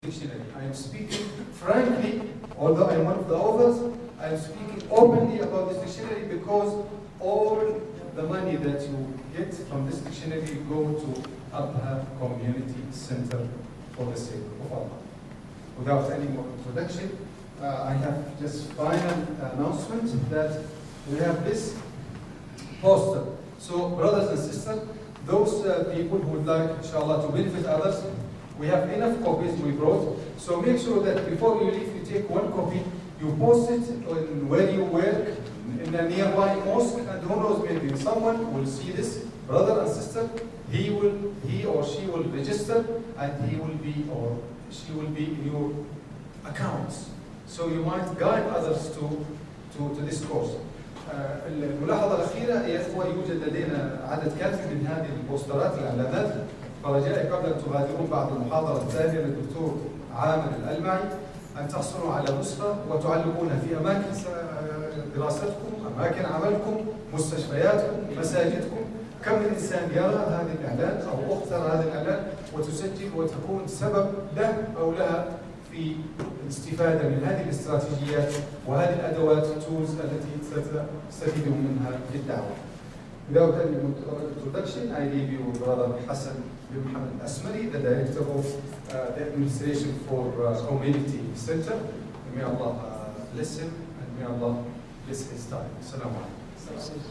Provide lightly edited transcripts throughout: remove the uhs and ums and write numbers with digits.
dictionary. I am speaking frankly, although I am one of the authors, I am speaking openly about this dictionary because all the money that you get from this dictionary go to Abha Community Center for the sake of Allah. Without any more introduction, I have just final announcement that we have this poster. So brothers and sisters, those people who would like, inshallah, to benefit others, we have enough copies we brought. So make sure that before you leave, you take one copy, you post it on where you work, in a nearby mosque, and who knows, maybe someone will see this, brother and sister, he or she will register, and he will be or she will be in your accounts. So you might guide others to this course. الملاحظة الأخيرة يا إخوة، يوجد لدينا عدد كافي من هذه البوسترات الإعلانات، فرجائي قبل أن تغادرون بعد المحاضرة الثانية للدكتور عامر الألمعي أن تحصلوا على نسخة وتعلقونها في أماكن دراستكم، أماكن عملكم، مستشفياتكم، مساجدكم. كم من إنسان يرى هذا الإعلان أو أخت ترى هذا الإعلان وتسجل وتكون سبب له أو لها في الاستفادة من هذه الاستراتيجيات وهذه الأدوات التولز التي تستفيدون منها في الدعوة. Without any introduction, I leave you Brother Hassan bin Mohammed Asmari, the Director of the Administration for Community Center. May Allah bless him and may Allah bless his time. Assalamu alaikum.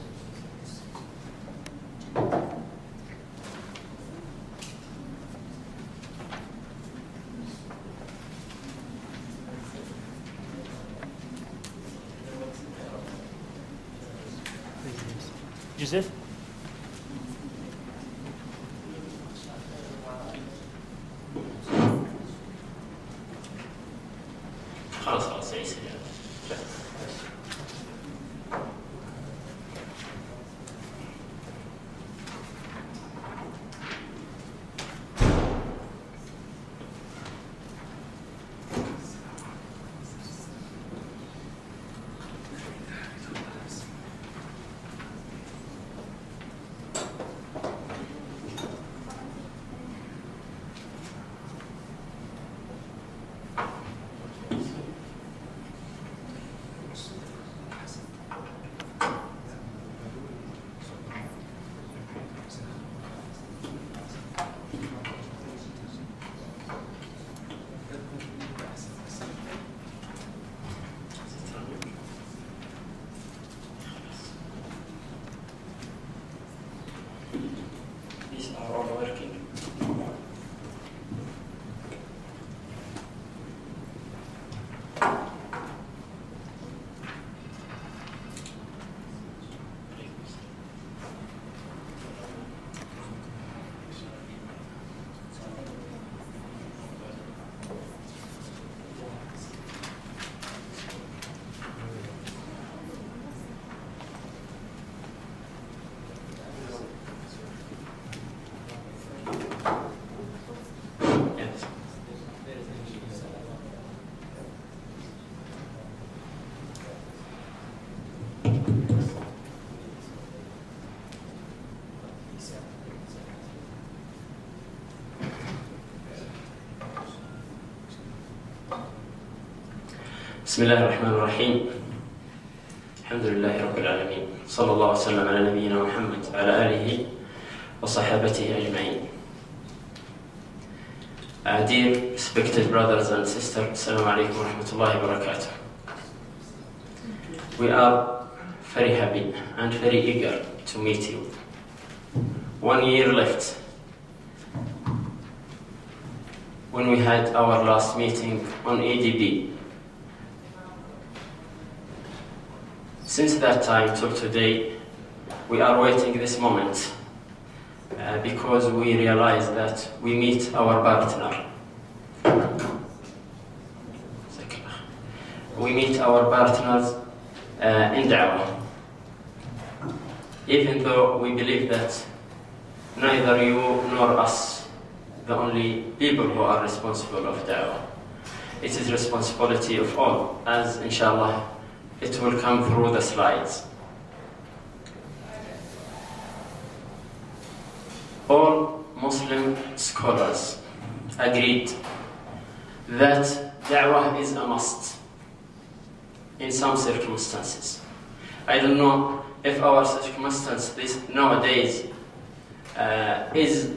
Joseph? خلاص عيسى. These are all working. بسم الله الرحمن الرحيم. الحمد لله رب العالمين، صلى الله وسلم على نبينا محمد وعلى آله وصحابته أجمعين. Dear respected brothers and sisters, Assalamu alaikum wa rahmatullahi wa barakatuh. We are very happy and very eager to meet you. 1 year left when we had our last meeting on ADB. Since that time till today, we are waiting this moment because we realize that we meet our partner. We meet our partners in Da'wah. Even though we believe that neither you nor us, the only people who are responsible of Da'wah. It is responsibility of all, as inshallah it will come through the slides. All Muslim scholars agreed that da'wah is a must in some circumstances. I don't know if our circumstance nowadays is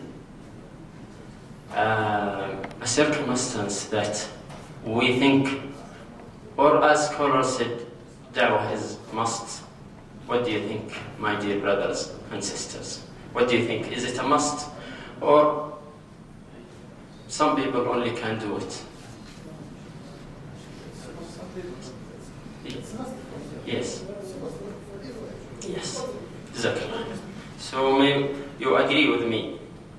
a circumstance that we think, or as scholars said, da'wah is a must. What do you think, my dear brothers and sisters? What do you think? Is it a must, or some people only can do it? Yes. Yes. Exactly. So maybe you agree with me.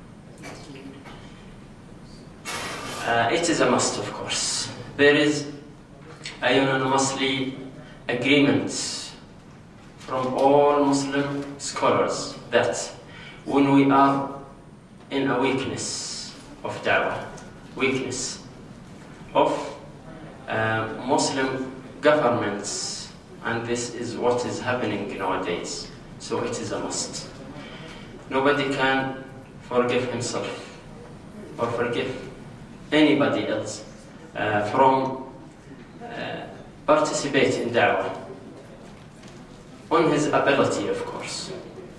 It is a must, of course. There is a unanimously agreement from all Muslim scholars that when we are in a weakness of da'wah, weakness of Muslim governments, and this is what is happening nowadays, so it is a must. Nobody can forgive himself or forgive anybody else from participating in da'wah on his ability, of course.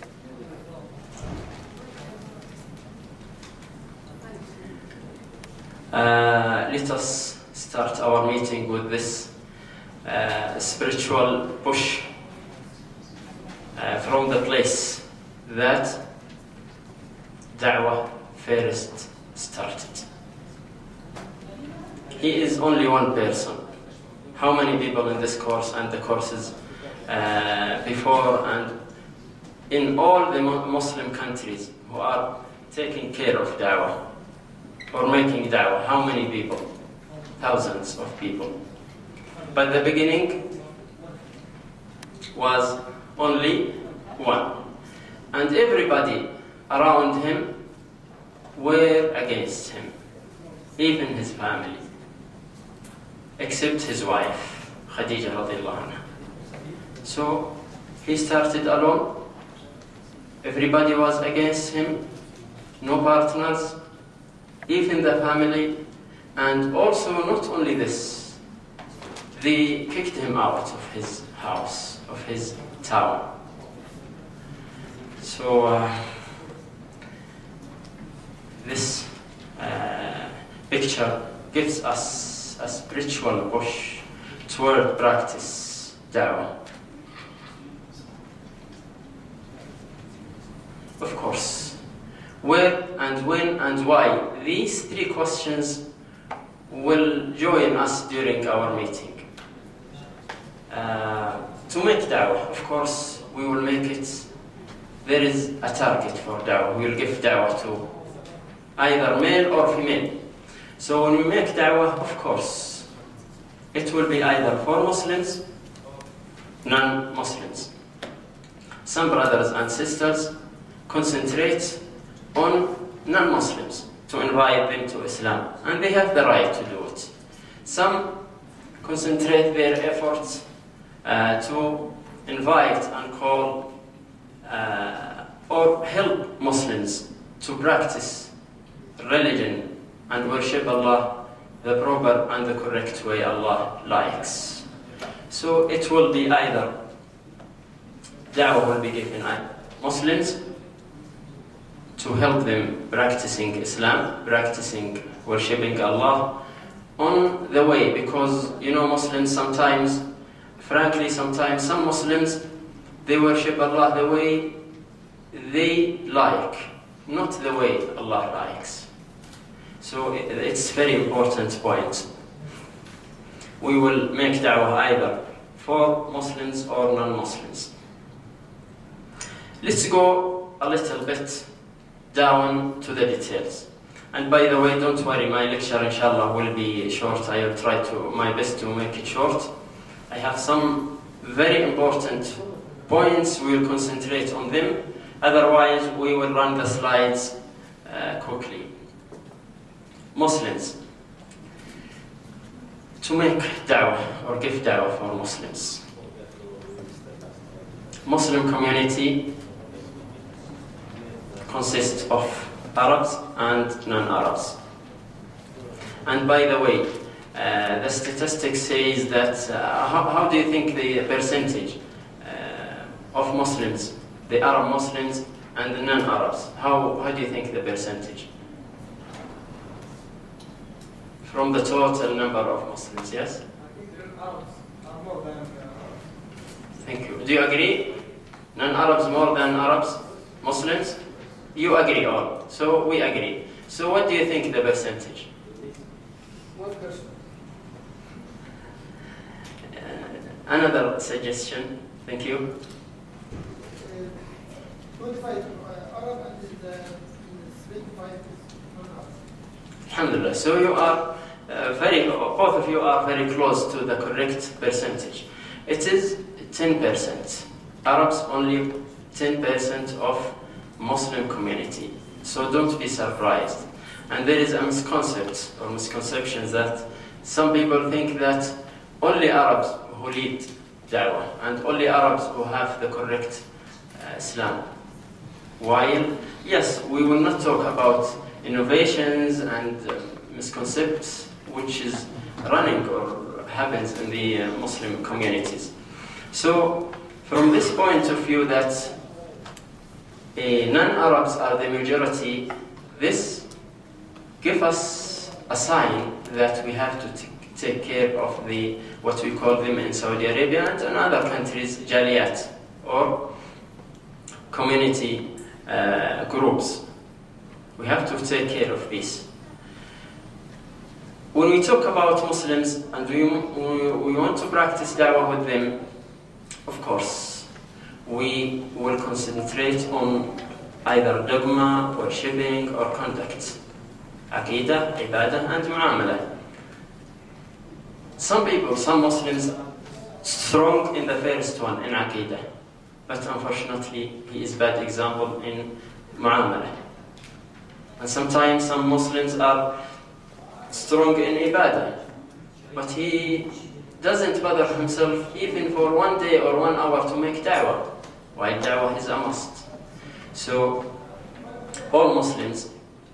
Let us start our meeting with this spiritual push from the place that da'wah first started. He is only one person. How many people in this course and the courses before and in all the Muslim countries who are taking care of da'wah or making da'wah? How many people? Thousands of people. But the beginning was only one. And everybody around him were against him, even his family, except his wife, Khadija radiallahu anha. So he started alone. Everybody was against him, no partners, even the family, and also not only this, they kicked him out of his house, of his town. So this picture gives us a spiritual push toward practice da'wah. Of course, where and when and why, these three questions will join us during our meeting. To make da'wah, of course, we will make it, there is a target for da'wah. We will give da'wah to either male or female. So when we make da'wah, of course, it will be either for Muslims, non-Muslims. Some brothers and sisters concentrate on non-Muslims to invite them to Islam, and they have the right to do it. Some concentrate their efforts to invite and call or help Muslims to practice religion and worship Allah the proper and the correct way Allah likes. So it will be either da'wah will be given Muslims to help them practicing Islam, practicing worshipping Allah on the way, because Muslims sometimes, frankly, sometimes some Muslims, they worship Allah the way they like, not the way Allah likes. So it's a very important point. We will make da'wah either for Muslims or non-Muslims. Let's go a little bit down to the details. And by the way, don't worry, my lecture inshallah will be short. I will try my best to make it short. I have some very important points. We will concentrate on them. Otherwise, we will run the slides quickly. Muslims. To make da'wah or give da'wah for Muslims. Muslim community consists of Arabs and non-Arabs. And by the way, The statistic says that, how do you think the percentage of Muslims, the Arab Muslims and the non-Arabs, how do you think the percentage? From the total number of Muslims, yes? I think the Arabs are more than Arabs. Thank you. Do you agree? Non-Arabs more than Arabs? Muslims? You agree all. So we agree. So what do you think the percentage? 1%. Another suggestion. Thank you. 25 Arab and 25 non-Arab. Alhamdulillah. So you are both of you are very close to the correct percentage. It is 10%. Arabs only 10% of Muslim community. So don't be surprised. And there is a misconception that some people think that only Arabs who lead da'wah and only Arabs who have the correct Islam. While, yes, we will not talk about innovations and misconceptions which is running or happens in the Muslim communities. So, from this point of view that non-Arabs are the majority, this gives us a sign that we have to take care of what we call them in Saudi Arabia and in other countries, jaliyat, or community groups. We have to take care of this. When we talk about Muslims and we want to practice da'wah with them, of course, we will concentrate on either dogma, worshipping, or conduct. Aqidah, ibadah, and mu'amala. Some people, some Muslims, strong in the first one, in aqidah. But unfortunately, he is a bad example in mu'amala. And sometimes some Muslims are strong in ibadah, but he doesn't bother himself even for 1 day or 1 hour to make da'wah, while da'wah is a must. So, all Muslims,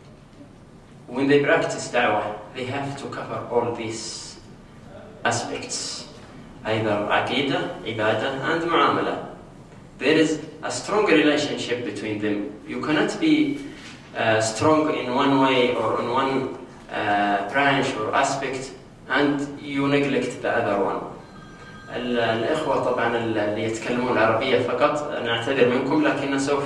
when they practice da'wah, they have to cover all these aspects, either aqidah, ibadah, and mu'amala. There is a strong relationship between them. You cannot be strong in one way or in one branch or aspect and you neglect the other one. الإخوة طبعا اللي يتكلمون العربية فقط نعتذر منكم، لكن سوف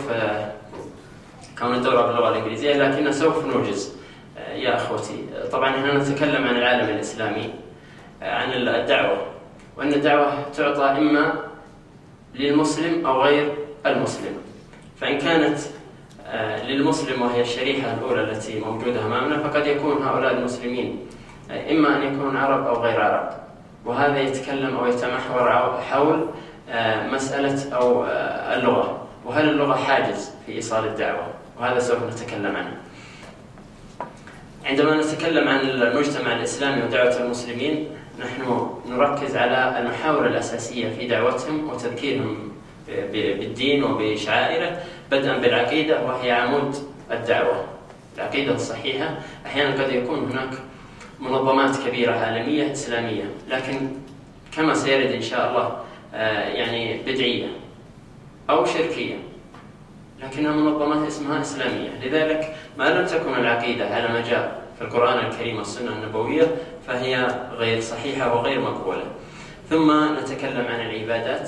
كون الدورة باللغة الإنجليزية لكن سوف نوجز يا أخوتي. طبعا احنا نتكلم عن العالم الإسلامي، عن الدعوة، وأن الدعوة تعطى إما للمسلم أو غير المسلم. فإن كانت للمسلم وهي الشريحة الأولى التي موجودة أمامنا، فقد يكون هؤلاء المسلمين إما أن يكونوا عرب أو غير عرب، وهذا يتكلم أو يتمحور حول مسألة أو اللغة، وهل اللغة حاجز في إيصال الدعوة، وهذا سوف نتكلم عنه. عندما نتكلم عن المجتمع الإسلامي ودعوة المسلمين، نحن نركز على المحاور الأساسية في دعوتهم وتذكيرهم بالدين وبشعائره، بدءا بالعقيدة وهي عمود الدعوة. العقيدة الصحيحة. أحيانا قد يكون هناك منظمات كبيرة عالمية إسلامية، لكن كما سيرد إن شاء الله يعني بدعية أو شركية، لكنها منظمات اسمها إسلامية. لذلك ما لم تكن العقيدة على ما جاء في القرآن الكريم والسنة النبوية فهي غير صحيحة وغير مقبولة. ثم نتكلم عن العبادات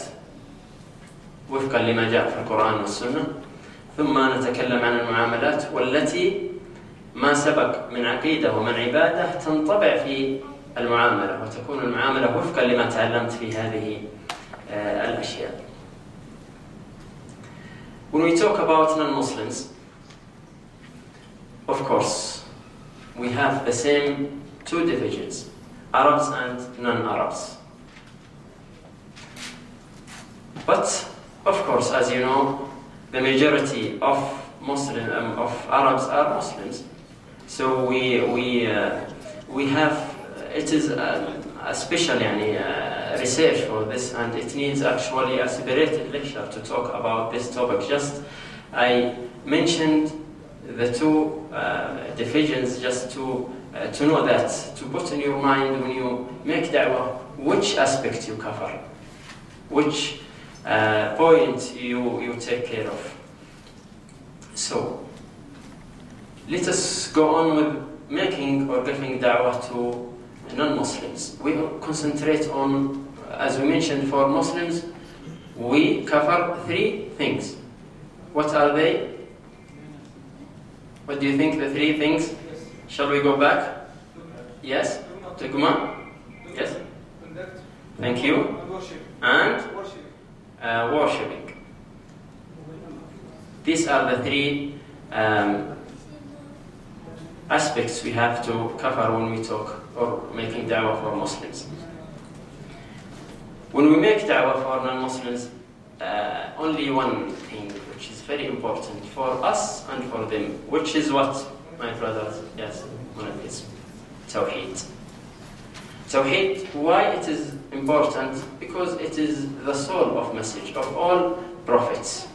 وفقا لما جاء في القرآن والسنة، ثم نتكلم عن المعاملات، والتي ما سبق من عقيدة ومن عبادة تنطبع في المعاملة، وتكون المعاملة وفقا لما تعلمت في هذه الأشياء. When we talk about non-Muslims, of course, we have the same two divisions, Arabs and non-Arabs. But, of course, as you know, the majority of Arabs are Muslims. So we have, it is a special research for this, and it needs actually a separated lecture to talk about this topic. Just I mentioned the two divisions just to to know that, to put in your mind when you make da'wah, which aspect you cover, which point you take care of. So, let us go on with making or giving da'wah to non-Muslims. We concentrate on, as we mentioned, for Muslims, we cover 3 things. What are they? What do you think the 3 things? Shall we go back? Yes? Tugma? Yes? Thank you. And? Worshipping. These are the 3 aspects we have to cover when we talk or making da'wah for Muslims. When we make da'wah for non-Muslims, only one thing which is very important for us and for them, which is what, my brothers, yes, one of these, Tawheed. Tawheed, why it is important? Because it is the soul of message of all prophets.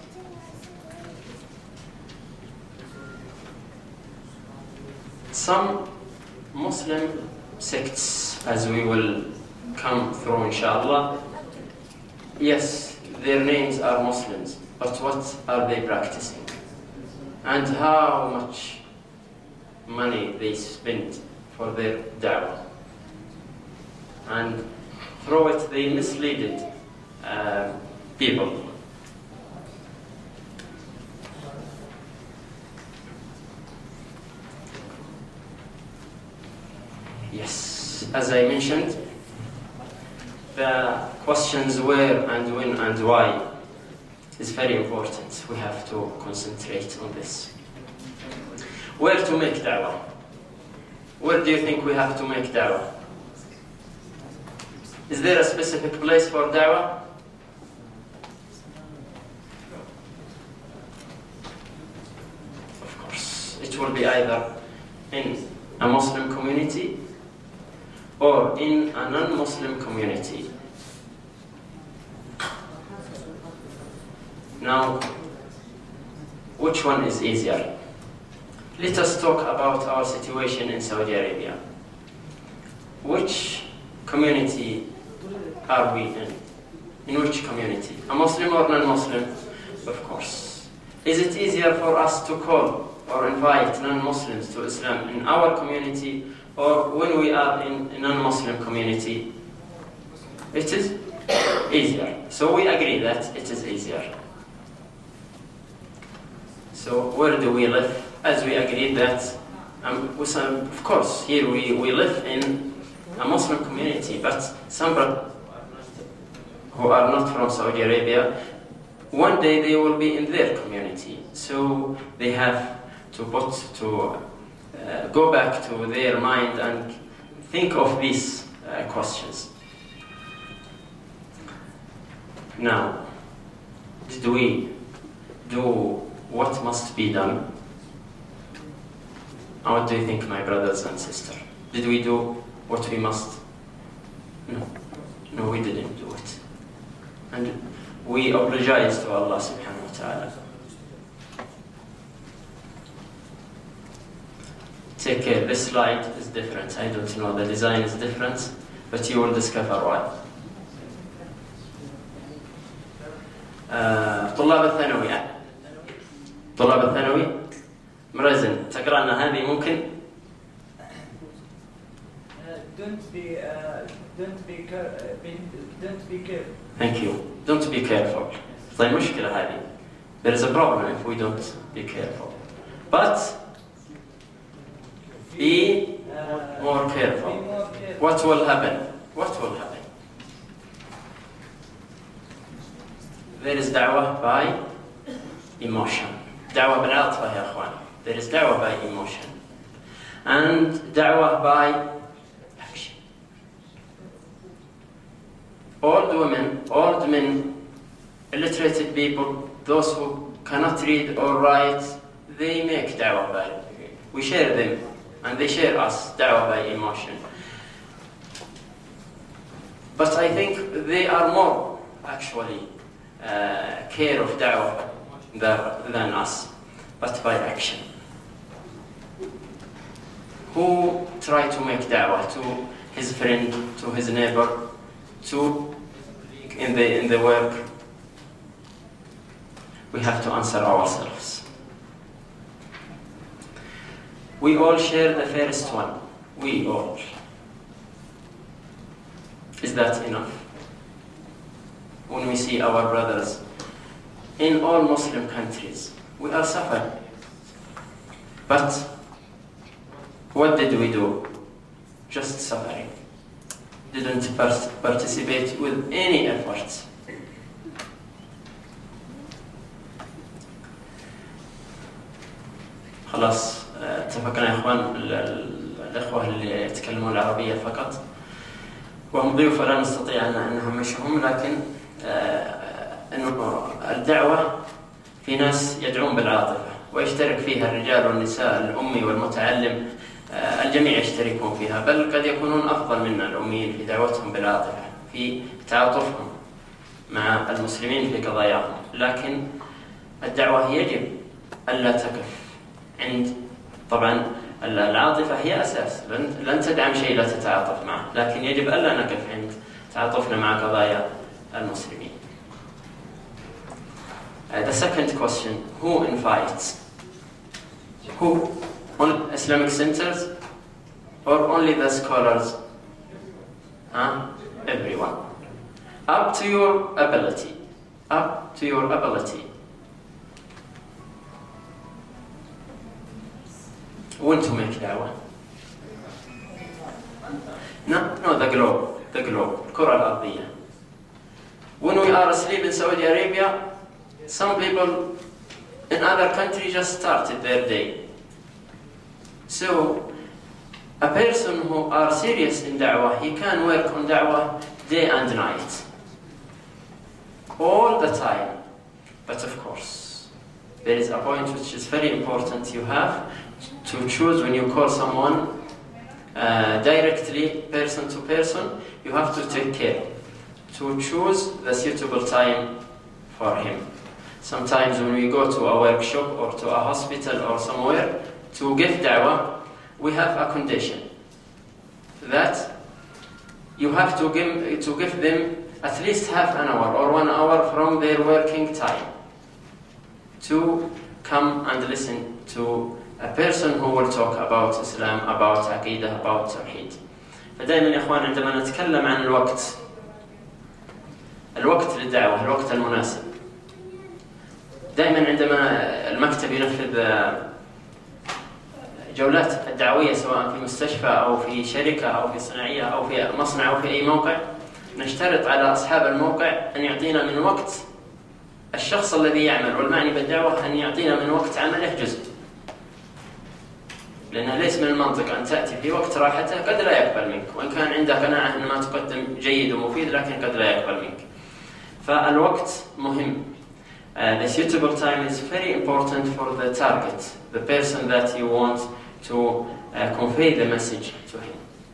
Some Muslim sects, as we will come through inshallah, yes, their names are Muslims, but what are they practicing? And how much money they spend for their da'wah? And through it they misleaded people. Yes, as I mentioned, the questions where and when and why is very important. We have to concentrate on this. Where to make da'wah? Where do you think we have to make da'wah? Is there a specific place for da'wah? Of course, it will be either in a Muslim community or in a non-Muslim community. Now, which one is easier? Let us talk about our situation in Saudi Arabia. Which community are we in? In which community? A Muslim or non-Muslim? Of course. Is it easier for us to call or invite non-Muslims to Islam in our community or when we are in a non-Muslim community? It is easier. So we agree that it is easier. So where do we live? As we agreed that, of course, here we live in a Muslim community, but some who are not from Saudi Arabia, one day they will be in their community. So they have to go back to their mind and think of these questions. Now, did we do what must be done? And what do you think, my brothers and sisters? Did we do what we must? No, we didn't do it. And we apologize to Allah subhanahu wa ta'ala. Take care, this slide is different. I don't know, the design is different, but you will discover why. طلاب الثانوي مرزن تقرأ لنا هذه ممكن؟ Don't be careful. Thank you. Don't be careful. طيب مشكلة هذه. There is a problem if we don't be careful. But be more careful. What will happen? What will happen? There is da'wah by emotion. Da'wah بالعاطفة يا أخوان. There is da'wah by emotion. And da'wah by action. Old women, old men, illiterated people, those who cannot read or write, they make da'wah by. We share them, and they share us, da'wah by emotion. But I think they are more, actually, care of da'wah than us, but by action. Who who try to make da'wah to his friend, to his neighbor, to in the work, we have to answer ourselves. We all share the first one. We all. Is that enough? When we see our brothers in all Muslim countries, we are suffering. But what did we do? Just suffering. Didn't participate with any effort. خلاص اتفقنا يا اخوان الاخوه اللي يتكلمون العربيه فقط وهم ضيوف لا نستطيع ان نهمشهم، لكن انه الدعوه في ناس يدعون بالعاطفه ويشترك فيها الرجال والنساء، الامي والمتعلم، الجميع يشتركون فيها، بل قد يكونون افضل منا الاميين في دعوتهم بالعاطفه، في تعاطفهم مع المسلمين في قضاياهم. لكن الدعوه يجب الا تقف عند، طبعا العاطفة هي أساس، لن تدعم شيء لا تتعاطف معه، لكن يجب ألا نقف عند تعاطفنا مع قضايا المسلمين. The second question, who invites? Who? On Islamic centers or only the scholars? Everyone. Up to your ability. Up to your ability. When to make da'wah? No, the globe, الكرة الأرضية. When we are asleep in Saudi Arabia, some people in other countries just started their day. So, a person who are serious in da'wah, he can work on da'wah day and night. All the time. But of course, there is a point which is very important. You have to choose when you call someone directly, person to person, you have to take care to choose the suitable time for him. Sometimes when we go to a workshop or to a hospital or somewhere to give da'wah, we have a condition that you have to give them at least half an hour or 1 hour from their working time to come and listen to a person who will talk about Islam, about Aqidah, about Tawheed. فدائما يا إخوان عندما نتكلم عن الوقت للدعوة، الوقت المناسب، دائما عندما المكتب ينفذ جولات الدعوية سواء في مستشفى أو في شركة أو في صناعية أو في مصنع أو في أي موقع، نشترط على أصحاب الموقع أن يعطينا من وقت الشخص الذي يعمل والمعني بالدعوة أن يعطينا من وقت عمله جزء، لأنه ليس من المنطق أن تأتي في وقت راحته قد لا يقبل منك، وإن كان عنده قناعة أن ما تقدم جيد ومفيد لكن قد لا يقبل منك. فالوقت مهم. The suitable time is very important for the target, the person that you want to convey the message to him.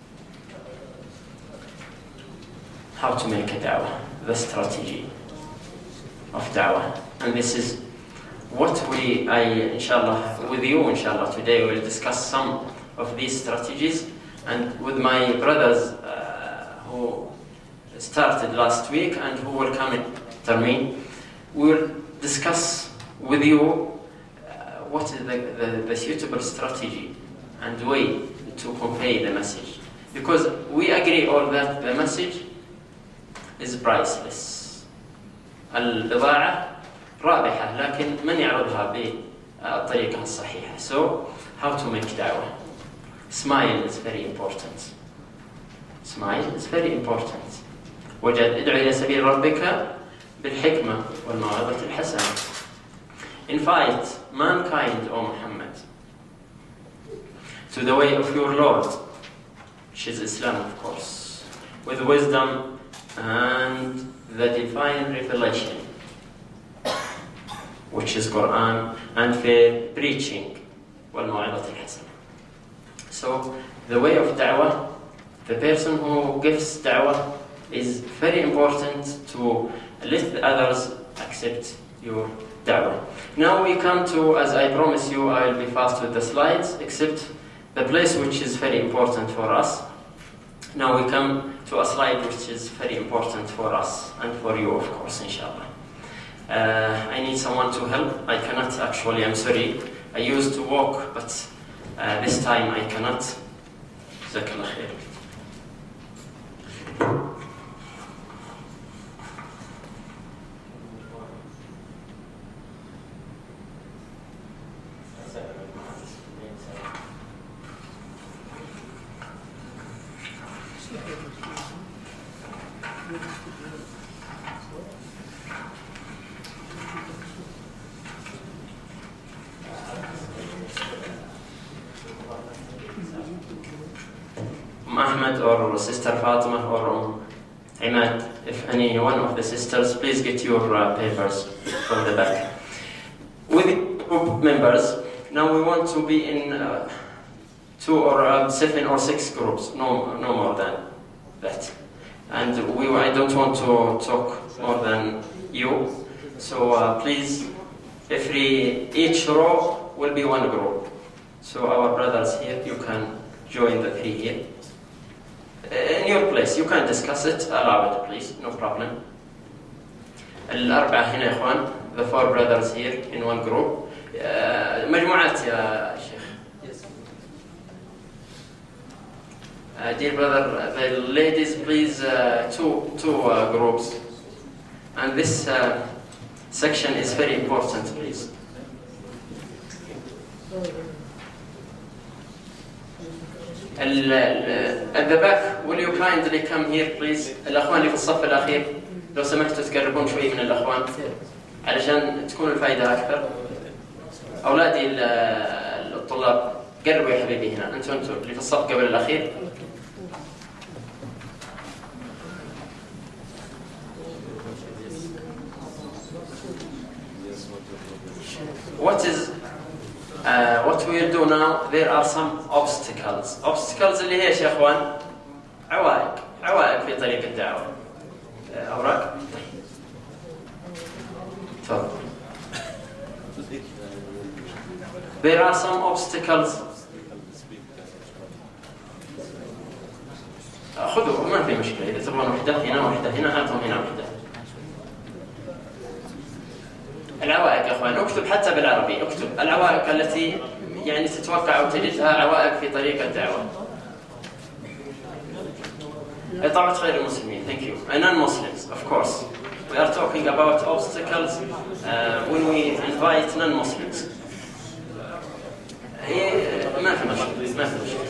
How to make a da'wah, the strategy of da'wah. And this is what inshallah, with you, inshallah, today we'll discuss some of these strategies. And with my brothers who started last week and who will come after me, we'll discuss with you what is the suitable strategy and way to convey the message. Because we agree all that the message is priceless. الإضاعة رابحة لكن من يعرضها بالطريقة الصحيحة. So, how to make da'wah? Smile is very important. Smile is very important. ادعو إلى سبيل ربك بالحكمة والموعظة الحسنة. Invite mankind, O Muhammad, to the way of your Lord, which is Islam, of course, with wisdom and the divine revelation, which is Quran, and fair preaching, والموعظة الحسنة. So, the way of da'wah, the person who gives da'wah is very important to let the others accept your da'wah. Now we come to, as I promise you, I will be fast with the slides, except the place which is very important for us. Now we come to a slide which is very important for us and for you, of course, inshallah. I need someone to help. I cannot actually, I'm sorry. I used to walk, but this time I cannot. Jazakallah khair. Ahmed or Sister Fatima or Imad, if any one of the sisters, please get your papers from the back. With group members, now we want to be in 2 or 7 or 6 groups, no more than that. And I don't want to talk more than you, so please, each row will be 1 group. So our brothers here, you can join the 3 here. In your place, you can discuss it, allow it please, no problem. الأربعة هنا يا إخوان, the 4 brothers here in 1 group. مجموعات يا شيخ. Dear brother, the ladies please, 2 groups. And this section is very important please. At the back, will you kindly come here please? الأخوان اللي في الصف الأخير لو سمحتوا تقربون شوي من الأخوان علشان تكون الفائدة أكثر. أولادي الطلاب قربوا يا حبيبي هنا، أنتوا اللي في الصف قبل الأخير. What we will do now, there are some obstacles. Obstacles اللي هي يا اخوان عوائق في طريق الدعوة. أوراق. تفضل. There are some obstacles. خذوا ما في مشكلة، إذا تبغون وحدة هنا هاتهم هنا وحدة. العوائق يا اخوان، اكتب حتى بالعربي، اكتب العوائق التي يعني تتوقع او تجدها عوائق في طريق الدعوه. طاعة غير المسلمين. Thank you. And non-Muslims, of course. We are talking about obstacles when we invite non-Muslims. ما في مشكلة.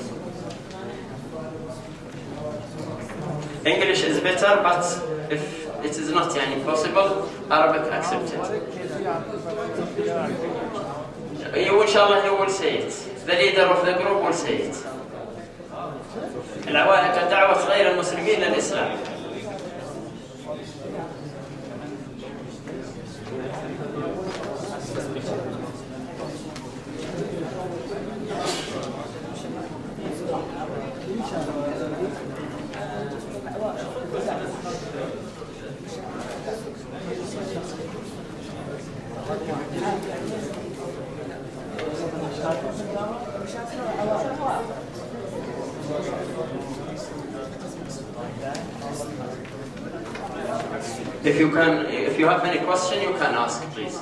English is better, but if it is not possible, Arabic accepted. Inshallah, he will say it. The leader of the group will say it. العوائق دعوة غير المسلمين للإسلام. If you have any question, you can ask, please.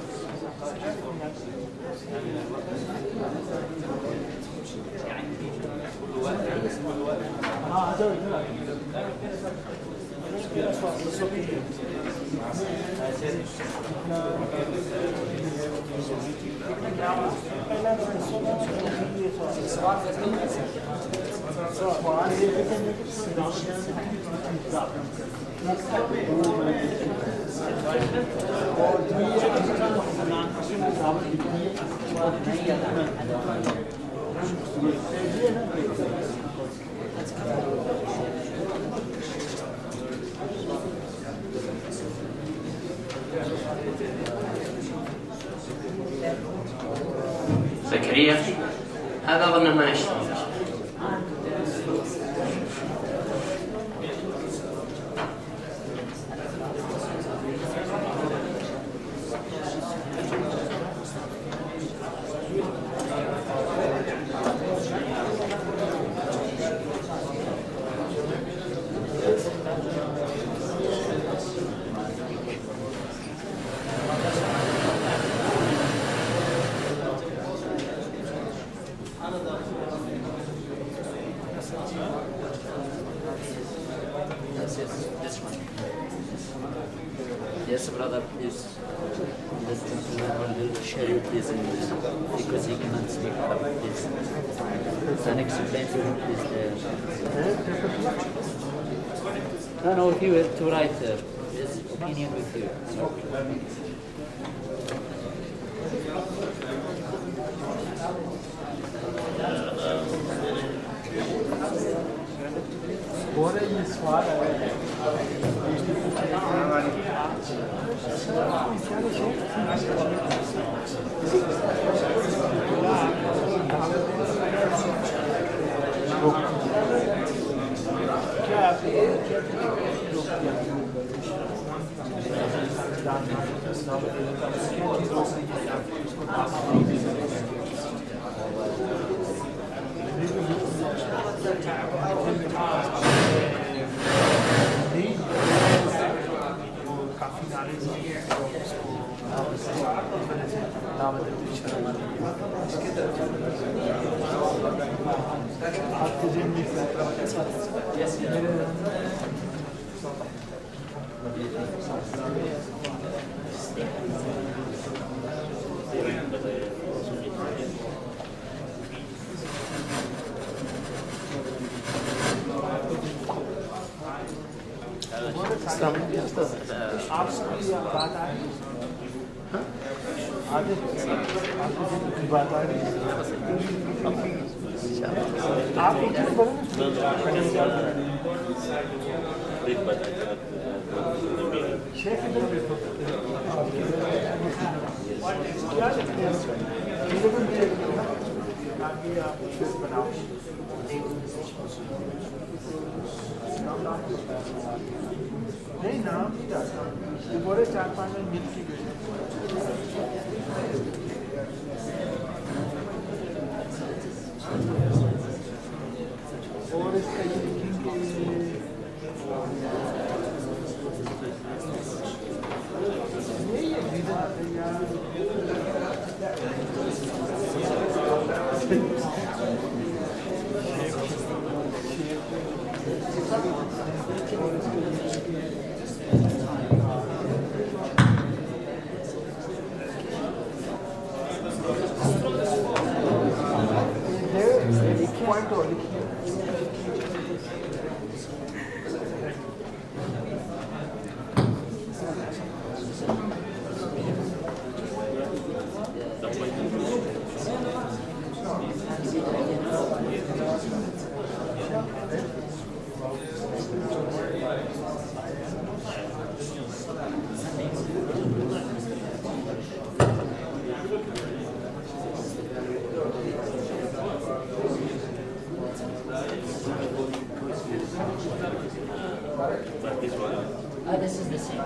زكريا هذا أظن ما يشتغل. Yes, brother, please. This gentleman will share you please English because he cannot speak Arabic, please. Can explain to him please no, he will to write his opinion with you. नहीं नाम नहीं जाता ये बोले 4-5 में मिल की गई और इसका ये This is the same.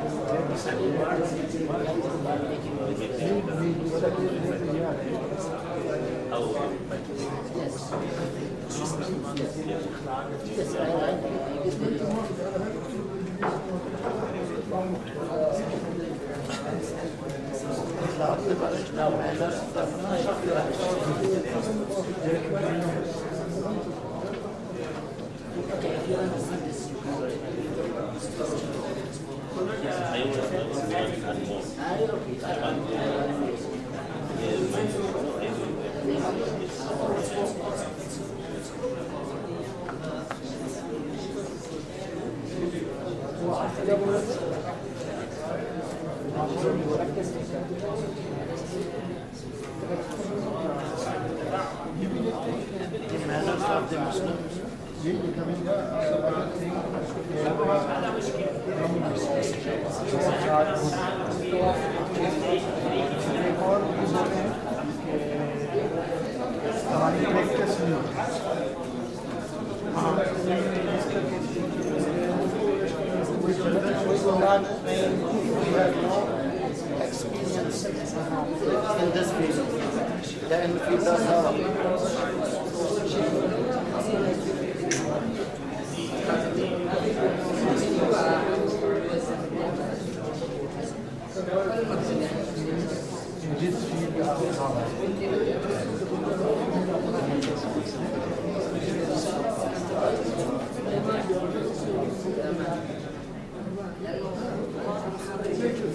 In this field, in the field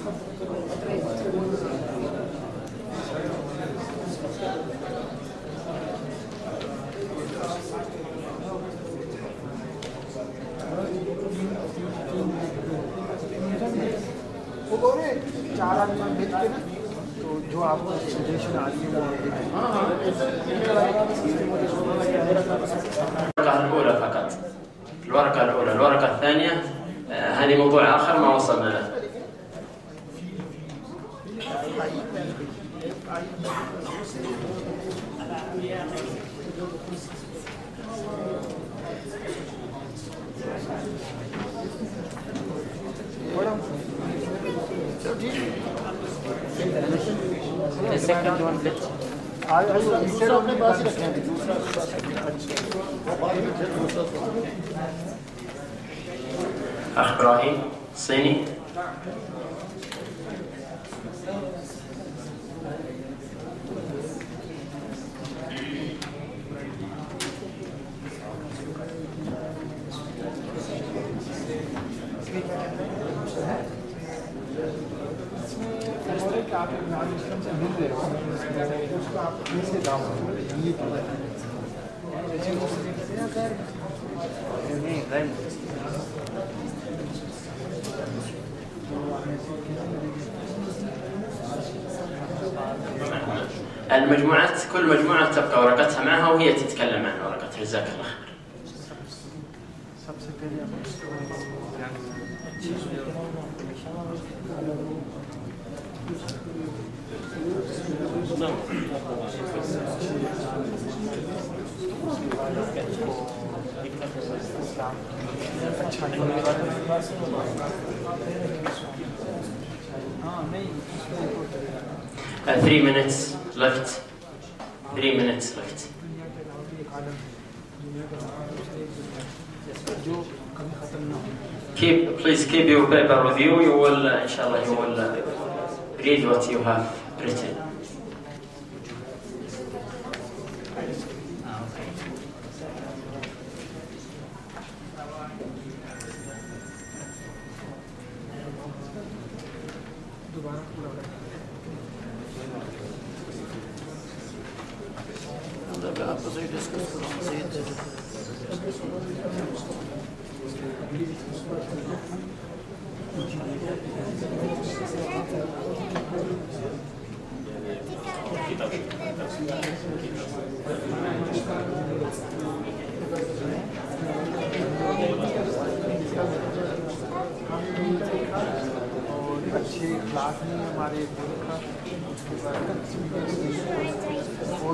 वो बोल रहे 4 आदमी भेज के ना, तो जो आपको सजेशन आ रही है वो الورقة الأولى فقط. الورقة الأولى، الورقة الثانية هذه موضوع آخر ما وصلنا له. The second one, let's दूसरा अपने पास ही रखें। أخ إبراهيم الصيني. आप नॉन मुस्लिम से मिल रहे हो, उसको आप कैसे दाम ये المجموعات كل مجموعة تبقى ورقتها معها وهي تتكلم عن ورقتها. جزاك الله خير. सबसे पहले हाँ नहीं 3 minutes left. 3 minutes left. Please keep your paper with you. You will, inshallah, you will read what you have written. अच्छी क्लास में हमारे और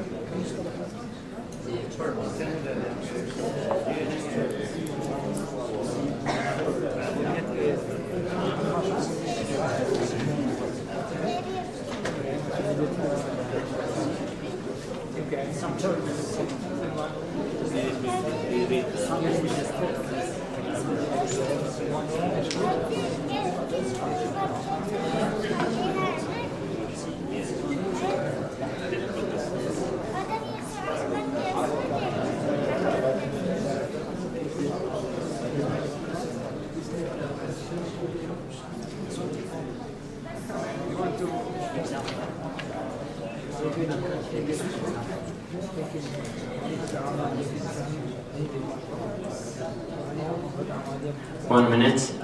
One minute.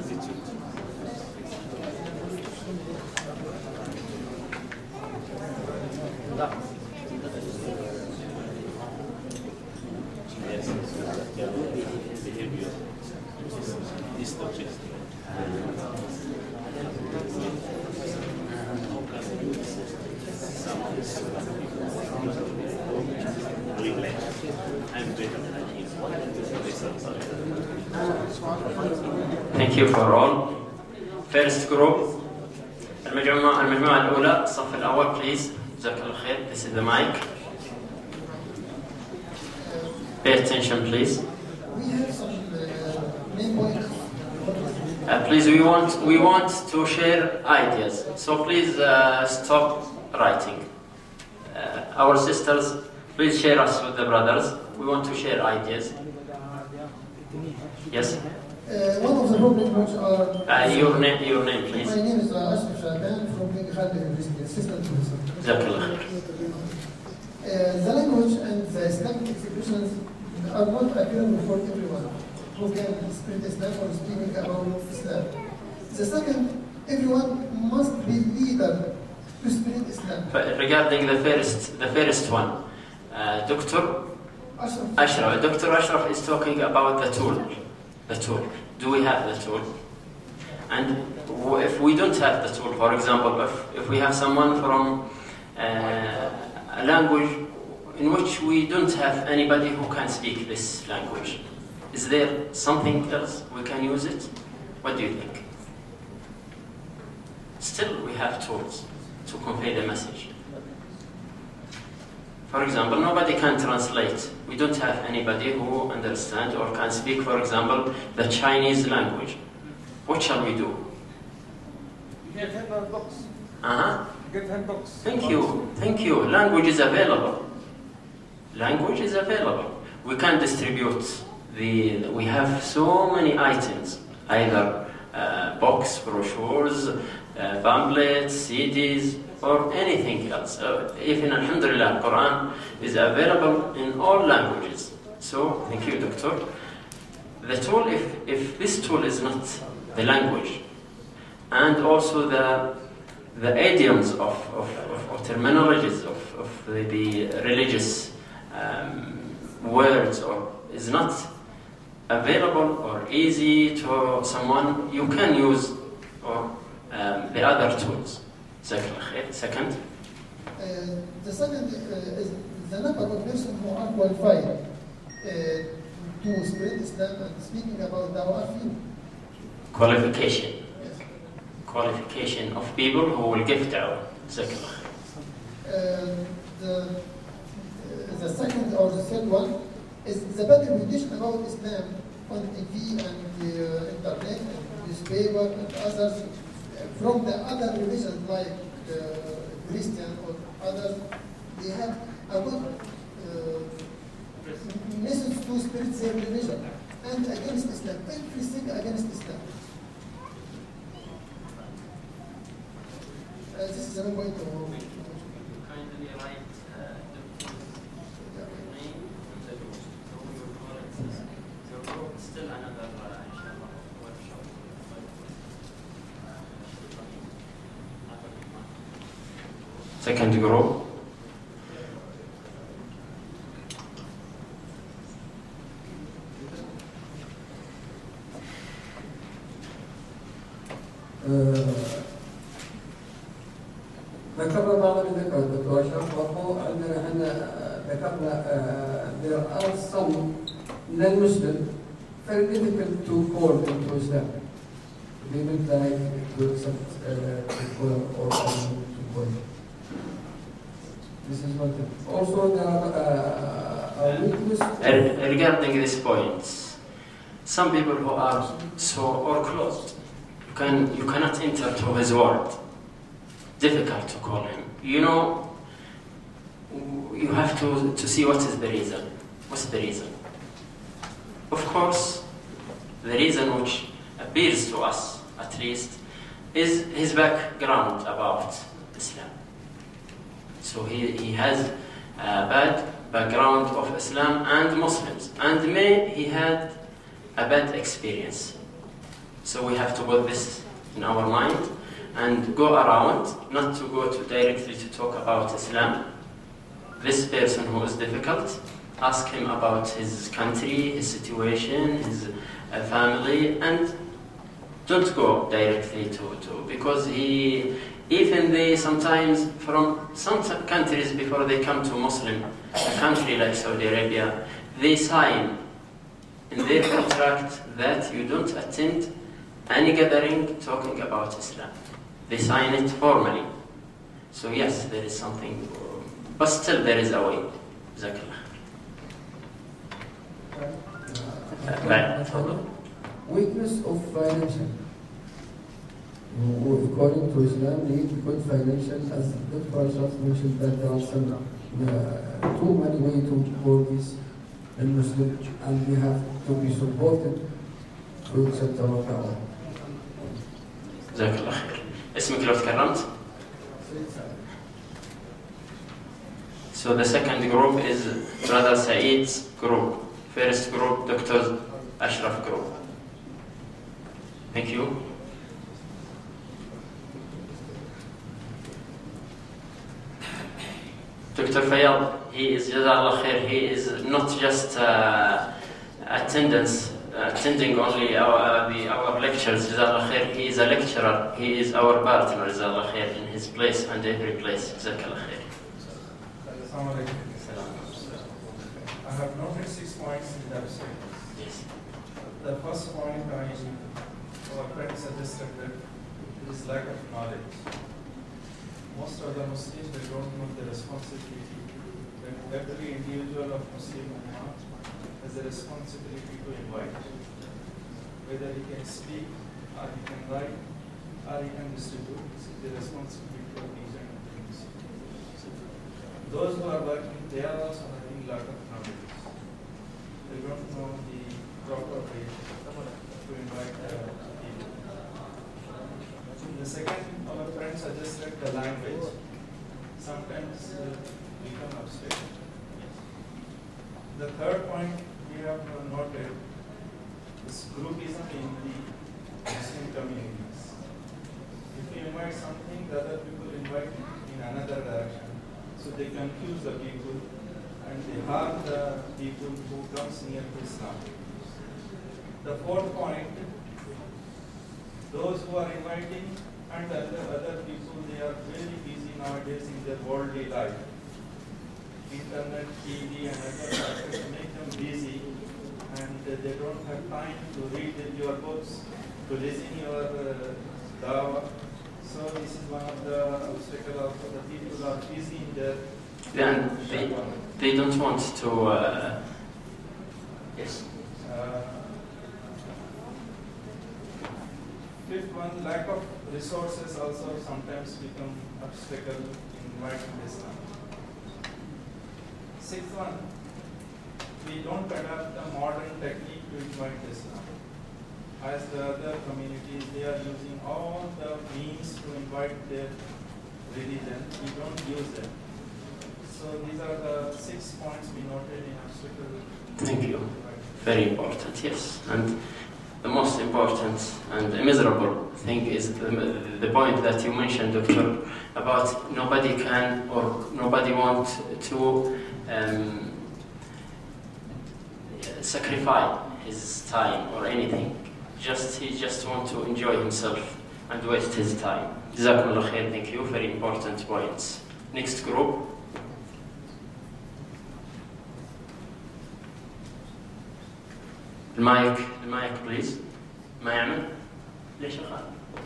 Thank you for all. First group. المجموعة الأولى الصف الأول please. جزاك الله خير. This is the mic. Pay attention please. We have some main points. Please, we want to share ideas. So please stop writing. Our sisters, please share us with the brothers. We want to share ideas. Yes. One of the problems which are... Your name, please. My name is Ashraf Shaban from King Khalid University, assistant professor. Jazakallah khair. The language and the Islamic expressions are not available for everyone who can spread Islam or speaking about Islam. The second, everyone must be leader to spread Islam. Regarding the first one, Dr. Ashraf. Dr. Ashraf is talking about the tool. The tool. Do we have the tool? And if we don't have the tool, for example, if we have someone from a language in which we don't have anybody who can speak this language, is there something else we can use it? What do you think? Still, we have tools to convey the message. For example, nobody can translate. We don't have anybody who understands or can speak, for example, the Chinese language. What shall we do? You get handbooks. Get handbooks. Thank you. Language is available. Language is available. We can distribute we have so many items, either books, brochures, pamphlets, CDs, or anything else. Even Alhamdulillah, Quran is available in all languages. So, thank you, Doctor. The tool, if this tool is not the language, and also the idioms or terminologies of the religious words, or is not available or easy to someone, you can use the other tools. Second? The second is the number of persons who are qualified to spread Islam and speaking about dawah field. Qualification. Yes. Qualification of people who will give dawah. The second or the third one is the better education about Islam on TV and internet and newspaper and others from the other religions like Christian or others. They have a good message to spread their religion and against Islam, everything against Islam. This is the point of Kindly write name and the group. So we will call it the group. Still another inshallah workshop. Second group. ذكرنا بعض الذكر دكتور أشرف وهو أننا احنا ذكرنا there are some non-Muslim very difficult to call into Islam. They don't like to accept or to call. This is one thing. Also there are weakness. Regarding this point, some people who are so or closed, you cannot enter to his world. Difficult to call him. You know, you have to see what is the reason. What's the reason? Of course, the reason which appears to us, at least, is his background about Islam. So he has a bad background of Islam and Muslims, and he had a bad experience. So we have to put this in our mind and go around, not to go directly to talk about Islam. This person who is difficult, ask him about his country, his situation, his family, and don't go directly to because they sometimes from some countries before they come to Muslim, a country like Saudi Arabia, they sign in their contract that you don't attend any gathering talking about Islam. They sign it formally. So yes, there is something, but still there is a way. Weakness of financial. According to Islam, need good financial, as Dr. Ashraf mentioned that there are some too many ways to support this and Muslim, and we have to be supported fruit sector of da'wah. جزاك الله خير. اسمك لو تكرمت؟ So the second group is Brother Saeed's group. First group, Dr. Ashraf group. Thank you. Dr. Fayyad, he is, Jazakallah khair, he is not just attending only our lectures, Jazakallah khair, he is a lecturer, he is our partner, Jazakallah khair, in his place and every place, Jazakallah khair. Assalamu alaikum. I have noted 6 points in the abstract. Yes. The first point our friend suggested that is lack of knowledge. Most of the Muslims, they don't know the responsibility that every individual of Muslim Ummah has a responsibility to invite. Whether he can speak, or he can write, or he can distribute, this is the responsibility of each and every Muslim. Those who are working, they are also having lack of knowledge. They don't know the proper way to invite people. The second, our friend suggested the language. Sometimes become abstract. The third point we have noted is groupism in the Muslim communities. If you invite something, the other people invite in another direction. So they confuse the people and they harm the people who comes near to Islam. The fourth point, those who are inviting and other people, they are very busy nowadays in their worldly life. Internet, TV and other factors make them busy and they don't have time to read your books, to listen your dawah. So this is one of the obstacles also. The people are busy in their they don't want to yes. Fifth one, lack of resources also sometimes become obstacle in inviting Islam. Sixth one, we don't adapt the modern technique to invite Islam. As the other communities, they are using all the means to invite their religion. We don't use them. So these are the 6 points we noted in obstacle. Thank you. Very important, yes. And the most important and miserable thing is the point that you mentioned, Doctor, about nobody can or nobody wants to sacrifice his time or anything. He just wants to enjoy himself and waste his time. Jazakumullah khair, thank you. Very important points. Next group. المايك بليز. ما يعمل؟ ليش شغال؟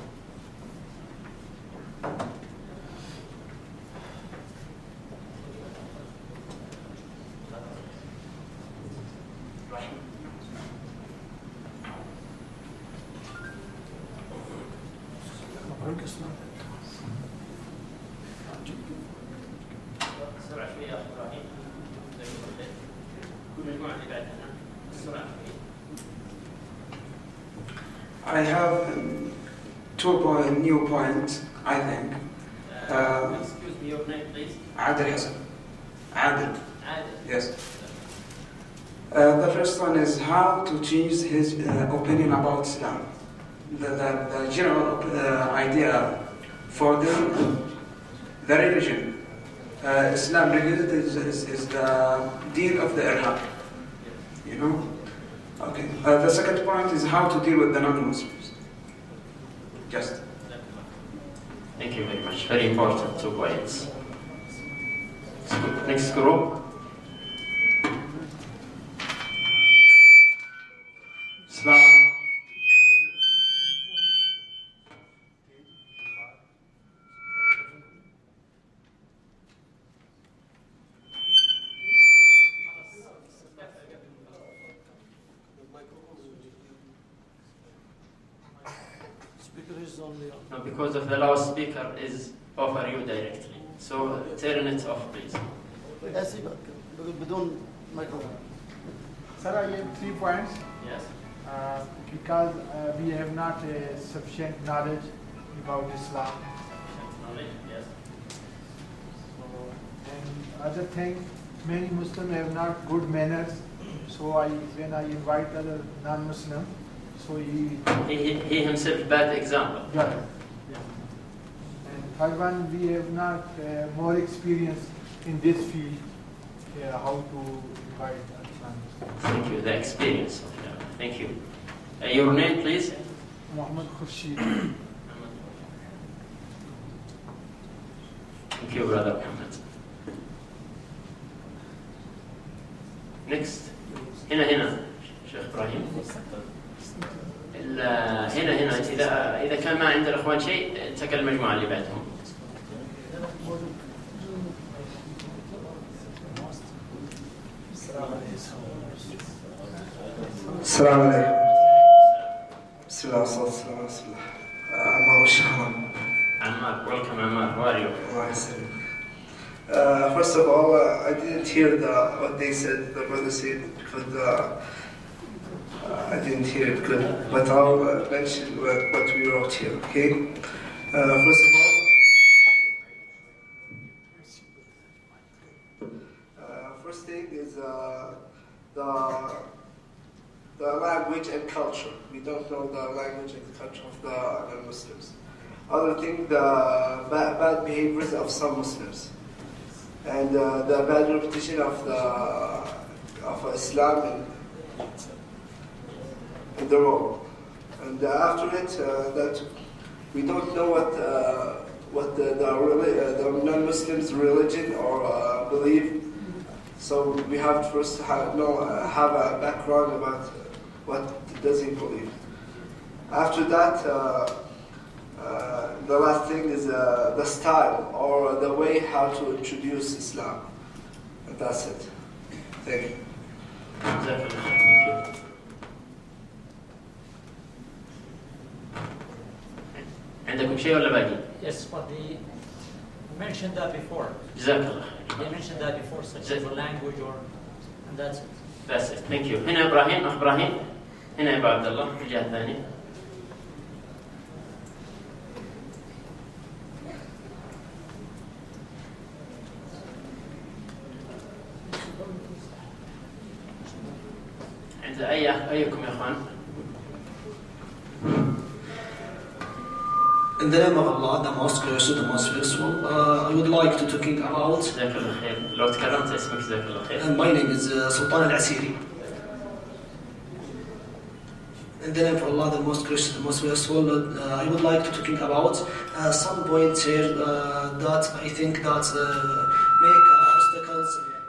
سرعة شوية يا أخي إبراهيم. كل مجموعة اللي بعدها السرعة. I have new points, I think. Excuse me, your name, please. Adil Hassan. Adil. Yes. The first one is how to change his opinion about Islam. The general idea for the religion. Islam religion is the deen of the Irhab. You know? Okay. The second point is how to deal with the non-Muslims. Just. Thank you very much. Very important 2 points. Next group. Islam. No, because of the loudspeaker is over you directly. So turn it off, please. بدون مايكروفون. Sir, I have 3 points. Yes. because we have not sufficient knowledge about Islam. Yes. So, and other thing, many Muslims have not good manners. So when I invite other non-Muslim, so he himself bad example. Yeah. And third one, we have not more experience in this field, how to invite non-Muslims. Thank you. The experience. Thank you. Your name, please. Muhammad Khurshid. Thank you, brother Muhammad. Next. هنا شيخ إبراهيم. هنا إذا كان ما عند الإخوان شيء انتقل المجموعة اللي بعدهم. السلام عليكم. بسم الله والصلاة والسلام على رسول الله. عمار الشهران. عمار, welcome Ammar. How are you? الله يسلمك. First of all, I didn't hear what they said, the brother said, because I didn't hear it good. But I'll mention what we wrote here, okay? First of all, first thing is the language and culture. We don't know the language and culture of the non-Muslims. Other thing, the bad behaviors of some Muslims. And the bad reputation of Islam in the world. And after it, that we don't know what the non-Muslims' religion or belief. So we have to first have a background about what does he believe. After that, the last thing is the style or the way how to introduce Islam. And that's it. Thank you. Thank you. عندكم شيء ولا باقي؟ Yes, but they mentioned that before. جزاك الله. They mentioned that before, such as the language and that's it. That's it. Thank you. هنا إبراهيم, أخ إبراهيم. هنا أبو عبد الله, الجهة الثانية. عند أيكم يا أخوان؟ In the name of Allah, the most gracious, the most merciful, I would like to talking about. جزاك الله خير. لو تكرمت اسمك جزاك الله خير. My name is Sultan Al-Asiri. In the name of Allah, the most gracious, the most merciful, I would like to talking about some points here that I think that make obstacles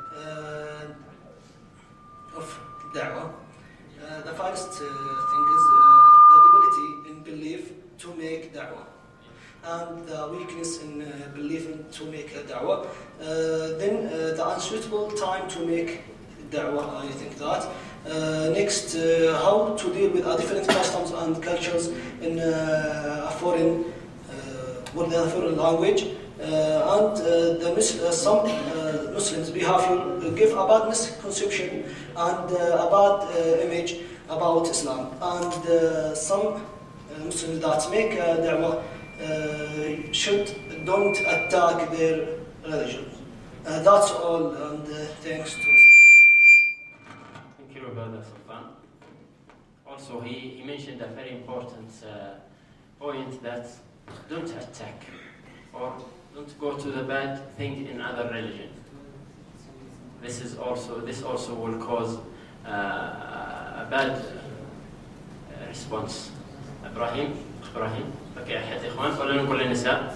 of da'wah. The first thing is the ability in belief to make da'wah. And the weakness in believing to make a da'wah. Then the unsuitable time to make da'wah, I think that. Next, how to deal with different customs and cultures in a foreign, with a foreign language. And some Muslims behavior give a bad misconception and a bad image about Islam. And some Muslims that make da'wah don't attack their religion. That's all, and thanks to us. Thank you, Brother Sultan. Also, he mentioned a very important point that don't attack or don't go to the bad thing in other religion. This also will cause a bad response. إبراهيم بقي أحد إخوان ولا نقول للنساء؟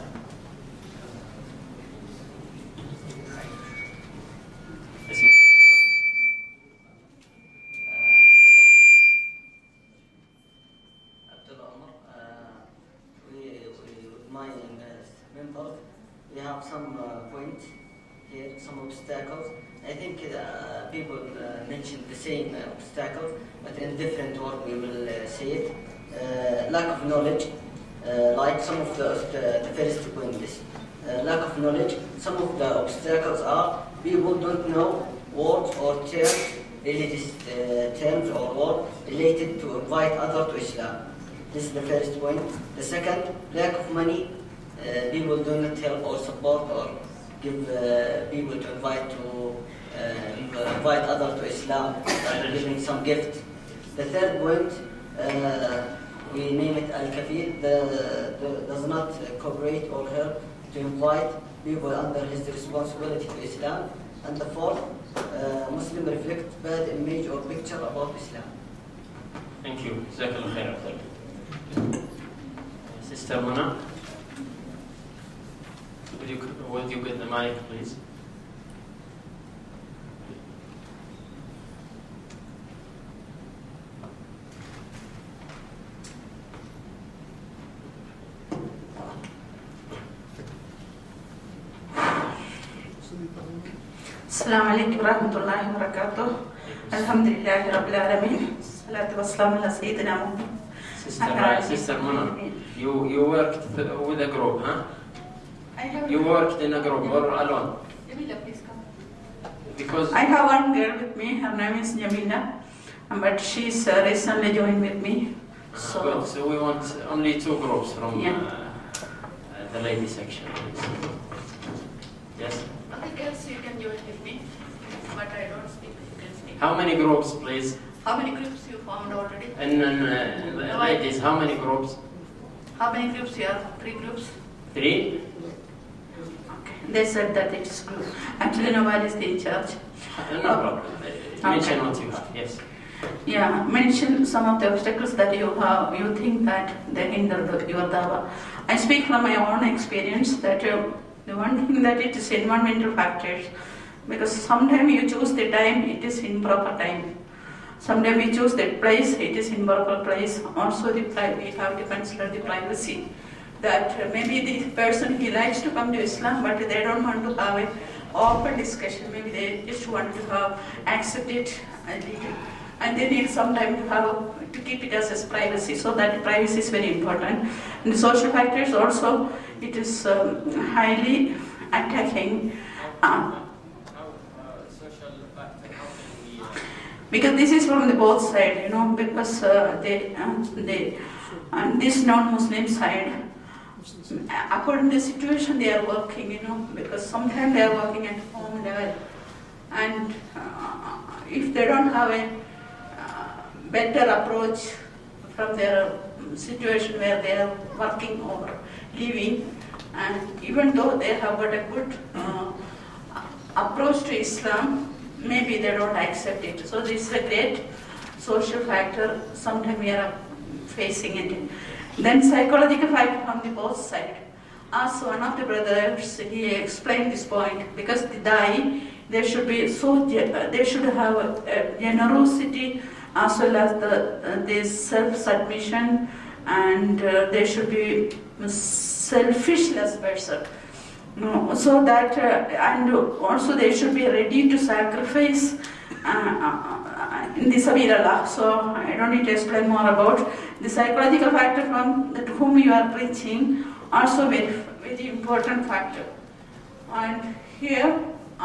My member, we have some points here, some obstacles. I think people mentioned the same obstacles, but in different words we will say it. Lack of knowledge, like some of the first point is lack of knowledge. Some of the obstacles are people don't know words or terms religious terms or words related to invite others to Islam. This is the first point. The second, lack of money. People do not help or support or give people to invite others to Islam by giving some gift. The third point, we name it al-kafir, does not cooperate or help to invite people under his responsibility to Islam. And the fourth, Muslim reflect bad image or picture about Islam. Thank you. Jazakallah khair. Sister Mona, would you get the mic, please? السلام عليكم ورحمة الله وبركاته. الحمد لله رب العالمين. الصلاة والسلام على سيدنا محمد. Sister Mona, you worked with a group, huh? You worked in a group or alone? Jamila, please come. Because I have one girl with me. Her name is Jamila, but she's recently joined with me. So we want only 2 groups from the lady section. Yes. Other girls, you can join with me, but I don't speak. You can speak. How many groups, please? How many groups you formed already? And ladies, how many groups? How many groups you have? 3 groups? 3? Okay. They said that it's group. Actually, nobody is in charge. No problem. Mention what you have. Yes. Yeah, mention some of the obstacles that you have. You think that they hinder your dawah. I speak from my own experience that the one thing that it is environmental factors, because sometimes you choose the time, it is improper time. Sometimes we choose that place, it is improper place. Also, we have to consider the privacy. That maybe the person, he likes to come to Islam, but they don't want to have an open discussion. Maybe they just want to accept it a little. And they need some time to keep it as privacy. So that privacy is very important. And the social factors also, it is highly attacking. Because this is from the both side, because this non-Muslim side, according to the situation they are working, because sometimes they are working at home level, and if they don't have a better approach from their situation where they are working or living, and even though they have got a good approach to Islam, maybe they don't accept it. So this is a great social factor. Sometimes we are facing it. Then psychological factor from the both sides. As one of the brothers, he explained this point, because the dai, they should have a generosity as well as the self-submission, and they should be selfishless person. So that, and also they should be ready to sacrifice in the Sabil Allah. So I don't need to explain more about the psychological factor from that whom you are preaching, also very, very important factor. And here,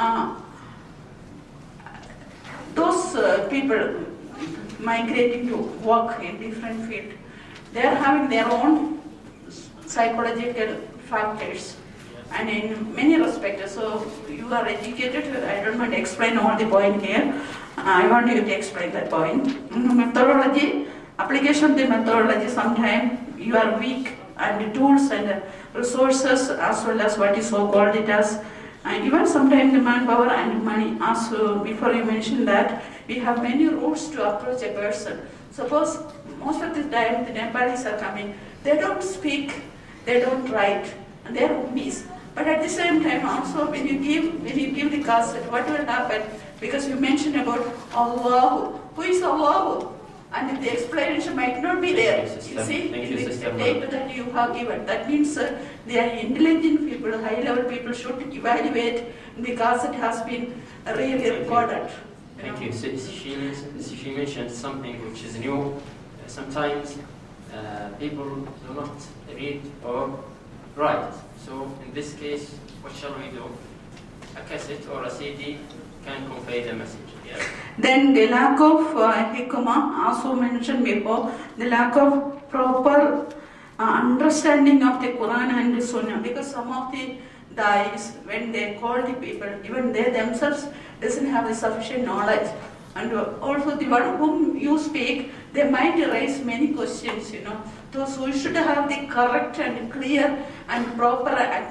those people migrating to work in different fields, they are having their own psychological factors. And in many respects, so you are educated, I don't want to explain all the point here. I want you to explain that point. Methodology, application of the methodology, sometimes you are weak, and the tools and resources as well as what is so-called it as, and even sometimes the manpower and money. Also, before you mentioned that, we have many routes to approach a person. Suppose most of the time the Nepalis are coming, they don't speak, they don't write, and they are Ummis. But at the same time also, when you give the cassette, what will happen? Because you mentioned about Allah. Who is Allah? And the explanation might not be there. You see, in the tape that you have given. That means they are intelligent people, high-level people should evaluate the cassette has been really recorded. Thank you. She mentioned something which is new. Sometimes people do not read or write. So in this case, what shall we do? A cassette or a CD can convey the message. Yeah. Then the lack of hikmah, also mentioned before, the lack of proper understanding of the Quran and the Sunnah, because some of the dais, when they call the people, even they themselves doesn't have the sufficient knowledge. And also the one whom you speak, they might raise many questions, you know. So we should have the correct and clear and proper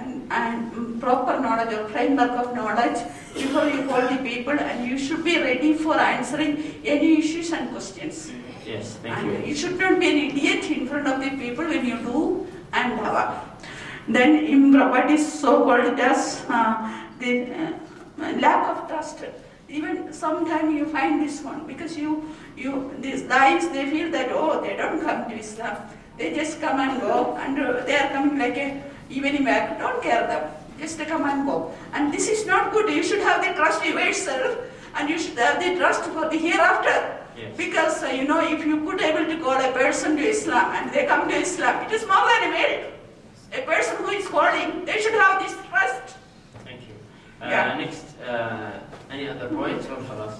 knowledge or framework of knowledge before you call the people, and you should be ready for answering any issues and questions. Yes, thank and you. You should not be an idiot in front of the people when you do and have. Then what is so called as the lack of trust. Even sometimes you find this one, because these guys, they feel that, oh, they don't come to Islam. They just come and go, and they are coming like a evening back. Don't care them. Just come and go. And this is not good. You should have the trust in yourself, and you should have the trust for the hereafter. Yes. Because, you know, if you could able to call a person to Islam, and they come to Islam, it is more than a merit. A person who is calling, they should have this trust. Thank you. Yeah. Next, any other points or khalas?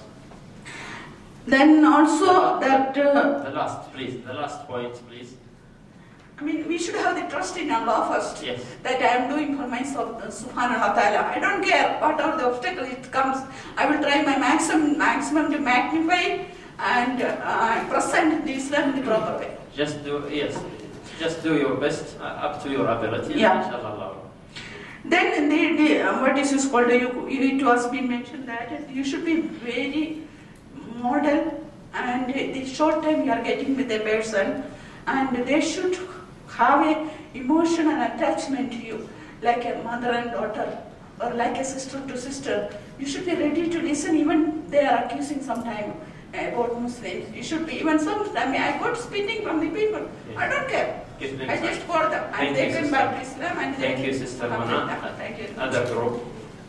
Then also that... the last, please. The last point, please. I mean, we should have the trust in Allah first. Yes. That I am doing for myself, subhanahu wa ta'ala. I don't care what are the obstacles it comes. I will try my maximum to magnify and present the Islam in the proper way. Just do your best up to your ability. Yeah. Inshallah. Then what is called, it was been mentioned that you should be very model, and the short time you are getting with a person, and they should have a emotional attachment to you, like a mother and daughter, or like a sister to sister. You should be ready to listen, even they are accusing sometime about Muslims. You should be, even sometimes I got spitting from the people. Yes. I don't care. I just call them, and they come back to Islam, and Thank they you, Sister come Mana. with them. Thank you. Other group.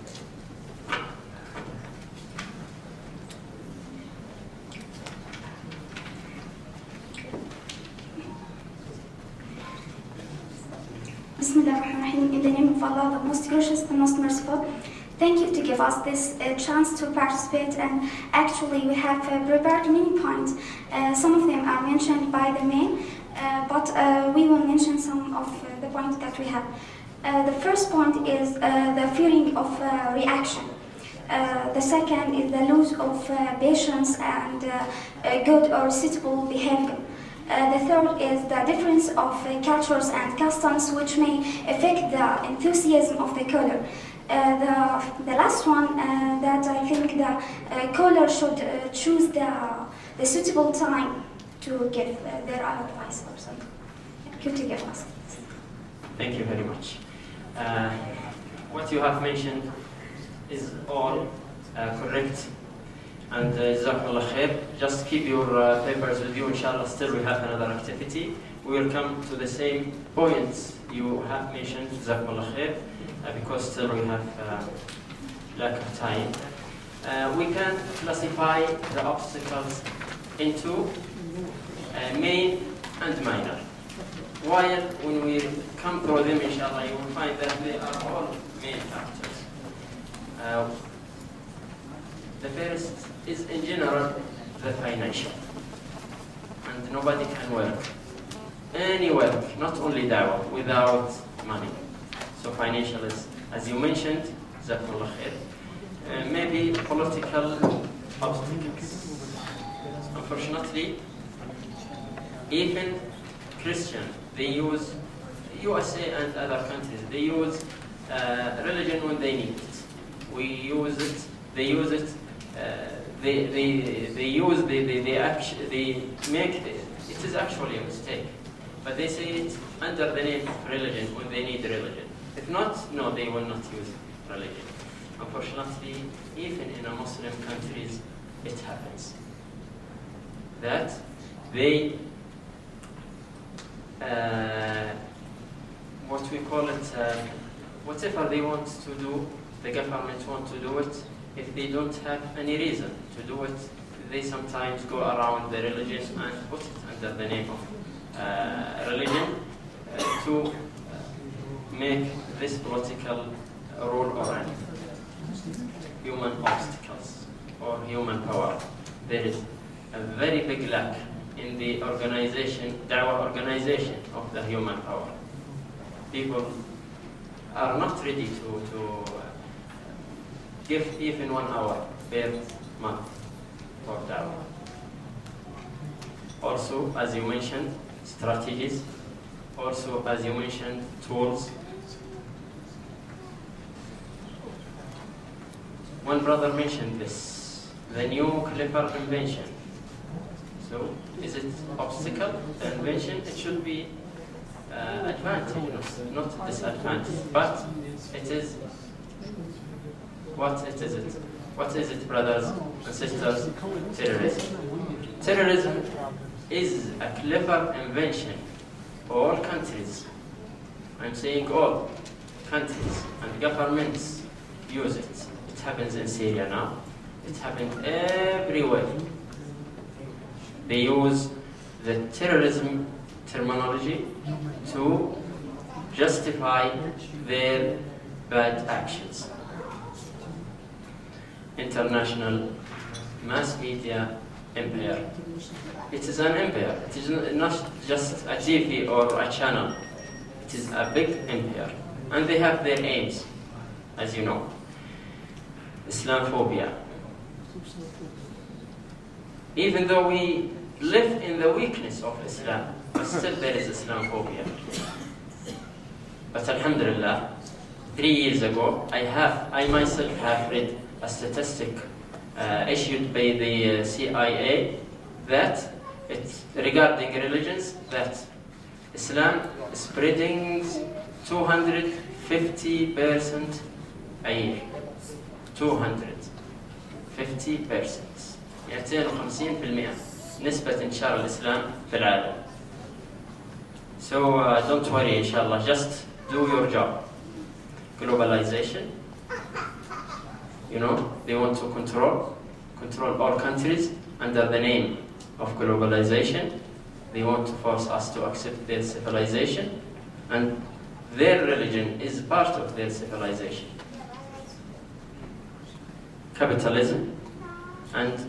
Bismillahirrahmanirrahim. In the name of Allah, the most gracious, the most merciful. Thank you to give us this chance to participate, and actually we have prepared many points. Some of them are mentioned by the main, but we will mention some of the points that we have. The first point is the fearing of reaction. The second is the loss of patience and good or suitable behavior. The third is the difference of cultures and customs, which may affect the enthusiasm of the caller. The last one, that I think the caller should choose the suitable time to give their advice or something. Thank you to give us. Thank you very much. What you have mentioned is all correct. And Jazakallah khair. Just keep your papers with you, inshallah. Still, we have another activity. We will come to the same points you have mentioned, Jazakallah khair, because still we have lack of time. We can classify the obstacles into main and minor. While when we come through them, inshallah, you will find that they are all main factors. The first is, in general, the financial. And nobody can work, any work, not only da'wah, without money. So financial is, as you mentioned, Jazakallah khair, maybe political obstacles. Unfortunately, even Christian, they use, USA and other countries, they use religion when they need it. We use it, they use it, they make it is actually a mistake, but they say it under the name of religion when they need religion. If not, no, they will not use religion. Unfortunately, even in a Muslim countries, it happens that they what we call it, whatever they want to do, the government want to do it. If they don't have any reason to do it, they sometimes go around the religion and put it under the name of religion to make this political rule or human obstacles. or human power. There is a very big lack in the organization, da'wah organization of the human power. People are not ready to give even 1 hour per month for da'wah. Also, as you mentioned, strategies. Also, as you mentioned, tools. One brother mentioned this, the new clever invention. So, is it obstacle, the invention? It should be advantage, not disadvantage. But it is, what is it? What is it, brothers and sisters? Terrorism. Terrorism is a clever invention. All countries, I'm saying all countries and governments use it. It happens in Syria now. It happens everywhere. They use the terrorism terminology to justify their bad actions. International mass media empire. It is an empire. It is not just a TV or a channel. It is a big empire. And they have their aims, as you know. Islamophobia. Even though we live in the weakness of Islam, but still there is Islamophobia. But alhamdulillah, 3 years ago, I myself have read a statistic issued by the CIA that it's regarding religions, that Islam is spreading 250% a year. 250%. 250% نسبة انتشار الإسلام في العالم. So don't worry, inshallah, just do your job. Globalization, you know, they want to control all countries under the name of globalization. They want to force us to accept their civilization, and their religion is part of their civilization. Capitalism, and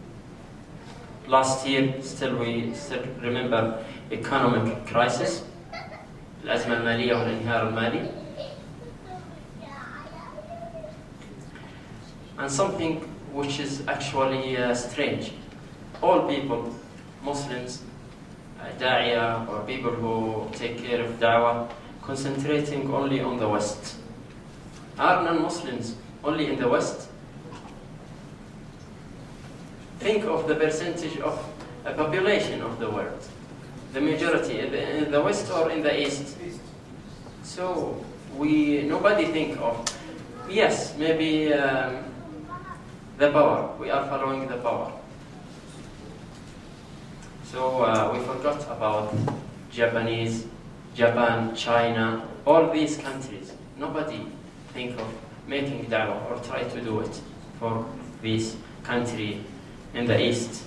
last year we still remember economic crisis, الأزمة المالية والانهيار المالي. And something which is actually strange. All people, Muslims, da'iyah, or people who take care of da'wah, concentrating only on the West. Are non-Muslims only in the West? Think of the percentage of a population of the world. The majority in the West or in the East. So nobody think of, yes, maybe the power. We are following the power. So we forgot about Japan, China, all these countries. Nobody think of making da'wah or try to do it for this country in the East.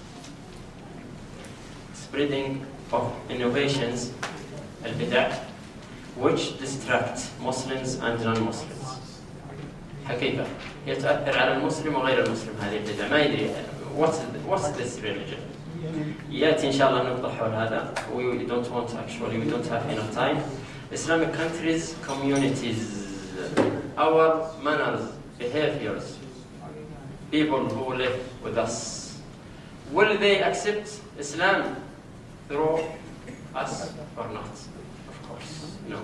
Spreading of innovations, al-bida', which distract Muslims and non-Muslims. حقيقة يتأثر على المسلم وغير المسلم هذه البدع. ما يدري what's this religion. يأتي إن شاء الله نقطة حول هذا. We don't have enough time. Islamic countries, communities, our manners, behaviors, people who live with us, will they accept Islam through us or not? Of course, no.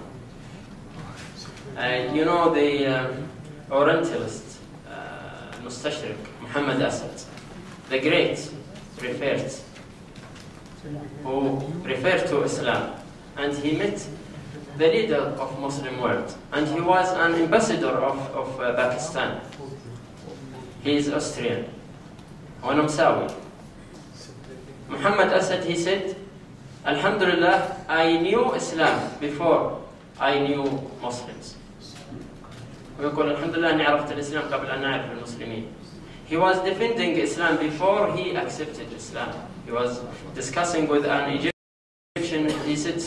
You know the Orientalist, Mustashrik, Muhammad Asad, the great referred, who referred to Islam, and he met the leader of Muslim world, and he was an ambassador of Pakistan. He is Austrian, Wanamsawi. Muhammad Asad, he said, Alhamdulillah, I knew Islam before I knew Muslims. ويقول الحمد لله أني عرفت الإسلام قبل أن أعرف المسلمين. He was defending Islam before he accepted Islam. He was discussing with an Egyptian. He said,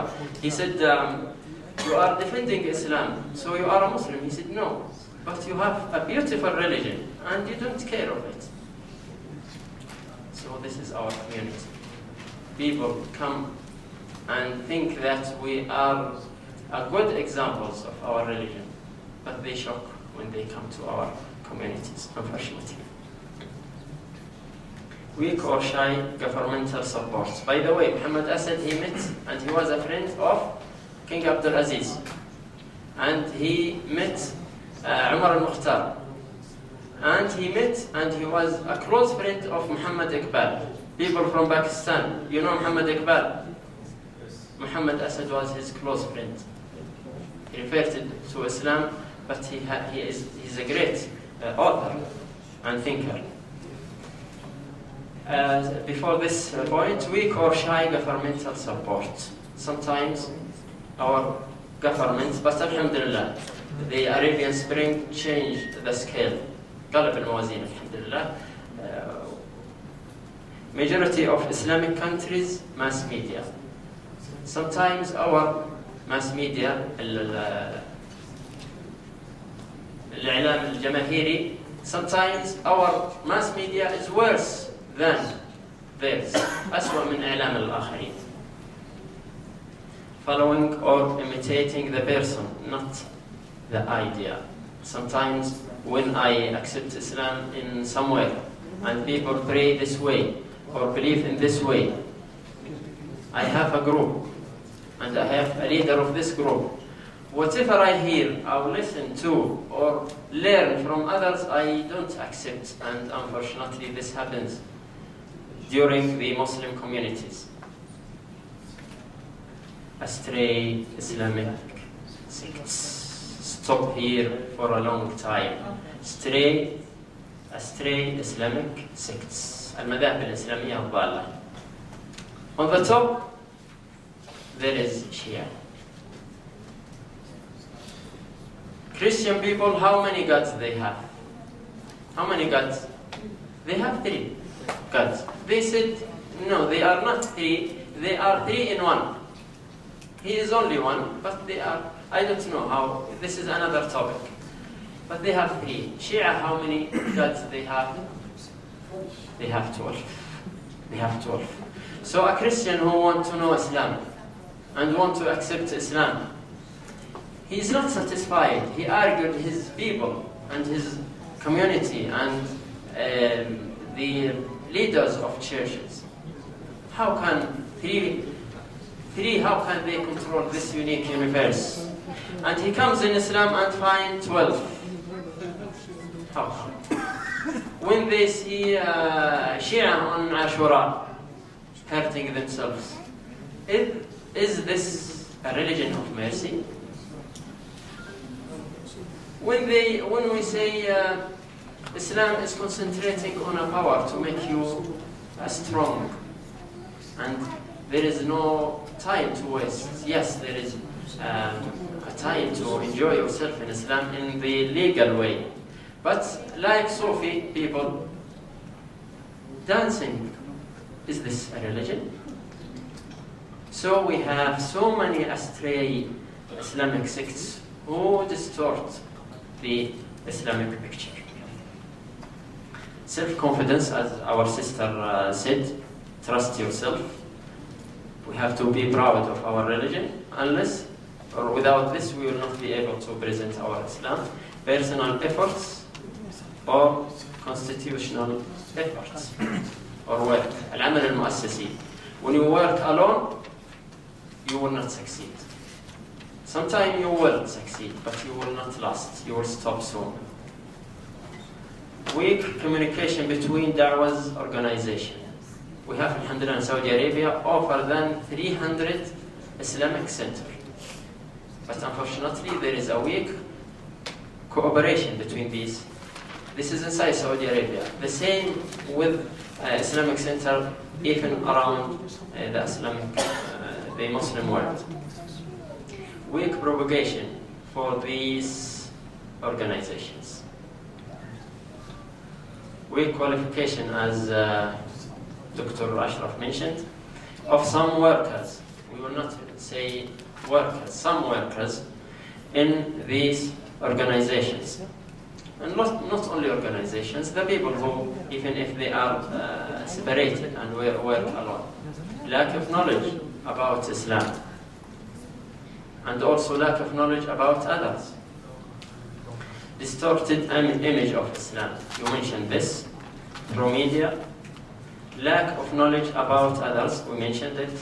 you are defending Islam, so you are a Muslim. He said, no, but you have a beautiful religion and you don't care of it. So this is our community. People come and think that we are good examples of our religion, but they shock when they come to our communities, unfortunately. Weak or shy governmental support. By the way, Muhammad Asad, he met and he was a friend of King Abdul Aziz. And he met Umar al-Mukhtar. And he met and he was a close friend of Muhammad Iqbal. People from Pakistan, you know Muhammad Iqbal? Muhammad Asad was his close friend. He referred to Islam, but he's a great author and thinker. Before this point, weak or shy governmental support. Sometimes our governments, but alhamdulillah, the Arabian Spring changed the scale. قلب الموازين alhamdulillah. Majority of Islamic countries, mass media. Sometimes our mass media, الإعلام الجماهيري, sometimes our mass media is worse than theirs. أسوأ من إعلام الآخرين. Following or imitating the person, not the idea. Sometimes when I accept Islam in somewhere and people pray this way or believe in this way, I have a group and I have a leader of this group. Whatever I hear or listen to or learn from others, I don't accept, and unfortunately this happens during the Muslim communities. Astray Islamic sects. Stop here for a long time. Astray Islamic sects. المذاهب الإسلامية الضالة. On the top, there is Shia. Christian people, how many gods they have? How many gods? They have 3 gods. They said, no, they are not 3, they are 3 in 1. He is only 1, but they are, I don't know how, this is another topic. But they have 3. Shia, how many gods they have? They have 12. They have 12. So a Christian who wants to know Islam and want to accept Islam, he is not satisfied. He argued his people and his community and the leaders of churches. How can how can they control this unique universe? And he comes in Islam and finds 12. How? When they see Shia on Ashura hurting themselves, is this a religion of mercy? When we say Islam is concentrating on a power to make you strong, and there is no time to waste. Yes, there is a time to enjoy yourself in Islam in the legal way. But like Sufi people, dancing, is this a religion? So we have so many astray Islamic sects who distort the Islamic picture. Self-confidence, as our sister said, trust yourself. We have to be proud of our religion. Unless, or without this, we will not be able to present our Islam. Personal efforts or constitutional efforts or work. العمل المؤسسي. When you work alone, you will not succeed. Sometimes you will succeed, but you will not last. You will stop soon. Weak communication between Da'wah's organization. We have, alhamdulillah, in Saudi Arabia, over than 300 Islamic centers. But unfortunately, there is a weak cooperation between these. This is inside Saudi Arabia. The same with Islamic center, even around the Islamic, the Muslim world. Weak propagation for these organizations. Weak qualification, as Dr. Ashraf mentioned, of some workers. We will not say workers, some workers in these organizations. And not only organizations, the people who, even if they are separated and work alone. Lack of knowledge about Islam. And also lack of knowledge about others. Distorted image of Islam. You mentioned this through media. Lack of knowledge about others, we mentioned it.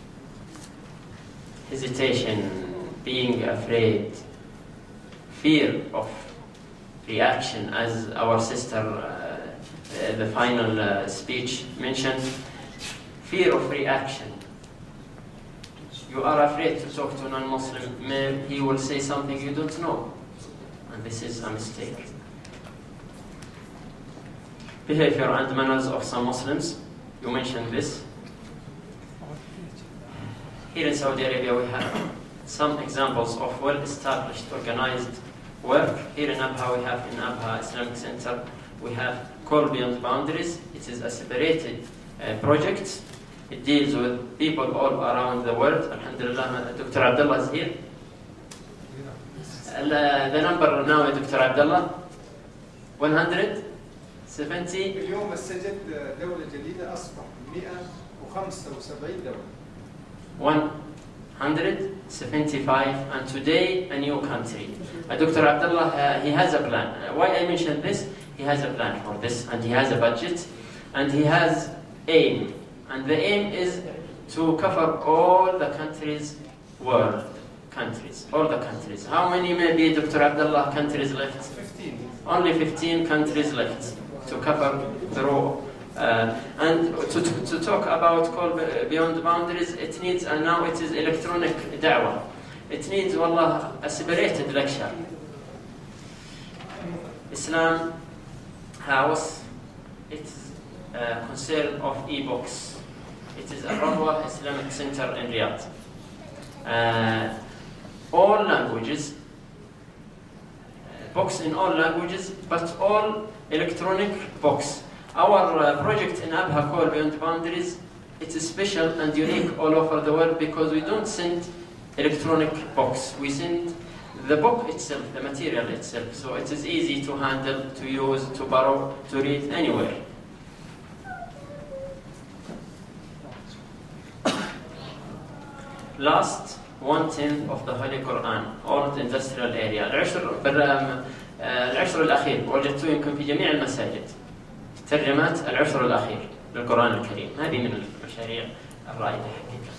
Hesitation, being afraid, fear of reaction, as our sister, the final speech mentioned. Fear of reaction. You are afraid to talk to a non-Muslim. Maybe he will say something you don't know. And this is a mistake. Behavior and manners of some Muslims. You mentioned this. Here in Saudi Arabia we have some examples of well-established, organized work. Here in Abha we have, in Abha Islamic Center, we have Call Beyond Boundaries. It is a separated project. It deals with people all around the world. Alhamdulillah, Dr. Abdullah is here. The number now, Dr. Abdullah, 170. اليوم مسجد دولة جديدة أصبح 175 دولة. 175, and today a new country. Dr. Abdullah, he has a plan. Why I mentioned this? He has a plan for this, and he has a budget, and he has aim. And the aim is to cover all the countries, world countries, all the countries. How many maybe, Dr. Abdullah, countries left? 15. Only 15 countries left to cover through. And to talk about Call Beyond Boundaries, it needs, and now it is electronic da'wah. It needs, wallah, a separated lecture. Islam House, it's concern of e-books. It is a Radwa Islamic Center in Riyadh. All languages, books in all languages, but all electronic books. Our project in Abha Call Beyond Boundaries, it is special and unique all over the world because we don't send electronic books. We send the book itself, the material itself. So it is easy to handle, to use, to borrow, to read anywhere. Last 1/10 of the Holy Quran, old industrial area. العشر الأخير وجدته يمكن في جميع المساجد. ترجمات العشر الأخير للقرآن الكريم. هذه من المشاريع الرائدة حقيقة.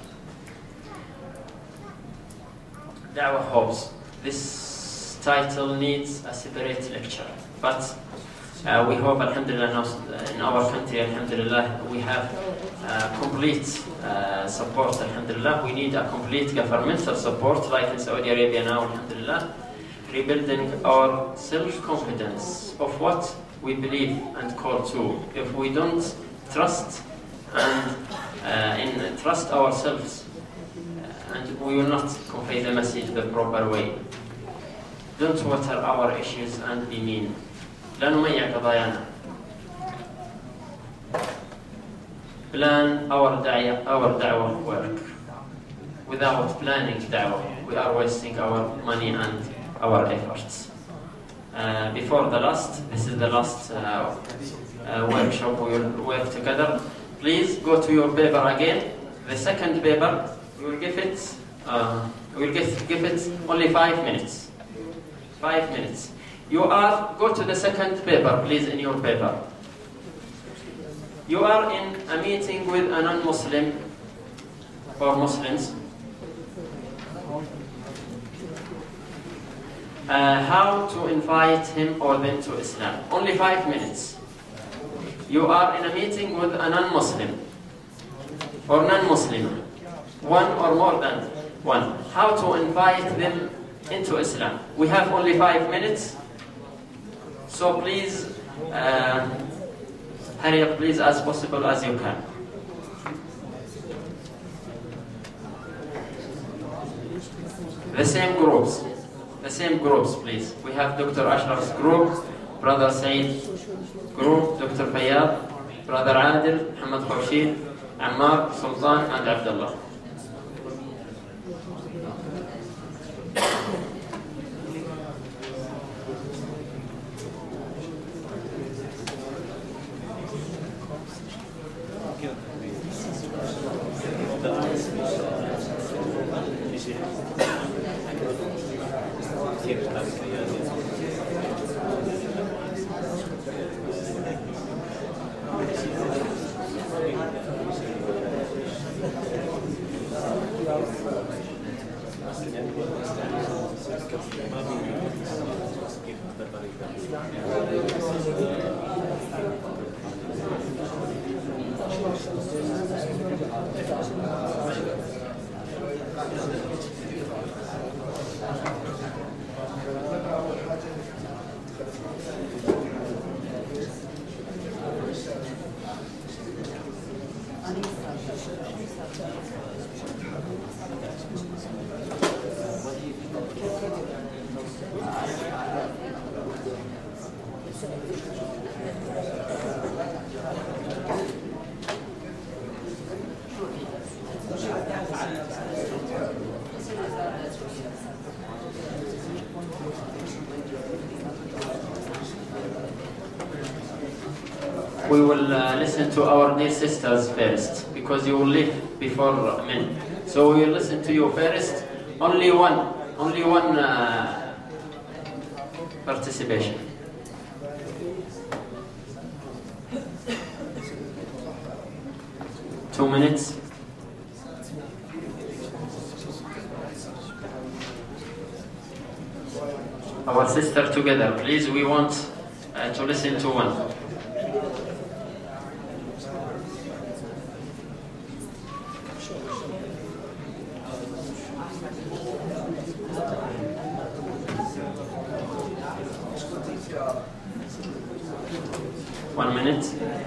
دعوة Hopes. This title needs a separate lecture, but we hope, alhamdulillah, now in our country, alhamdulillah, we have complete support, alhamdulillah. We need a complete governmental support, like in Saudi Arabia now, alhamdulillah, rebuilding our self-confidence of what we believe and call to. If we don't trust and trust ourselves, and we will not convey the message the proper way. Don't water our issues and be mean. لا نميع قضايانا. Plan our da'wah work. Without planning da'wah, we are wasting our money and our efforts. Before the last, this is the last workshop we will work together. Please go to your paper again. The second paper, we will give it. Give it only 5 minutes. 5 minutes. You are, go to the second paper, please, in your paper. You are in a meeting with a non-Muslim or Muslims. How to invite him or them to Islam. Only 5 minutes. You are in a meeting with a non-Muslim or non-Muslim, one or more than one. How to invite them into Islam. We have only 5 minutes. So please, hurry up, please, as possible as you can. The same groups, please. We have Dr. Ashraf's group, Brother Said group, Dr. Fayyad, Brother Adil, Muhammad Khurshid, Ammar, Sultan, and Abdullah. We will listen to our dear sisters first, because you will leave before men. So we will listen to you first. Only one participation. Two minutes. Our sister together, please. We want to listen to one. One minute.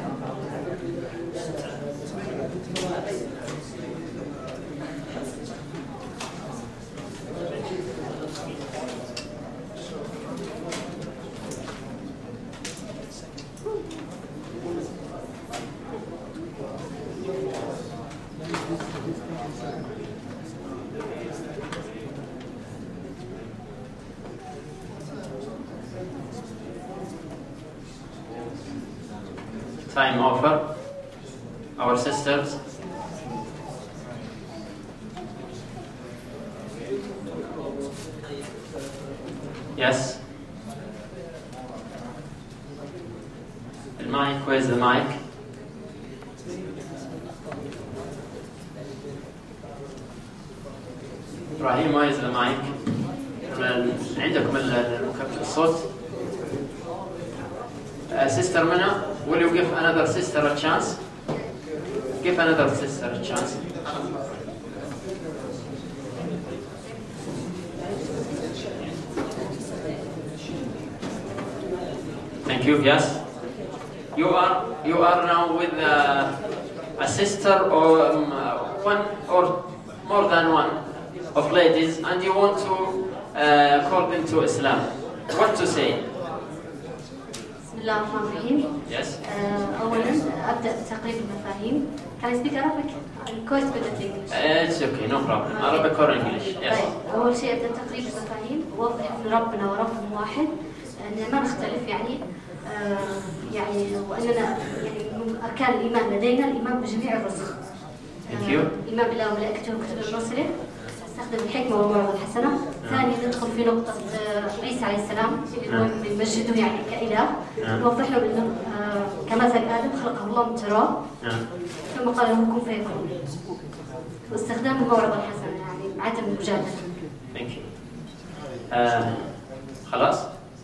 Time over. Our sisters. Yes. The mic, where's the mic? Ibrahim, where's the mic? عندكم مكبر الصوت. Sister Mina, will you give another sister a chance? Give another sister a chance. Thank you. Yes. You are now with a sister or one or more than one of ladies, and you want to call them to Islam. What to say? بسم الله الرحمن الرحيم. Yes. أولاً أبدأ بتقريب المفاهيم. Can I speak Arabic? I'm quite good at English. It's okay, no problem. Arabic or English. Yes. طيب، أول شيء أبدأ بتقريب المفاهيم، ووضح أن ربنا ورب واحد، أن ما نختلف يعني وأننا يعني من أركان الإيمان لدينا الإيمان بجميع الرسل. Thank you. الإيمان بالله وملائكته وكتب رسله. استخدم الحكمة والموعظة الحسنة. ثانيا ندخل في نقطة عيسى عليه السلام اللي هو بنمجده يعني كإله. نوضح له بأنه كمثل آدم خلقه الله من تراب. ثم قال له كن فيكون. واستخدام الموعظة الحسنة يعني عدم المجادلة. Thank you. خلاص.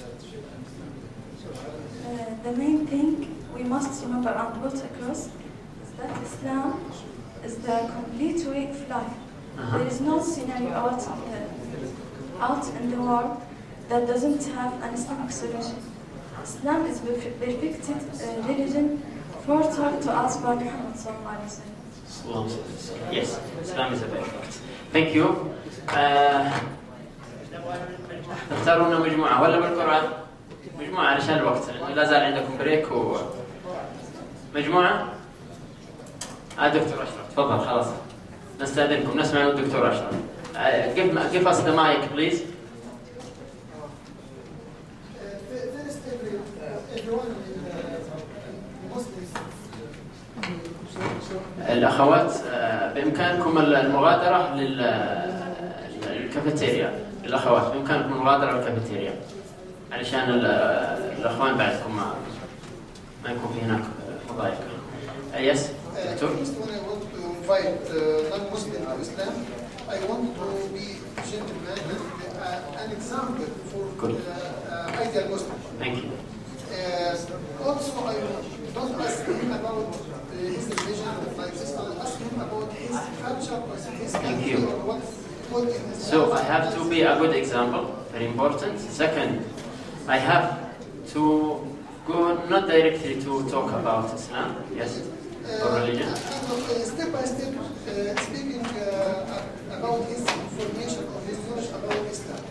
The main thing we must remember and put across is that Islam is the complete way of life. There is no scenario out in the world that doesn't have an Islamic solution. Islam is perfected religion foretold to us by Muhammad sallallahu alaihi wasallam. Yes, Islam is a perfect. Thank you. تختارون مجموعة ولا بالقرآن؟ مجموعة علشان الوقت، لأنه لا زال عندكم بريك مجموعة؟ دكتور أشرف، تفضل خلاص. نستأذنكم نسمع الدكتور أشرف. Give us the mic, please. الأخوات بإمكانكم المغادرة الكافيتيريا الأخوات بإمكانكم المغادرة للكافيتيريا علشان الأخوان بعدكم ما يكون في هناك مضايق. يس دكتور. When I want to invite non-Muslim to Islam, I want to be gentleman and an example for ideal Muslim. Thank you. Also, I don't ask him about his religion like this. I ask him about his culture or his country or what in his So I have to be a good example, very important. Second, I have to go not directly to talk about Islam, yes, or religion. Step by step, speaking about his information or his knowledge about Islam.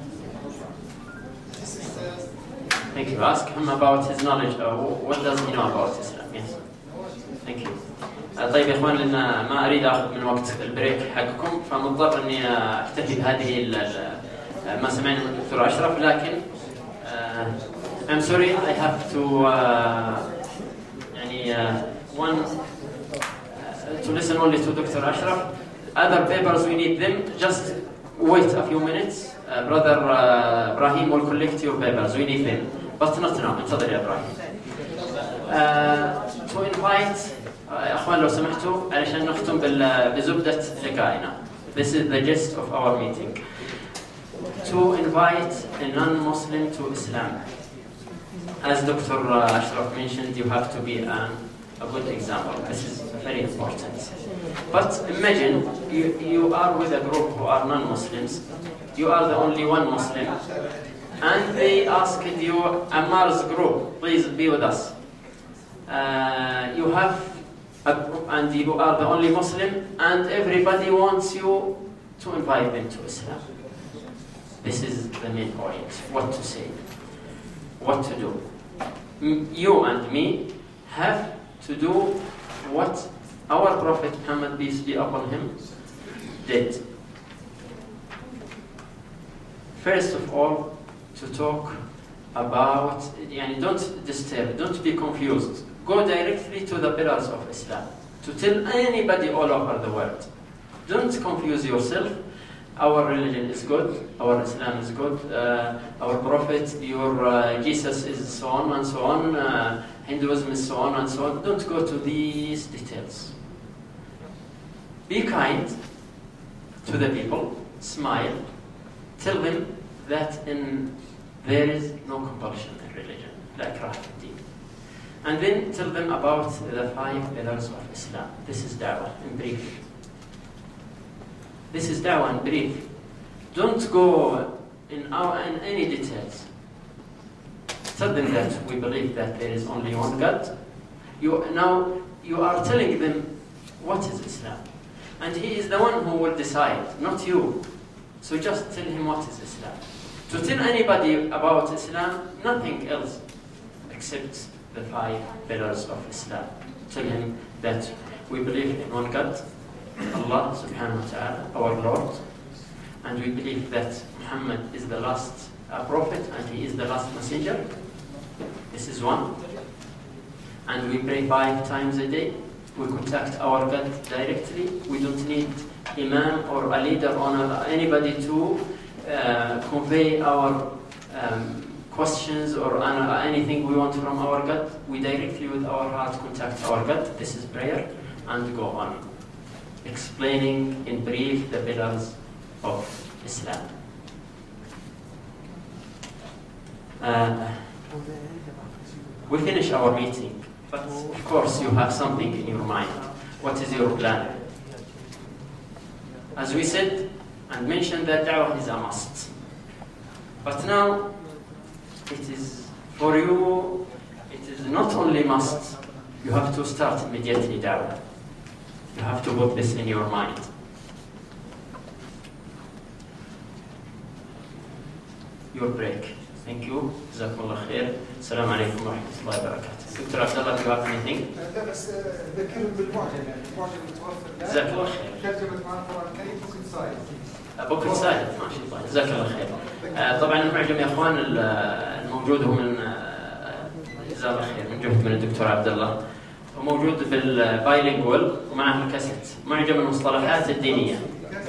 This is. Thank you. Ask him about his knowledge. What does he know about Islam? Yes. Thank you. طيب يا اخوان، لان ما اريد اخذ من وقت البريك حقكم، فمضطر اني اكتفي بهذه ما سمعنا من الدكتور اشرف، لكن I'm sorry I have to to listen only to Dr. Ashraf. Other papers we need them. Just wait a few minutes. Brother Ibrahim will collect your papers. We need them. But not now. انتظر يا إبراهيم. To invite أخوان لو سمحتوا علشان نختم بزبدة لقائنا. This is the gist of our meeting. To invite a non-Muslim to Islam. As Dr. Ashraf mentioned, you have to be a good example. This is very important. But imagine you are with a group who are non-Muslims. You are the only one Muslim. And they asked you, Ammar's group, please be with us. You have a group and you are the only Muslim, and everybody wants you to invite them to Islam. This is the main point. What to say, what to do. You and me have to do what our Prophet Muhammad, peace be upon him, did. First of all, to talk about, don't disturb, don't be confused. Go directly to the pillars of Islam, to tell anybody all over the world. Don't confuse yourself. Our religion is good, our Islam is good, our Prophet, your Jesus is so on and so on, Hinduism is so on and so on. Don't go to these details. Be kind to the people, smile, tell them that there is no compulsion in religion, la ikraha fi din. And then tell them about the 5 pillars of Islam. This is da'wah in brief. This is da'wah in brief. Don't go in any details. Tell them that we believe that there is only one God. You are telling them what is Islam. And he is the one who will decide, not you. So just tell him what is Islam. To tell anybody about Islam, nothing else except the 5 pillars of Islam. Tell him that we believe in one God, Allah subhanahu wa ta'ala, our Lord, and we believe that Muhammad is the last prophet and he is the last messenger. This is one. And we pray 5 times a day. We contact our God directly. We don't need imam or a leader or anybody to convey our questions or anything we want from our God. We directly with our heart contact our God. This is prayer, and go on explaining in brief the pillars of Islam. We finish our meeting, but of course you have something in your mind. What is your plan? As we said and mentioned, that da'wah is a must. But now, it is for you, it is not only must, you have to start immediately da'wah. You have to put this in your mind. Your break. Thank you. Jazakumullah khair. Assalamu alaikum wa rahmatullahi wa barakatuh. Dr. Abdullah, do you have anything? ذكرهم بالمعجم، المعجم المتوفر الآن. جزاك الله خير. ترجمة مع القرآن الكريم بوك سايد. بوك سايد، ما شاء الله. جزاك الله خير. طبعا المعجم يا اخوان الموجود هو من جزاه الله خير من جهد من الدكتور عبد الله، وموجود بالبايلينجوال ومعه الكاسيت، معجم المصطلحات الدينيه.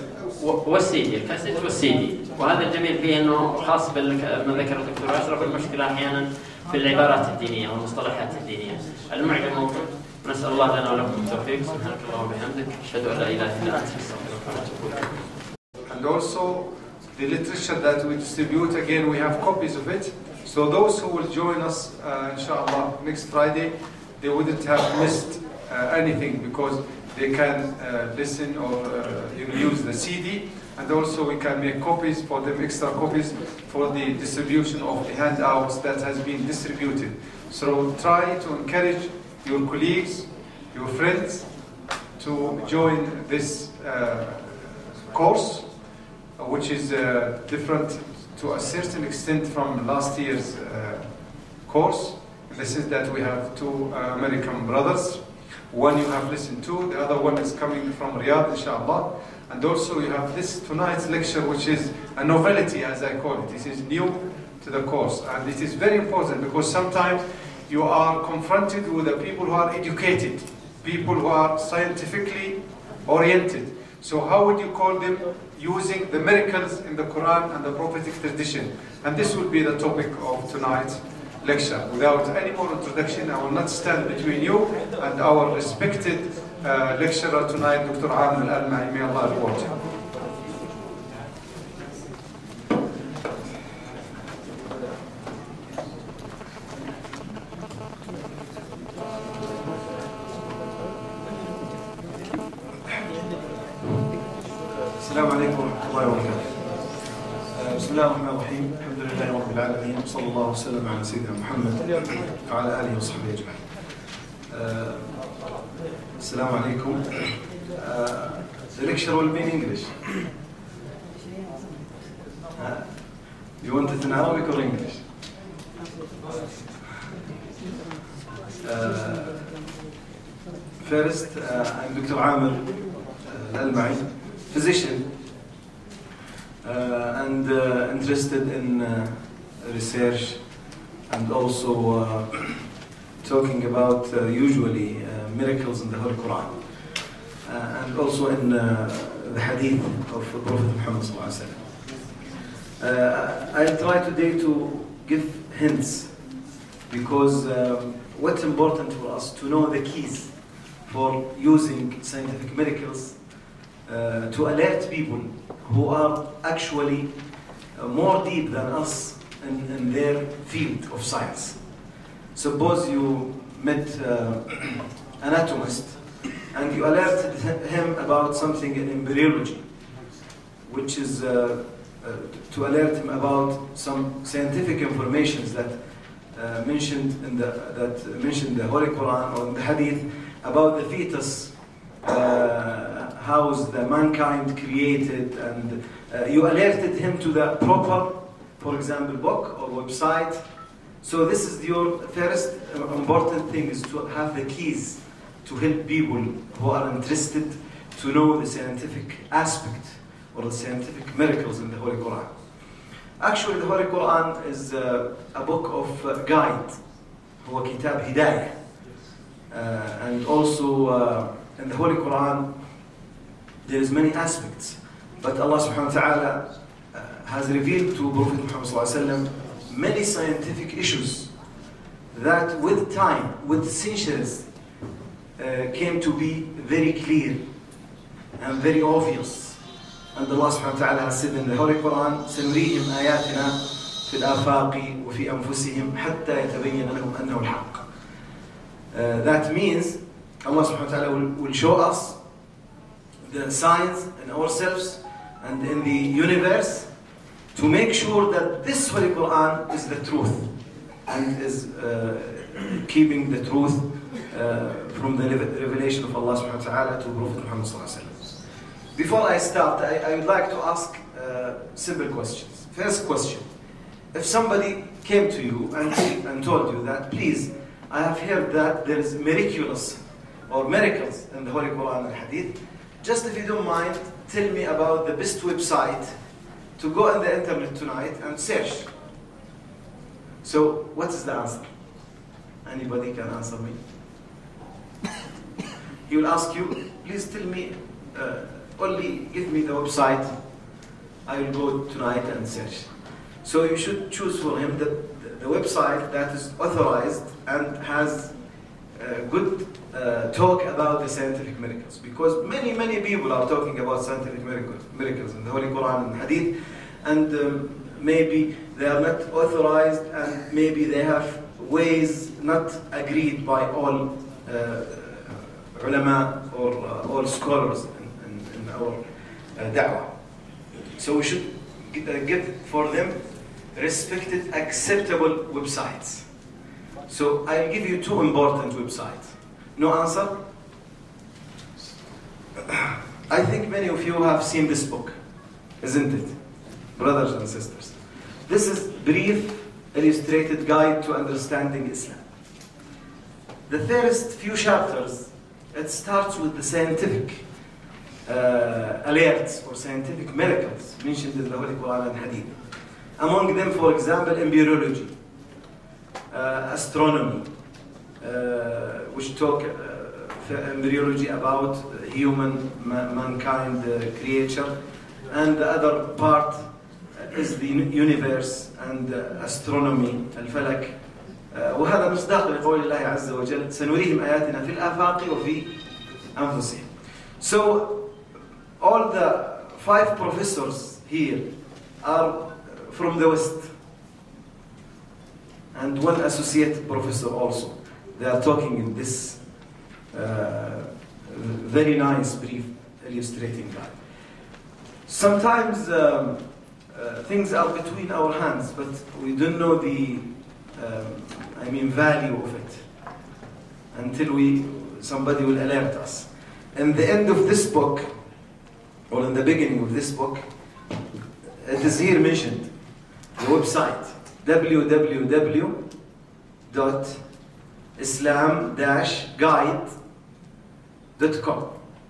والسي الكاسيت والسي دي. وهذا الجميل فيه انه خاص ما ذكر الدكتور اشرف، المشكله احيانا في العبارات الدينيه والمصطلحات الدينيه. المعجم موجود، نسال الله لنا ولكم التوفيق. سبحانك اللهم وبحمدك، اشهد ان لا اله الا انت، استغفرك واتوب اليك. And also the literature that we distribute, again we have copies of it. So those who will join us, inshallah, next Friday, they wouldn't have missed anything because they can listen or use the CD, and also we can make copies for them, extra copies for the distribution of the handouts that has been distributed. So try to encourage your colleagues, your friends to join this course, which is different to a certain extent from last year's course. This is that we have two American brothers. One you have listened to, the other one is coming from Riyadh, inshallah. And also you have this tonight's lecture, which is a novelty, as I call it. This is new to the course. And it is very important because sometimes you are confronted with the people who are educated, people who are scientifically oriented. So how would you call them? Using the miracles in the Quran and the prophetic tradition. And this will be the topic of tonight's lecture. Without any more introduction, I will not stand between you and our respected lecturer tonight, Dr. Amir Al-Alma'i. May Allah reward him. السلام عليكم ورحمة الله وبركاته. بسم الله الرحمن الرحيم، الحمد لله رب العالمين، وصلى الله وسلم على سيدنا محمد وعلى آله وصحبه أجمعين. السلام عليكم. The lecture will be in English. You want it in Arabic or English? First, I'm Dr. Amir Al-Alma'i, physician, and interested in research and also talking about usually miracles in the Holy Quran and also in the hadith of Prophet Muhammad sallallahu alaihi wasallam. I'll try today to give hints because what's important for us to know the keys for using scientific miracles to alert people who are actually more deep than us in their field of science. Suppose you met an anatomist and you alerted him about something in embryology, which is to alert him about some scientific information that mentioned in the Holy Quran or in the Hadith about the fetus, how is the mankind created, and you alerted him to the proper, for example, book or website. So this is your first important thing, is to have the keys to help people who are interested to know the scientific aspect or the scientific miracles in the Holy Quran. Actually, the Holy Quran is a book of guide, هو كتاب هداية. And also in the Holy Quran there is many aspects, but Allah subhanahu wa ta'ala has revealed to Prophet Muhammad sallallahu alaihi wasallam many scientific issues that with time, with centuries, came to be very clear and very obvious. And Allah subhanahu wa ta'ala has said in the Holy Quran, سنريهم آياتنا في الآفاق وفي أنفسهم حتى يتبين لهم أنه الحق. That means Allah subhanahu wa ta'ala will show us the signs in ourselves and in the universe to make sure that this Holy Quran is the truth and is keeping the truth from the revelation of Allah subhanahu wa ta'ala to Prophet Muhammad sallallahu alaihi wasallam. Before I start, I would like to ask simple questions. First question: if somebody came to you and told you that, please, I have heard that there is miraculous or miracles in the Holy Quran and Hadith, just if you don't mind, tell me about the best website to go on the internet tonight and search. So, what is the answer? Anybody can answer me? He will ask you, please tell me only give me the website, I will go tonight and search. So you should choose for him the website that is authorized and has good talk about the scientific miracles. Because many people are talking about scientific miracles in the Holy Quran and Hadith, and maybe they are not authorized, and maybe they have ways not agreed by all ulama or all scholars in our da'wah. So we should give for them respected, acceptable websites. So I'll give you 2 important websites. No answer? I think many of you have seen this book, isn't it? Brothers and sisters. This is Brief Illustrated Guide to Understanding Islam. The first few chapters, it starts with the scientific alerts or scientific miracles mentioned in the Holy Quran and Hadith. Among them, for example, embryology, astronomy, which talk embryology about human, mankind creature, and the other part is the universe and astronomy, الفلك. وهذا مصداق لقول الله عز وجل سنريهم آياتنا في الآفاق وفي أنفسهم. So all the 5 professors here are from the West, and 1 associate professor also. They are talking in this very nice brief illustrating guide. Sometimes things are between our hands, but we don't know the value of it until somebody will alert us. In the end of this book, or in the beginning of this book, it is here mentioned, the website, www.islam-guide.com.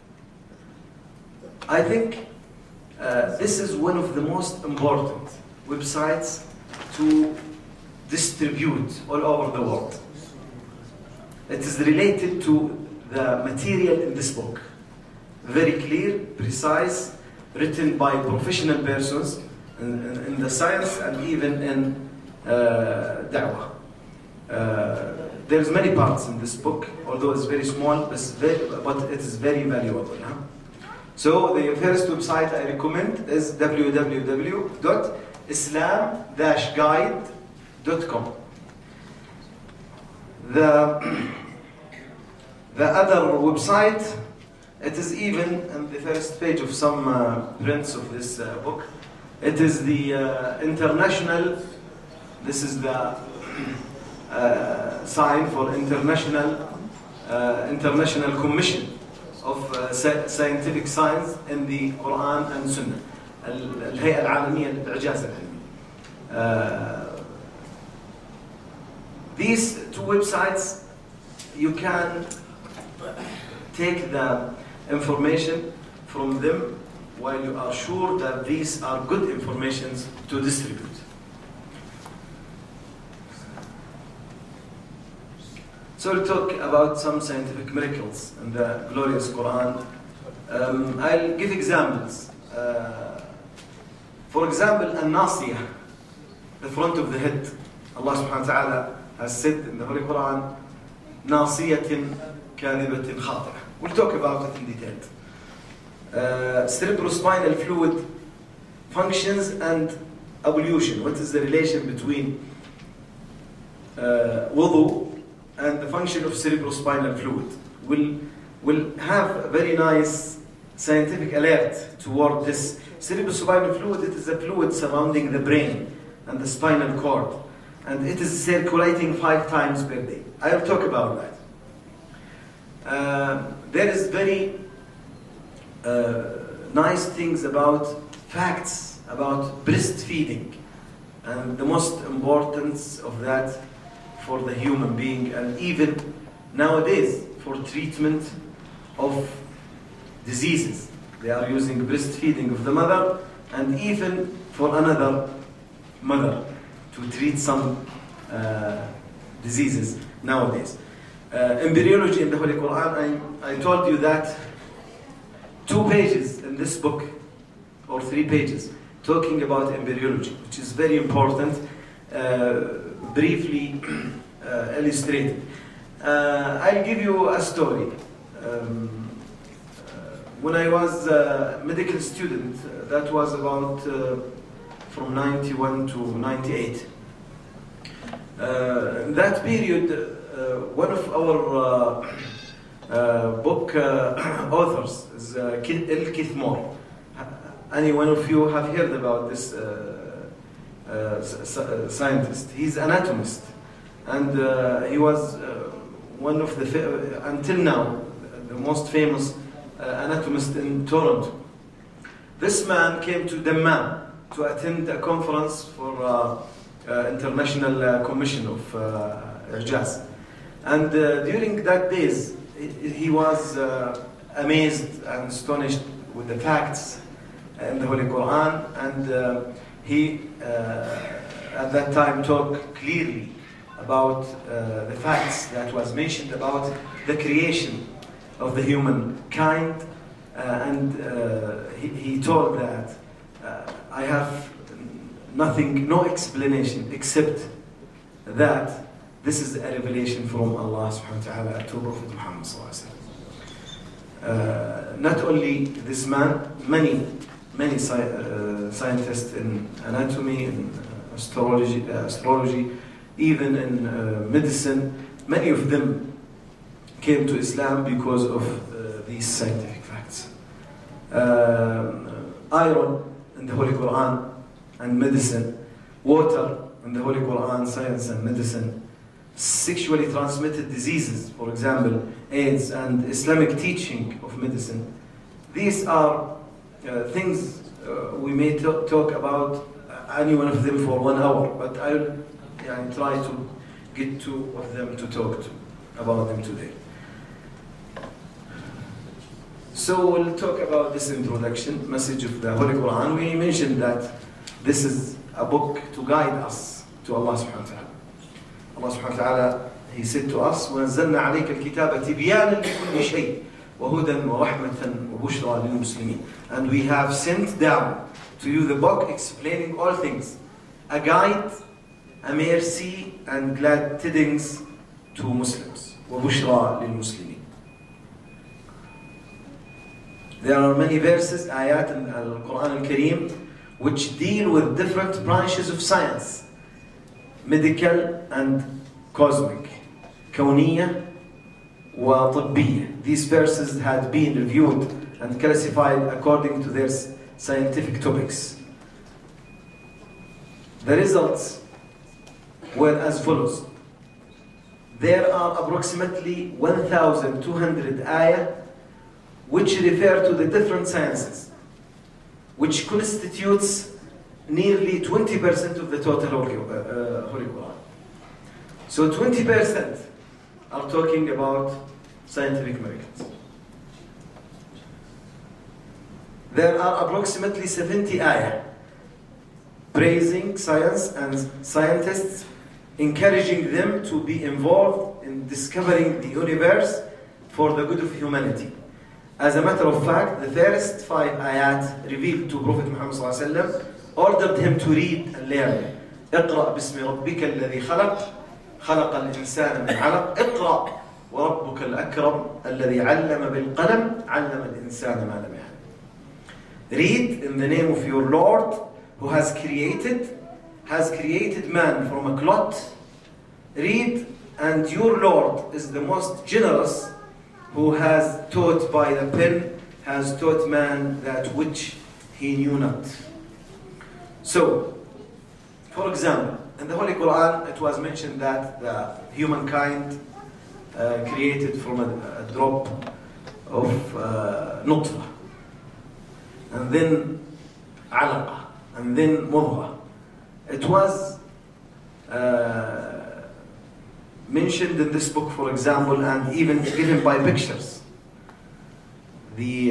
I think this is one of the most important websites to distribute all over the world. It is related to the material in this book. Very clear, precise, written by professional persons in the science and even in da'wah. There's many parts in this book, although it's very small, but it is very valuable. Huh? So the first website I recommend is www.islam-guide.com. The other website, it is even on the first page of some prints of this book. It is the international, this is the sign for International Commission of Scientific Science in the Quran and Sunnah. الهيئة العالمية للإعجاز العلمي. These 2 websites, you can take the information from them while you are sure that these are good informations to distribute. So we'll talk about some scientific miracles in the glorious Quran. I'll give examples. For example, An-Nasiyah, the front of the head. Allah subhanahu wa ta'ala has said in the Holy Quran, ناصية كاذبة خاطئة. We'll talk about it in detail. Cerebrospinal fluid functions and ablution. What is the relation between wudu and the function of cerebrospinal fluid? We'll have a very nice scientific alert toward this. Cerebrospinal fluid, it is a fluid surrounding the brain and the spinal cord, and it is circulating 5 times per day. I'll talk about that. There is very nice things about facts about breastfeeding and the most importance of that for the human being, and even nowadays for treatment of diseases. They are using breastfeeding of the mother and even for another mother to treat some diseases nowadays. Embryology in the Holy Quran, I told you that 2 pages in in this book, or 3 pages, talking about embryology, which is very important, briefly illustrated. I'll give you a story. When I was a medical student, that was about from 91 to 98. In that period, one of our book authors is El Kithmore. Any one of you have heard about this scientist? He's an anatomist, and he was one of the, until now, the most famous anatomist in Toronto. This man came to Dammam to attend a conference for International Commission of Ijaz. And during that days, he was amazed and astonished with the facts in the Holy Quran, and he at that time talked clearly about the facts that was mentioned about the creation of the humankind, and he told that I have nothing, no explanation except that this is a revelation from Allah subhanahu wa ta'ala to Prophet Muhammad sallallahu alaihi wasallam. Not only this man, many scientists in anatomy, in astrology, even in medicine, many of them came to Islam because of these scientific facts. Iron in the Holy Quran and medicine, water in the Holy Quran, science and medicine, sexually transmitted diseases, for example, AIDS, and Islamic teaching of medicine. These are things we may talk about any one of them for 1 hour, but I'll try to get 2 of them to talk about them today. So we'll talk about this introduction, message of the Holy Quran. We mentioned that this is a book to guide us to Allah subhanahu wa ta'ala. Allah subhanahu wa ta'ala, He said to us, وَنَزَّلْنَا عَلَيْكَ الْكِتَابَ تِبْيَانًا لِكُلِّ شَيْءٍ وَهُدًى وَرَحْمَةً وَبُشْرَى لِلْمُسْلِمِينَ. And we have sent down to you the book explaining all things, a guide, a mercy, and glad tidings to Muslims. وَبُشْرَى لِلْمُسْلِمِينَ. There are many verses, ayat in Al-Quran Al-Kareem, which deal with different branches of science, medical and cosmic, كونية وطبية. These verses had been reviewed and classified according to their scientific topics. The results were as follows. There are approximately 1,200 ayah which refer to the different sciences, which constitutes nearly 20% of the total Holy Quran. So 20% are talking about scientific miracles. There are approximately 70 ayah praising science and scientists, encouraging them to be involved in discovering the universe for the good of humanity. As a matter of fact, the first 5 ayat revealed to Prophet Muhammad ﷺ ordered him to read and learn. اقرأ باسم ربك الذي خلق خلق الإنسان من علق اقرأ وربك الأكرم الذي علم بالقلم علم الإنسان ما لم يعلم. Read in the name of your Lord who has created man from a clot. Read, and your Lord is the most generous, who has taught by the pen, has taught man that which he knew not. So, for example, in the Holy Quran, it was mentioned that the humankind created from a drop of nutfa, and then alaqa, and then mudghah. It was mentioned in this book, for example, and even given by pictures. The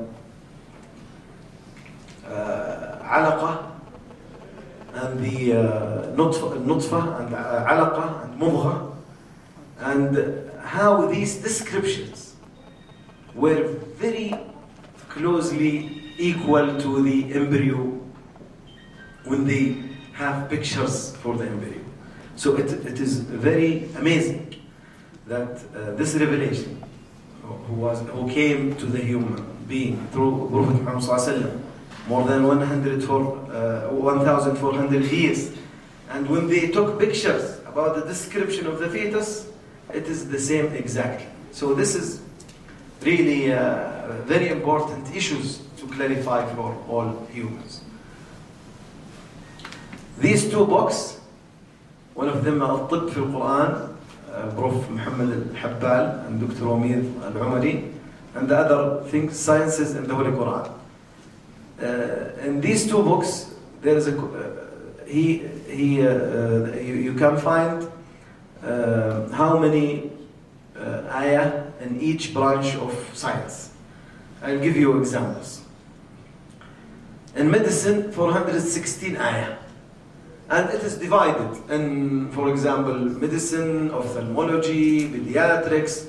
alaqa and the nutfa and alaqa and mudghah, and how these descriptions were very closely equal to the embryo when they have pictures for the embryo. So it is very amazing that this revelation who came to the human being through Prophet Muhammad ﷺ more than 1,400 years, and when they took pictures about the description of the fetus, it is the same exactly. So this is really very important issues to clarify for all humans. These two books, one of them الطب في القرآن, Prof. Muhammad al-Habbal and Dr. Omid al-Umari, and the other thing, Sciences in the Holy Quran. In these two books, there is you can find how many ayah in each branch of science. I'll give you examples. In medicine, 416 ayah. And it is divided in, for example, medicine, ophthalmology, pediatrics.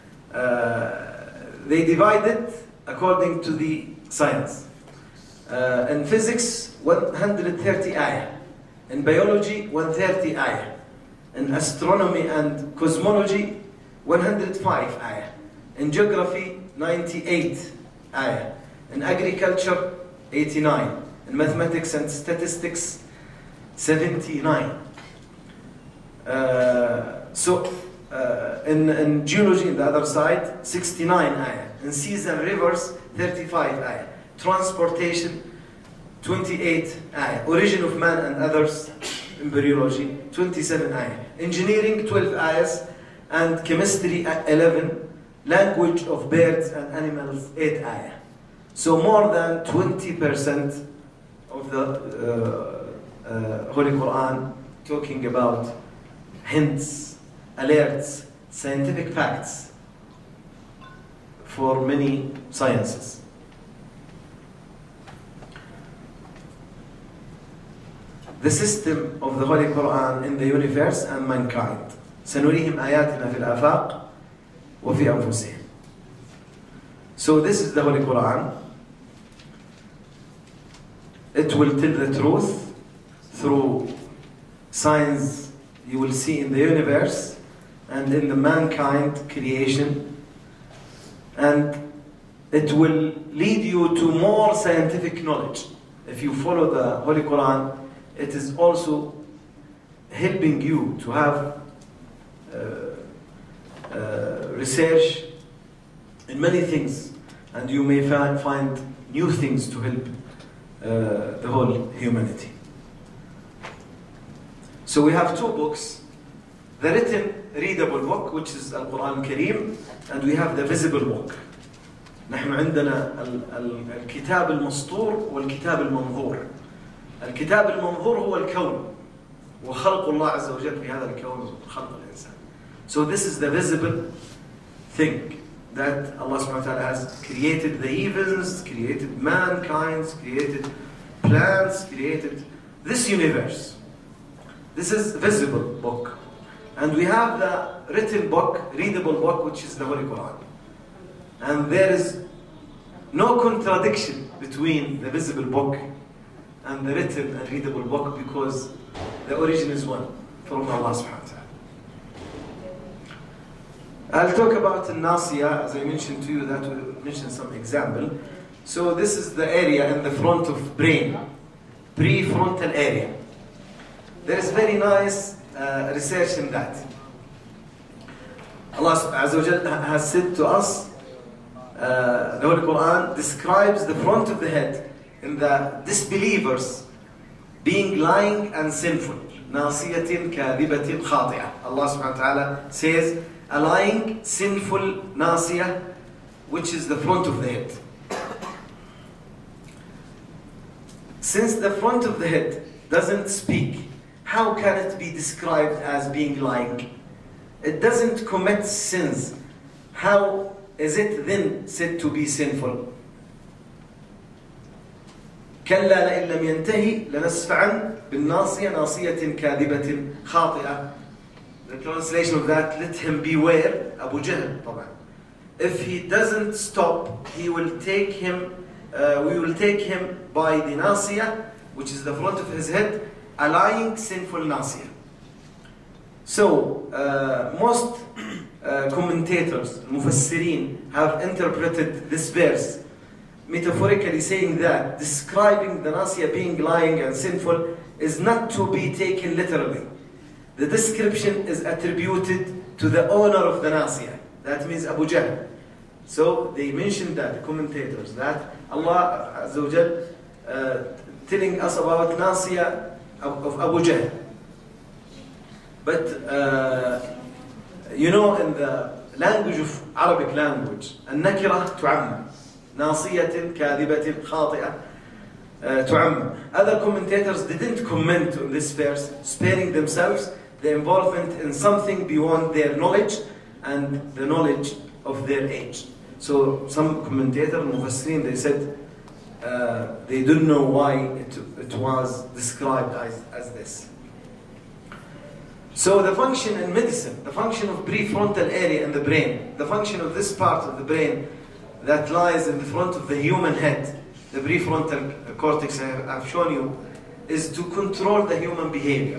They divide it according to the science. In physics, 130 ayah. In biology, 130 ayah. In astronomy and cosmology, 105 ayah. In geography, 98 ayah. In agriculture, 89. In mathematics and statistics, 79. In geology, on the other side, 69 ayah. In seas and rivers, 35 ayah. Transportation, 28 ayah. Origin of man and others, embryology, 27 ayah. Engineering, 12 ayahs. And chemistry, 11. Language of birds and animals, 8 ayah. So more than 20% of the Holy Quran talking about hints, alerts, scientific facts for many sciences. The system of the Holy Quran in the universe and mankind. سنريهم آياتنا في الآفاق وفي أنفسهم. So this is the Holy Quran. It will tell the truth through signs you will see in the universe and in the mankind creation, and it will lead you to more scientific knowledge. If you follow the Holy Quran, it is also helping you to have research in many things, and you may find new things to help the whole humanity. So we have two books, the written, readable book, which is Al-Quran Al-Kareem, and we have the visible book. نحن عندنا الكتاب المسطور والكتاب المنظور. الكتاب المنظور هو الكون وخلق الله عز وجل في هذا الكون وخلق الإنسان. So this is the visible thing that Allah subhanahu wa ta'ala has created the heavens, created mankind, created plants, created this universe. This is visible book. And we have the written book, readable book, which is the Holy Quran. And there is no contradiction between the visible book and the written and readable book, because the origin is one from Allah subhanahu wa ta'ala. I'll talk about Nasiya, as I mentioned to you, that we mentioned some example. So this is the area in the front of brain, prefrontal area. There is very nice research in that. Allah Azza wa Jal has said to us, the Holy Quran describes the front of the head in the disbelievers being lying and sinful. ناصية كاذبة خاطئة. Allah subhanahu wa ta'ala says, a lying, sinful nasiya, which is the front of the head. Since the front of the head doesn't speak, how can it be described as being lying? It doesn't commit sins. How is it then said to be sinful? كلا لئن لم ينتهي لنسفعن بالناصية ناصية كاذبة خاطئة. The translation of that, let him beware, Abu Jahl طبعا. If he doesn't stop, he will take him we will take him by the nasiyah, which is the front of his head, a lying sinful nasiyah. So, most commentators, mufassirin, have interpreted this verse metaphorically, saying that describing the nasiyah being lying and sinful is not to be taken literally. The description is attributed to the owner of the nasiyah. That means Abu Jahl. So they mentioned that, the commentators, that Allah Azza wa Jal telling us about nasiyah of Abu Jahl. But you know, in the language of Arabic language, النكرة تعم ناصية كاذبة خاطئة تعم. Other commentators didn't comment on this verse, sparing themselves the involvement in something beyond their knowledge and the knowledge of their age. So some commentators, mufassirin, they said they don't know why it was described as this. So the function in medicine, the function of prefrontal area in the brain, the function of this part of the brain that lies in the front of the human head, the prefrontal cortex I've shown you, is to control the human behavior.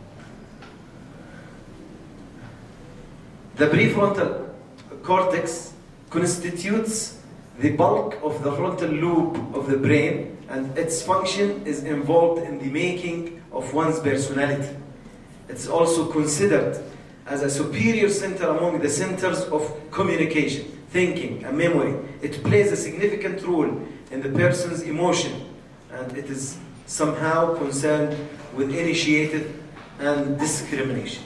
The prefrontal cortex constitutes the bulk of the frontal lobe of the brain, and its function is involved in the making of one's personality. It's also considered as a superior center among the centers of communication, thinking, and memory. It plays a significant role in the person's emotion, and it is somehow concerned with initiative and discrimination.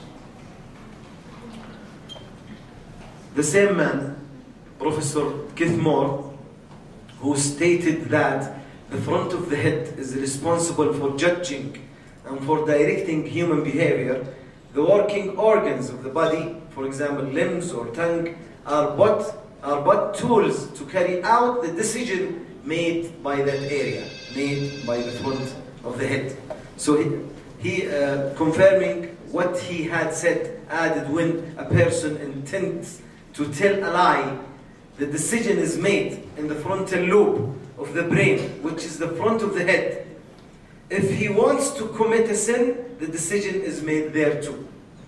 The same man, Professor Keith Moore, who stated that the front of the head is responsible for judging and for directing human behavior, the working organs of the body, for example limbs or tongue, are but tools to carry out the decision made by that area, made by the front of the head. So he confirming what he had said, added, when a person intends to tell a lie, the decision is made in the frontal lobe of the brain, which is the front of the head. If he wants to commit a sin, the decision is made there too.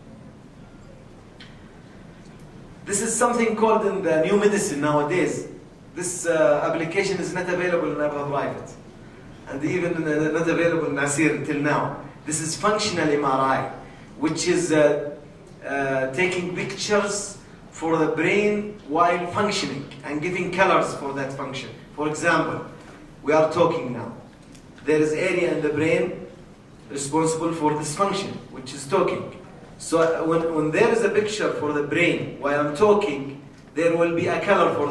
This is something called in the new medicine nowadays. This application is not available in Abha Private, and even not available in Nasir until now. This is functional MRI, which is taking pictures for the brain while functioning and giving colors for that function. For example, we are talking now. There is area in the brain responsible for this function, which is talking. So when there is a picture for the brain while I'm talking, there will be a color for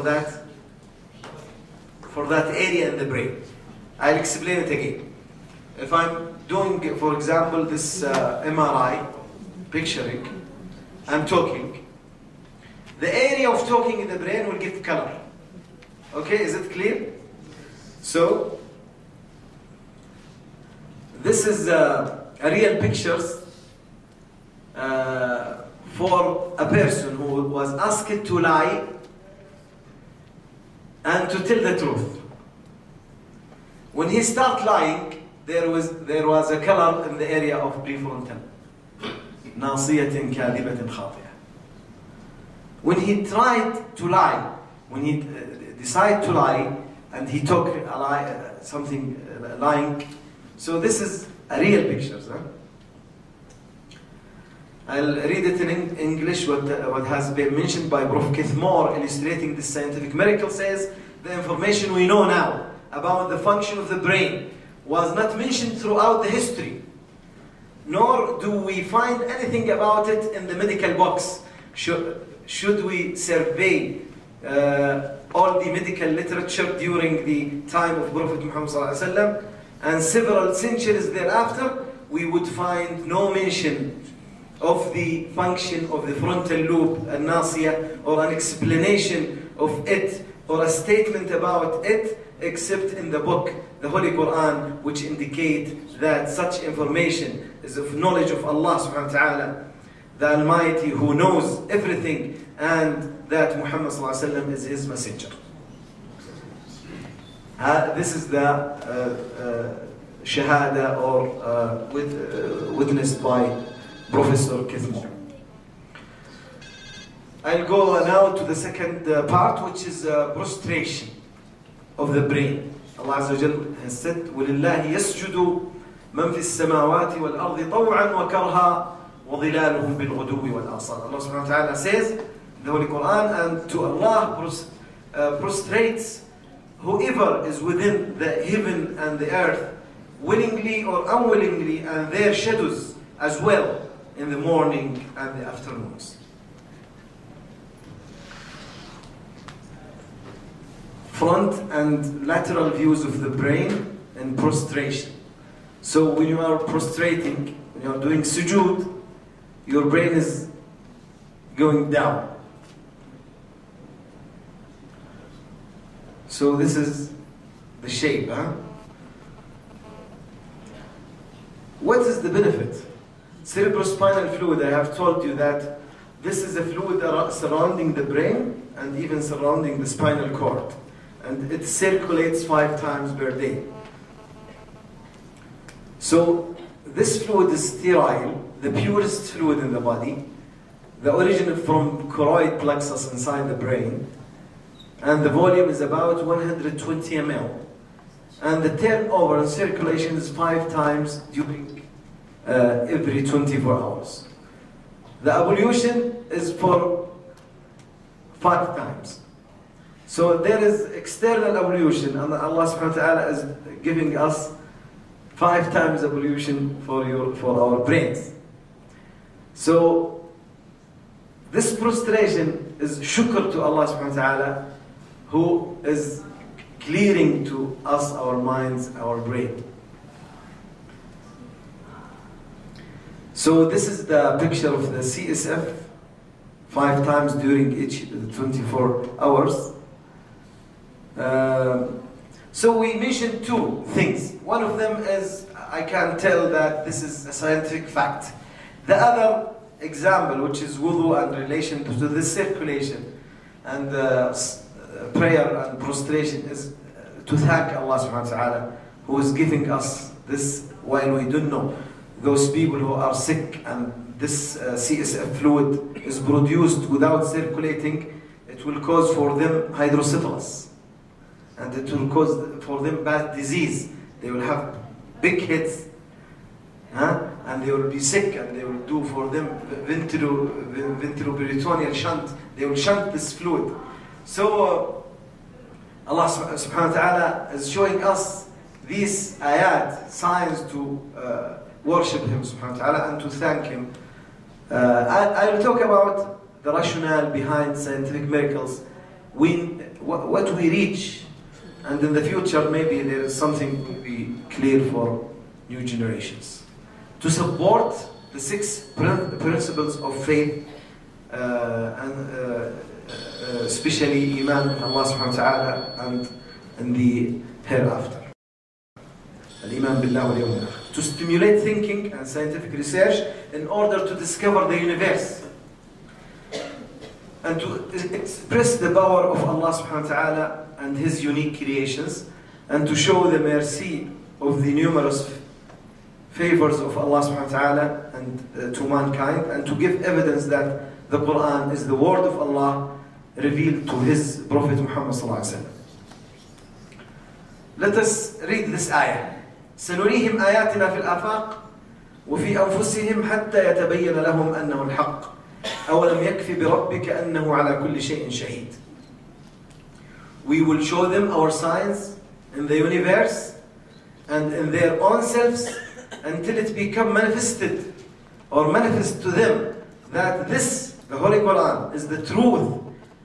that area in the brain. I'll explain it again. If I'm doing, for example, this MRI, picturing, I'm talking, the area of talking in the brain will give color. Okay, is it clear? So, this is a real pictures for a person who was asked to lie and to tell the truth. When he started lying, there was a color in the area of prefrontal. ناصية كاذبة خاطئة. When he tried to lie, when he decided to lie, and he took a lie, something lying. So this is a real picture. Huh? I'll read it in English, what has been mentioned by Prof. Keith Moore, illustrating this scientific miracle, says, the information we know now about the function of the brain was not mentioned throughout the history, nor do we find anything about it in the medical books. Should we survey all the medical literature during the time of Prophet Muhammad ﷺ and several centuries thereafter, we would find no mention of the function of the frontal lobe, al-nasiyah, or an explanation of it, or a statement about it, except in the book, the Holy Quran, which indicate that such information is of knowledge of Allah subhanahu wa ta'ala, the Almighty, who knows everything, and that Muhammad ﷺ is his messenger. This is the shahada or witnessed by Professor Kithmore. I'll go now to the second part, which is prostration of the brain. Allah Azza wa Jal has said, وَلِلَّهِ يَسْجُدُ مَنْ فِي السَّمَاوَاتِ وَالْأَرْضِ طَوْعًا وَكَرْهًا وَظِلَالُهُمْ بِالْغُدُوِّ وَالْآصَالِ. Allah subhanahu wa ta'ala says in the Holy Quran, and to Allah prostrates whoever is within the heaven and the earth, willingly or unwillingly, and their shadows as well in the morning and the afternoons. Front and lateral views of the brain and prostration. So when you are prostrating, when you are doing sujood, your brain is going down. So this is the shape. What is the benefit? Cerebrospinal fluid, I have told you that this is a fluid surrounding the brain and even surrounding the spinal cord. And it circulates 5 times per day. So this fluid is sterile, the purest fluid in the body. The origin from choroid plexus inside the brain. And the volume is about 120 ml. And the turnover and circulation is 5 times during every 24 hours. The ablution is for 5 times. So there is external ablution, and Allah subhanahu wa ta'ala is giving us 5 times ablution for our brains. So this prostration is shukr to Allah subhanahu wa ta'ala, who is clearing to us our minds, our brain. So this is the picture of the CSF 5 times during each 24 hours. So we mentioned 2 things. One of them is, I can tell that this is a scientific fact. The other example, which is wudu and relation to this circulation and prayer and prostration, is to thank Allah subhanahu wa ta'ala, who is giving us this while we don't know. Those people who are sick and this CSF fluid is produced without circulating, it will cause for them hydrocephalus. And it will cause for them bad disease. They will have big heads, and they will be sick, and they will do for them ventriculoperitoneal shunt. They will shunt this fluid. So Allah subhanahu wa ta'ala is showing us these ayat, signs to worship Him subhanahu wa ta'ala and to thank Him. I will talk about the rationale behind scientific miracles, what we reach. And in the future, maybe there is something to be clear for new generations. To support the 6 principles of faith, and especially Iman in Allah subhanahu wa ta'ala and in the hereafter. Al-Iman billah wal yawm al-akhir. To stimulate thinking and scientific research in order to discover the universe. And to express the power of Allah subhanahu wa ta'ala and His unique creations, and to show the mercy of the numerous favors of Allah subhanahu wa ta'ala and to mankind, and to give evidence that the Quran is the word of Allah revealed to His Prophet Muhammad sallallahu alaihi wasallam. Let us read this ayah. سنريهم آياتنا في الآفاق وفي أنفسهم حتى يتبين لهم أنه الحق أولم يكفي بربك أنه على كل شيء شهيد. We will show them our signs in the universe and in their own selves until it become manifested or manifest to them that this, the Holy Quran, is the truth.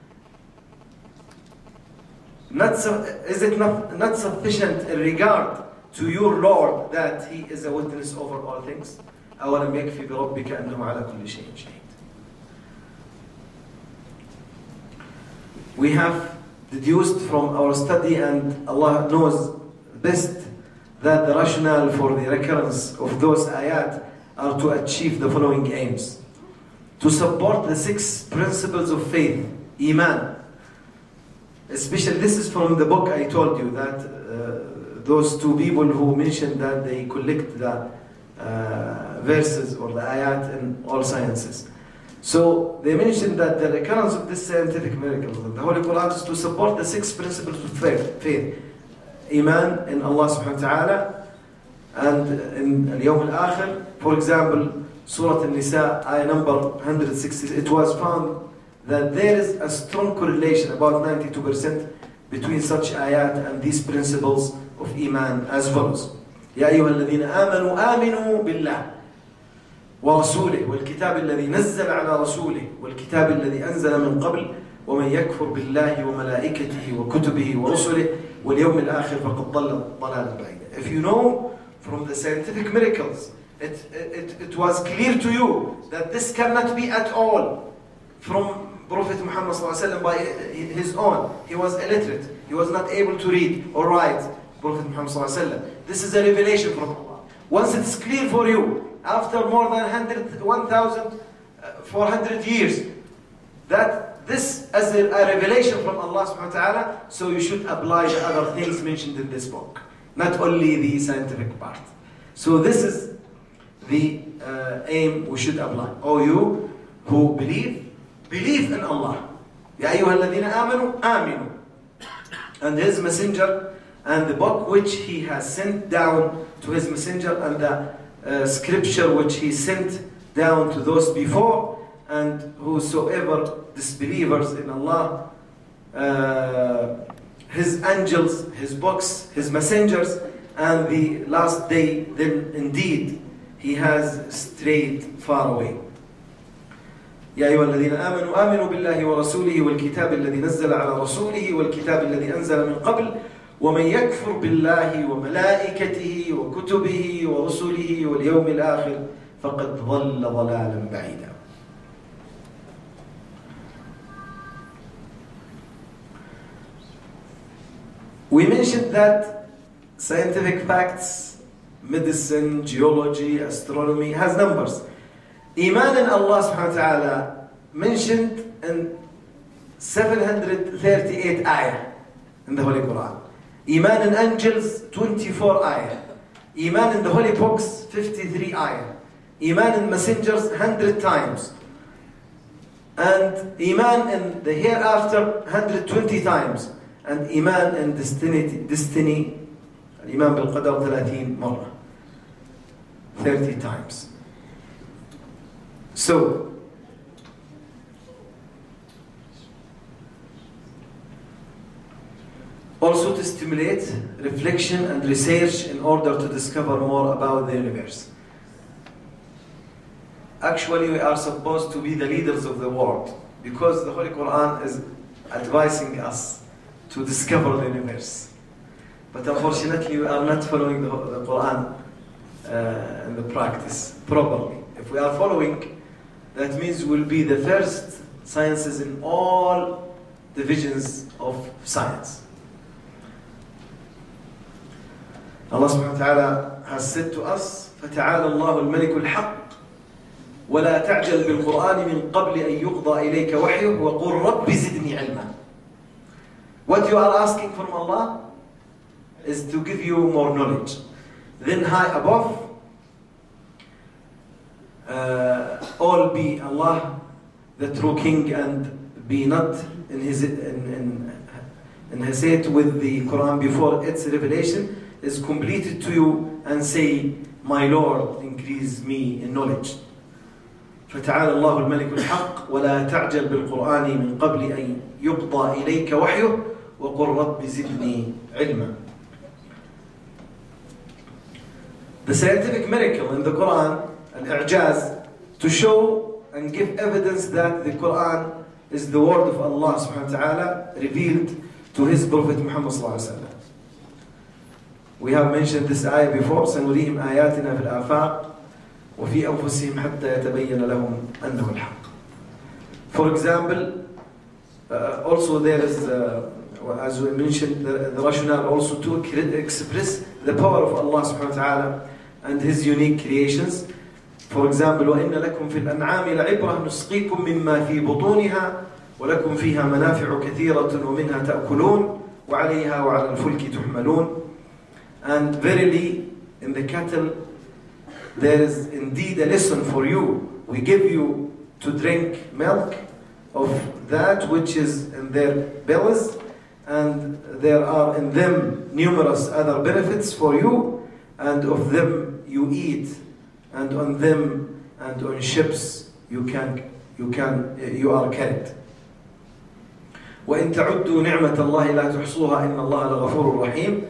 Is it not sufficient in regard to your Lord that He is a witness over all things? أولم يكفي بربك أنه على كل شيء شهيد. We have deduced from our study, and Allah knows best, that the rationale for the recurrence of those ayat are to achieve the following aims. To support the 6 principles of faith, Iman, especially this is from the book I told you that those two people who mentioned that they collect the verses or the ayat in all sciences. So they mentioned that the recurrence of this scientific miracles in the Holy Quran is to support the 6 principles of faith. Iman in Allah subhanahu wa ta'ala and in al-Yawm al-Akhir. For example, Surah An-Nisa, ayah number 160, it was found that there is a strong correlation, about 92%, between such ayat and these principles of Iman as follows. يا أيها الذين آمنوا آمنوا بالله ورسوله والكتاب الذي نزل على رسوله والكتاب الذي أنزل من قبل ومن يكفر بالله وملائكته وكتبه ورسله واليوم الآخر فقد ضل ضلالا بعيدا. If you know from the scientific miracles, it was clear to you that this cannot be at all from Prophet Muhammad ﷺ by his own. He was illiterate. He was not able to read or write. Prophet Muhammad ﷺ. This is a revelation from Allah. Once it's clear for you, after more than 1,400 years, that this is a revelation from Allah subhanahu wa ta'ala, so you should apply the other things mentioned in this book, not only the scientific part. So this is the aim we should apply. O you who believe in Allah. Ya ayyuha alladhina amanu, aminu. And his messenger and the book which he has sent down to his messenger and the scripture which he sent down to those before, and whosoever disbelievers in Allah, his angels, his books, his messengers, and the last day, then indeed he has strayed far away. يا أيها الذين آمنوا آمنوا بالله ورسوله والكتاب الذي نزل على رسوله والكتاب الذي أنزل من قبل ومن يكفر بالله وملائكته وكتبه ورسله واليوم الآخر فقد ضل ضلالا بعيدا. We mentioned that scientific facts, medicine, geology, astronomy has numbers. Iman in Allah subhanahu wa ta'ala mentioned in 738 ayah in the Holy Quran. Iman in angels, 24 ayah. Iman in the holy books, 53 ayah. Iman in messengers, 100 times. And Iman in the hereafter, 120 times. And Iman in destiny, Iman bil Qadar, 30 marra. 30 times. So, also to stimulate reflection and research in order to discover more about the universe. Actually, we are supposed to be the leaders of the world because the Holy Quran is advising us to discover the universe. But unfortunately, we are not following the Quran in the practice properly. If we are following, that means we'll be the first sciences in all divisions of science. Allah subhanahu wa ta'ala has said to us, فَتَعَالَى اللَّهُ الْمَلِكُ الْحَقِّ وَلَا تَعْجَلْ بِالْقُرْآنِ مِنْ قَبْلِ أَنْ يُقْضَى إِلَيْكَ وَحْيُهُ وَقُلْ رَبِّ زِدْنِي عِلْمًا. What you are asking from Allah is to give you more knowledge. Then high above, all be Allah, the true King, and be not in hesitate with the Quran before its revelation is completed to you, and say, my Lord, increase me in knowledge. فتعالى الله الملك الحق ولا تعجل بالقرآن من قبل أن يقضى إليك وحيه وقل رب زدني علما. The scientific miracle in the Quran, al-i'jaz, to show and give evidence that the Quran is the word of Allah subhanahu wa ta'ala revealed to his Prophet Muhammad sallallahu alaihi wasallam. We have mentioned this ayah before, سنريهم آياتنا في الآفاق وفي أنفسهم حتى يتبين لهم أنه الحق. For example, also there is, as we mentioned, the rationale also to express the power of Allah subhanahu wa ta'ala and his unique creations. For example, وَإِنَّ لَكُمْ فِي الْأَنْعَامِ لَعِبْرَةً نُسْقِيكُم مِّمَّا فِي بُطُونِهَا ولكم فيها منافع كثيرة ومنها تأكلون وعليها وعلى الفلك تحملون. And verily in the cattle there is indeed a lesson for you. We give you to drink milk of that which is in their bellies, and there are in them numerous other benefits for you, and of them you eat, and on them and on ships you are carried. وإن تعدوا نعمة الله لا تحصوها إن الله لغفور رحيم.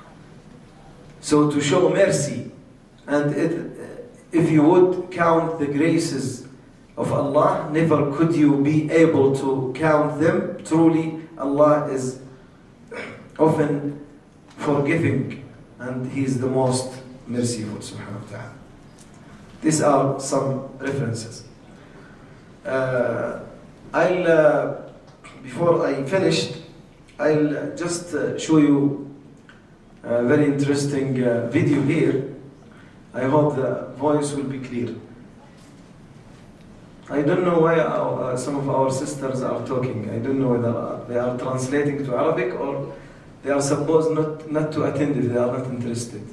So to show mercy, and if you would count the graces of Allah, never could you be able to count them. Truly Allah is often forgiving and He is the most merciful subhanahu wa ta'ala. These are some references. Before I finish, I'll just show you a very interesting video here. I hope the voice will be clear. I don't know why some of our sisters are talking. I don't know whether they are translating to Arabic or they are supposed not to attend if they are not interested.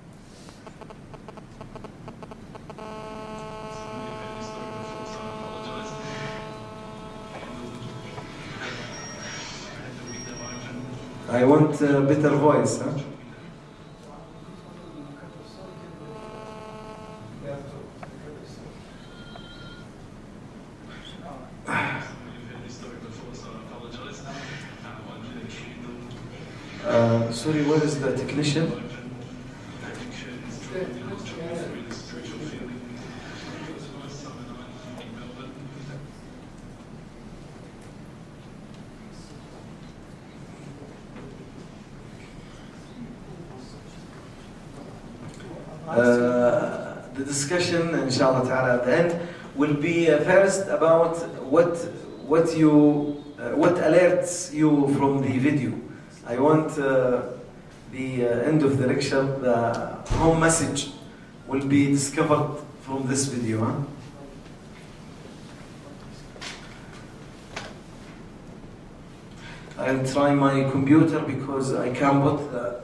I want a better voice, huh? Sorry, where is the technician? The discussion, inshallah ta'ala, at the end will be first about what alerts you from the video. I want the end of the lecture, the home message will be discovered from this video. Huh? I'll try my computer because I can't put the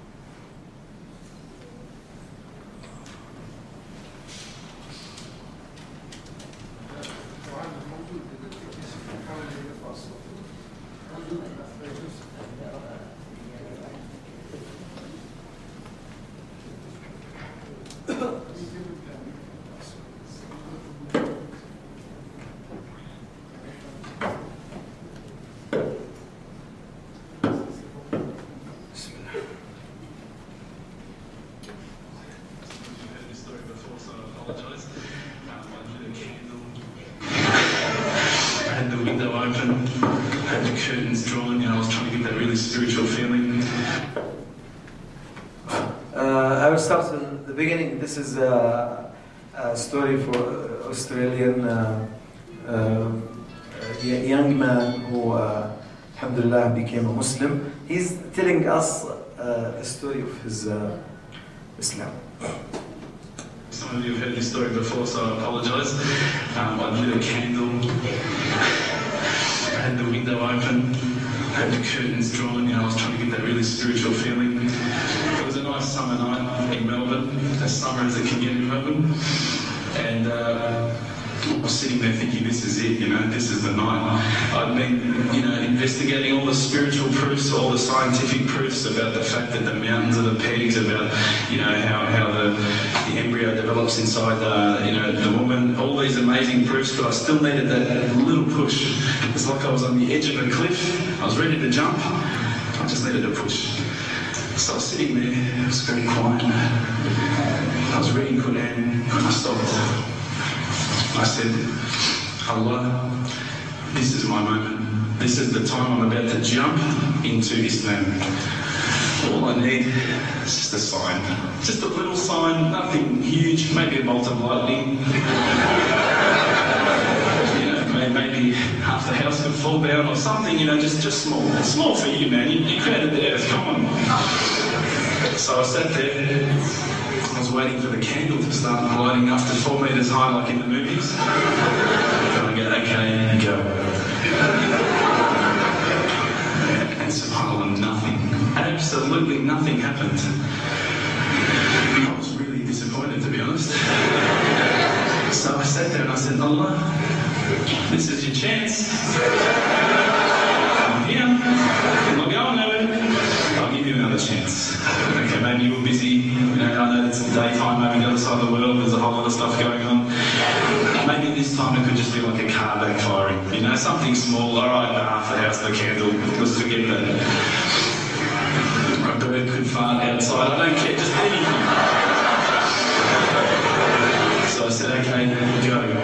This is a story for Australian young man who, alhamdulillah, became a Muslim. He's telling us the story of his Islam. Some of you have heard this story before, so I apologise. I lit a candle, I had the window open, I had the curtains drawn, I was trying to get that really spiritual feeling. It was a nice summer night in Melbourne, as summer as it can get in Melbourne, and I was sitting there thinking, this is it, this is the night. I'd been, investigating all the spiritual proofs, all the scientific proofs about the fact that the mountains are the pegs, about, how the embryo develops inside the woman, all these amazing proofs, but I still needed that little push. It's like I was on the edge of a cliff, I was ready to jump, I just needed a push. So I was sitting there, it was very quiet. I was reading Quran, and I stopped. I said, Allah, this is my moment. This is the time I'm about to jump into Islam. All I need is just a sign. Just a little sign, nothing huge, maybe a bolt of lightning. Maybe half the house could fall down or something, just small. It's small for you, man. You created the earth, come on. So I sat there, I was waiting for the candle to start lighting up to 4 meters high like in the movies. And I go, okay, go. And subhanAllah, nothing, absolutely nothing happened. I was really disappointed, to be honest. So I sat there and I said, Allah, this is your chance. I'm here. I'm not going nowhere. I'll give you another chance. Okay, maybe you were busy. You know, I know it's daytime over the other side of the world. There's a whole lot of stuff going on. Maybe this time it could just be like a car backfiring. You know, something small. All right, half the house, the candle. Let's forget that. A bird could fart outside. I don't care. Just anything. So I said, okay, go.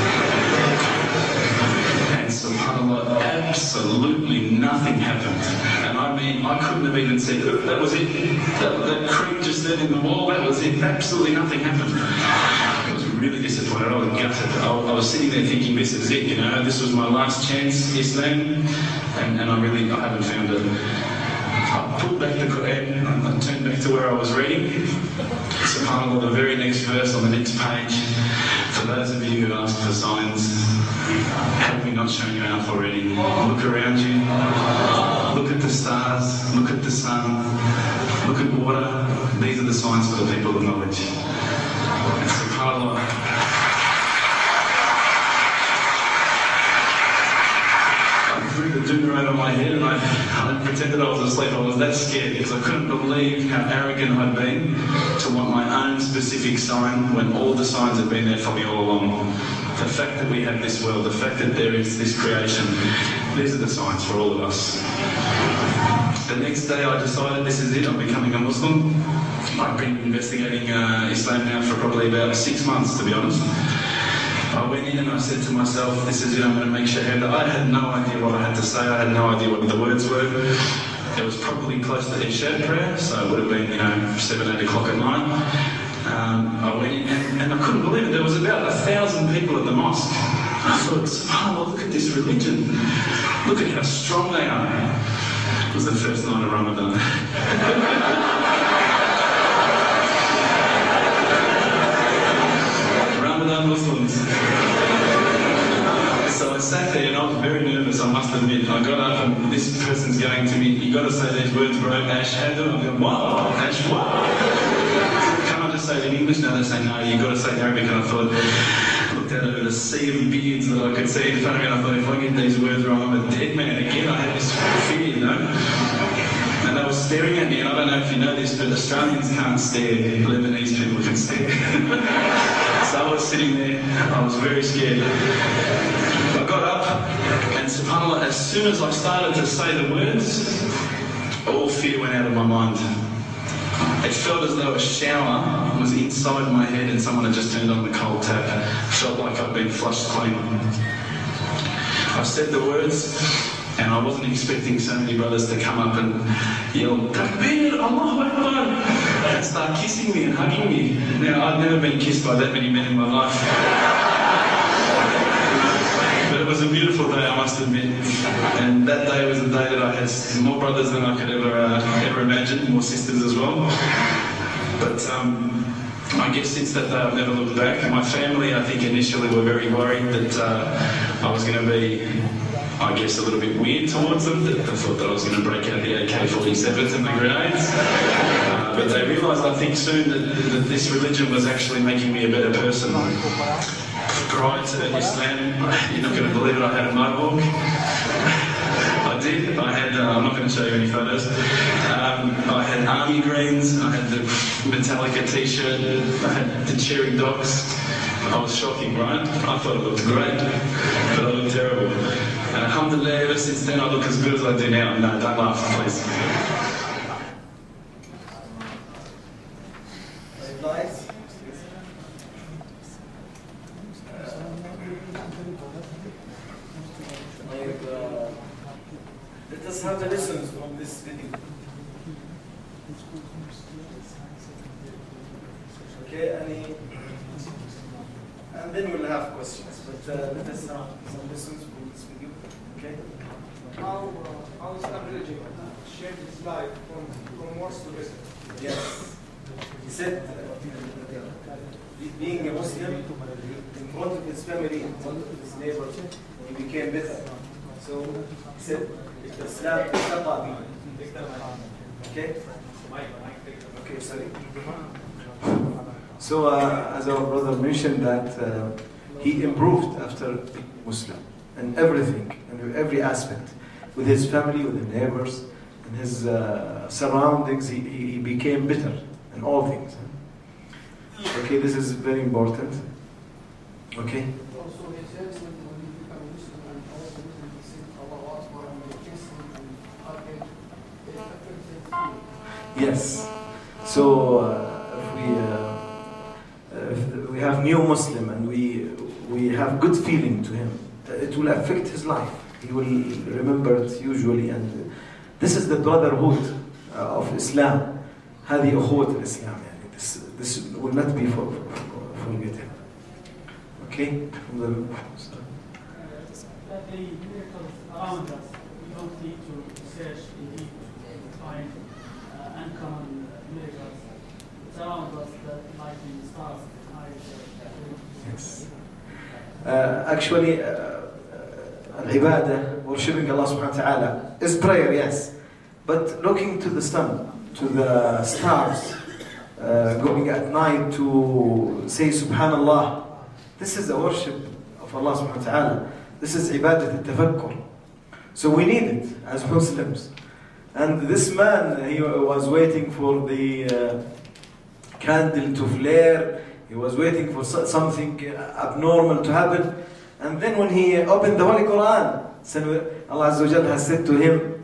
And subhanAllah, absolutely nothing happened. And I mean, I couldn't have even said, that was it. That creak just then in the wall, that was it. Absolutely nothing happened. I was really disappointed. I was gutted. I was sitting there thinking, this is it, you know, this was my last chance, Islam, and I haven't found it. I pulled back the Quran, I turned back to where I was reading. SubhanAllah, the very next verse on the next page. For those of you who ask for signs, have we not shown you enough already? Look around you. Look at the stars. Look at the sun. Look at water. These are the signs for the people of knowledge. And SubhanAllah, threw the doona over my head and I pretended I was asleep. I was that scared because I couldn't believe how arrogant I'd been to want my own specific sign when all the signs had been there for me all along. The fact that we have this world, the fact that there is this creation, these are the signs for all of us. The next day I decided this is it, I'm becoming a Muslim. I've been investigating Islam now for probably about 6 months, to be honest. I went in and I said to myself, this is it, I'm going to make shahada. I had no idea what I had to say, I had no idea what the words were. It was probably close to Isha prayer, so it would have been, 7, 8 o'clock at night. I went in and I couldn't believe it, there was about 1,000 people at the mosque. I thought, subhanAllah, look at this religion. Look at how strong they are. It was the first night of Ramadan. Muslims. So I sat there and I was very nervous, I must admit. I got up and this person's going to me, you got to say these words, bro, Ashhadu. I'm going, what? Ash, what? Can't I just say it in English? No, they say, no, you got to say it in Arabic. And I thought, I looked out over the sea of beards that I could see in front of me and I thought, if I get these words wrong, I'm a dead man. Again, I had this fear, And they were staring at me, and I don't know if you know this, but Australians can't stare, Lebanese people can stare. So I was sitting there, I was very scared. I got up, and subhanAllah, as soon as I started to say the words, all fear went out of my mind. It felt as though a shower was inside my head and someone had just turned on the cold tap. It felt like I'd been flushed clean. I said the words, and I wasn't expecting so many brothers to come up and yell, Takbir, Allahu Akbar, and start kissing me and hugging me. Now, I'd never been kissed by that many men in my life. But it was a beautiful day, I must admit. And that day was a day that I had more brothers than I could ever imagine, more sisters as well. But I guess since that day I've never looked back. My family, I think, initially were very worried that I was going to be, I guess, a little bit weird towards them. They thought that I was going to break out the AK-47s and the grenades. But they realised, I think, soon that this religion was actually making me a better person. Prior to Islam, you're not going to believe it, I had a mohawk. I did. I had, I'm not going to show you any photos. I had army greens, I had the Metallica t-shirt, I had the cherry dogs. I was shocking, right? I thought it looked great, but I looked terrible. And alhamdulillah, ever since then I look as good as I do now. No, don't laugh, please. Let us have the lessons from this video. Okay, and then we'll have questions. But let us have some lessons from this video. Okay? How Islam religion shaped his life from worst to best? Yes. He said, being a Muslim, in front of his family, in front of his neighbors, he became better. So he said, Islam is taqabi. Okay? Okay, sorry. So as our brother mentioned that he improved after being Muslim and everything, and every aspect. With his family, with the neighbors, and his surroundings, he became better in all things. Okay, this is very important. Okay? Also, he said when you become Muslim and all the Muslims say Allah Akbar and they kiss him and hug him, it affects his. Yes. So if we have new Muslim and we have good feeling to him, it will affect his life. He will remember it usually, and this is the brotherhood of Islam. هذه أخوة الإسلام. This will not be forgotten. Okay? That the miracles around us, we don't need to search indeed to find uncommon miracles. It's around us, like the stars. Yes. Actually, al-ibadah, worshipping Allah subhanahu wa ta'ala, is prayer, yes. But looking to the sun, to the stars, going at night to say subhanallah, this is a worship of Allah subhanahu wa ta'ala. This is ibadat al-tafakkur. So we need it as Muslims. And this man, he was waiting for the candle to flare. He was waiting for something abnormal to happen. And then when he opened the Holy Quran, Allah Azza wa Jalla has said to him,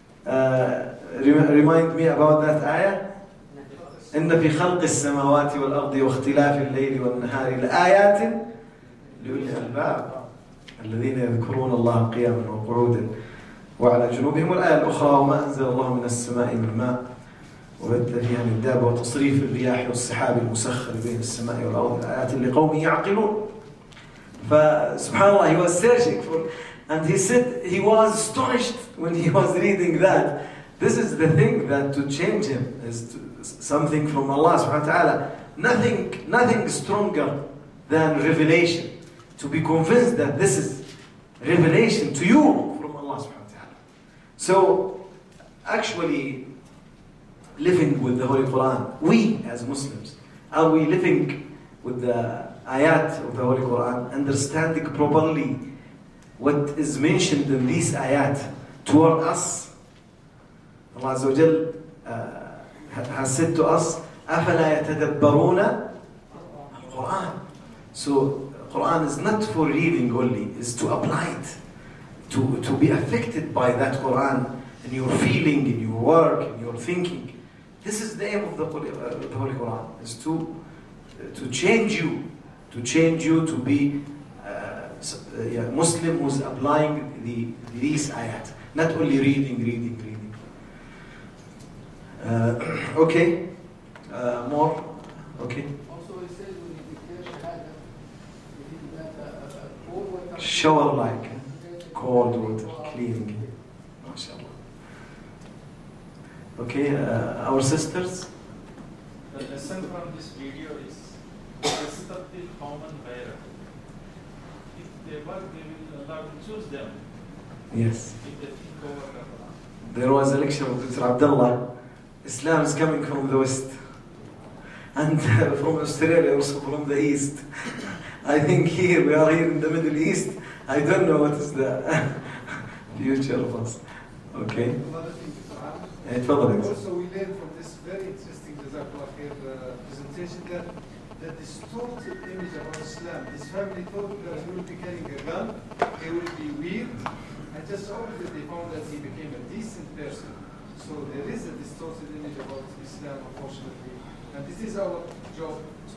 remind me about that ayah. إن في خلق السماوات والأرض واختلاف الليل والنهار لآيات لأولي الألباب الذين يذكرون الله قياما وقعودا وعلى جنوبهم. الآية الأخرى وما أنزل الله من السماء من ماء وبث فيها من دابة وتصريف الرياح والسحاب المسخر بين السماء والأرض آيات لقوم يعقلون. فسبحان Allah, he was searching for, and he said he was astonished when he was reading that. This is the thing that to change him is something from Allah subhanahu wa ta'ala. Nothing stronger than revelation. To be convinced that this is revelation to you from Allah subhanahu wa ta'ala. So actually living with the Holy Quran, we as Muslims, are we living with the ayat of the Holy Quran, understanding properly what is mentioned in these ayat toward us? Allah Azza wa Jal has said to us, أَفَلَا يَتَدَبَّرُونَ الْقُرْآنِ. So Quran is not for reading only, it's to apply it, to be affected by that Quran in your feeling, in your work, in your thinking. This is the aim of the Holy Quran, is to change you, to be a Muslim who's applying these ayat, not only reading. Okay, more. Okay. Also, it says when you declare shahada, you need that cold water. Shower like cold water, cleaning. MashaAllah. Okay, our sisters. The lesson from this video is Istatil common bearer. If they work, Allah will choose them. Yes. If they think over the Quran. There was a lecture of Dr. Abdullah. Islam is coming from the West. And from Australia, also from the East. I think we are here in the Middle East. I don't know what is the future of us. Okay? Another thing, also we learned from this very interesting presentation that the distorted image about Islam. This family thought that he will be carrying a gun, he will be weird, and just obviously they found that he became a decent person. So there is a distorted image about Islam, unfortunately. And this is our job to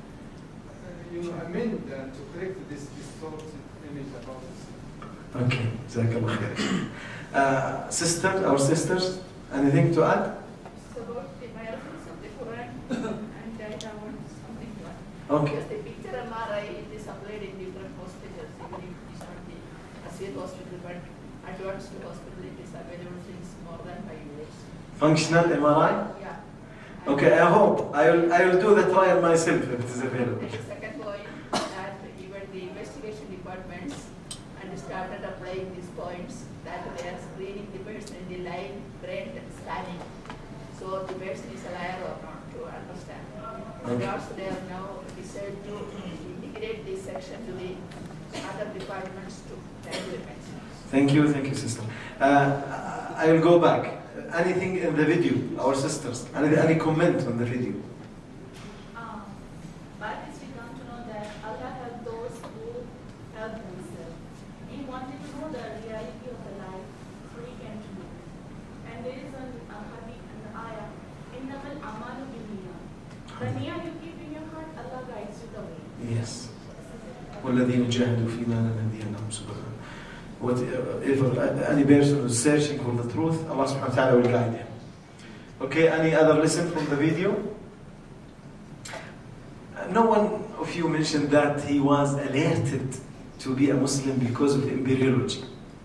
amend and to correct this distorted image about Islam. Okay, Jazakallah khair. Sisters, our sisters, anything to add? It's about the violations of the Quran, and I want something to add. Okay. Because the picture MRI is applied in different hospitals, even if it is not the Asir hospital, but advanced hospital, it is available since more than 5 years. Functional MRI? Yeah. Okay, I hope. I will do the trial myself if it is available. The second point, that even the investigation departments and started applying these points that we are screening the person in the line, brain scanning. So the person is a liar or not to understand. And also they have now decided to integrate this section to the other departments too. Thank you, sister. I will go back. Anything in the video, our sisters? Any comment on the video? By this we come to know that Allah helped those who help themselves. He wanted to know the reality of the life, so he came to know. And there is a hadith and the ayah, Innamal amalu binniyat. The niyyah you keep in your heart, Allah guides you the way. Yes. وَالَّذِينَ جَاهَدُوا فِينَا لَنَهْدِيَنَّهُمْ سُبُلَنَا. Whatever any person who is searching for the truth, Allah subhanahu wa ta'ala will guide him. Okay, any other lesson from the video? No one of you mentioned that he was alerted to be a Muslim because of embryology.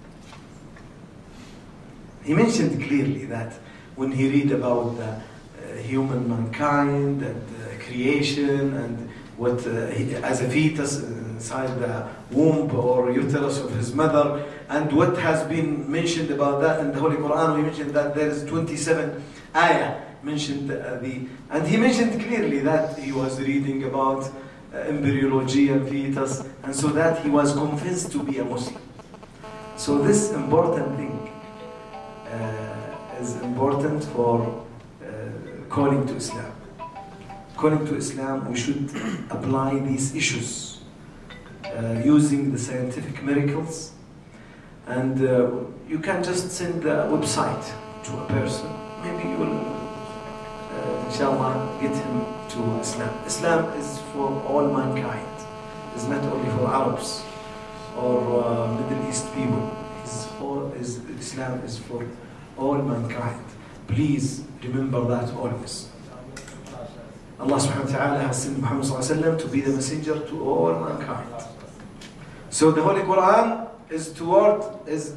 He mentioned clearly that when he read about the human mankind and creation and what as a fetus inside the womb or uterus of his mother, and what has been mentioned about that in the Holy Quran, we mentioned that there is 27 ayah mentioned and he mentioned clearly that he was reading about embryology and fetus, and so that he was convinced to be a Muslim. So this important thing is important for calling to Islam. Calling to Islam, we should apply these issues using the scientific miracles, and you can just send a website to a person. Maybe you will, inshallah, get him to Islam. Islam is for all mankind. It's not only for Arabs or Middle East people. Islam is for all mankind. Please remember that always. Allah subhanahu wa ta'ala has sent Muhammad sallallahu alayhi wa sallam to be the messenger to all mankind. So the Holy Quran is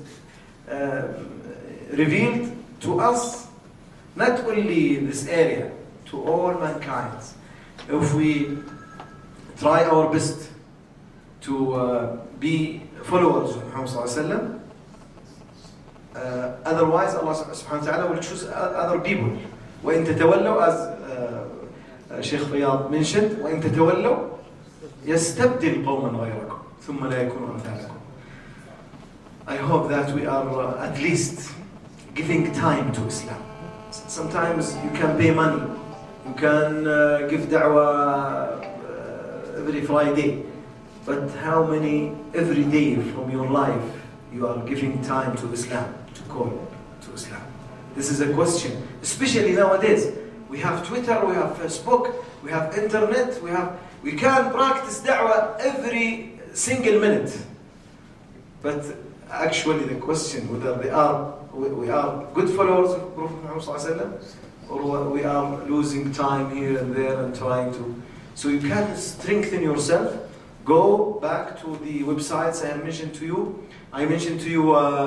revealed to us, not only this area, to all mankind. If we try our best to be followers of Muhammad sallallahu alayhi wa sallam, otherwise Allah subhanahu wa ta'ala will choose other people. وإن تتولوا, as Sheikh Fayad mentioned, وإن تتولوا يستبدل قوما غيركم ثم لا يكونوا أمثالكم. I hope that we are at least giving time to Islam. Sometimes you can pay money, you can give da'wah every Friday, but how many every day from your life you are giving time to Islam, to call to Islam? This is a question, especially nowadays. We have Twitter, we have Facebook, we have internet, we can practice da'wah every single minute. But actually the question whether we are good followers of Prophet Muhammad sallallahu alaihi wasallam, or we are losing time here and there and trying to. So you can strengthen yourself. Go back to the websites I mentioned to you. I mentioned to you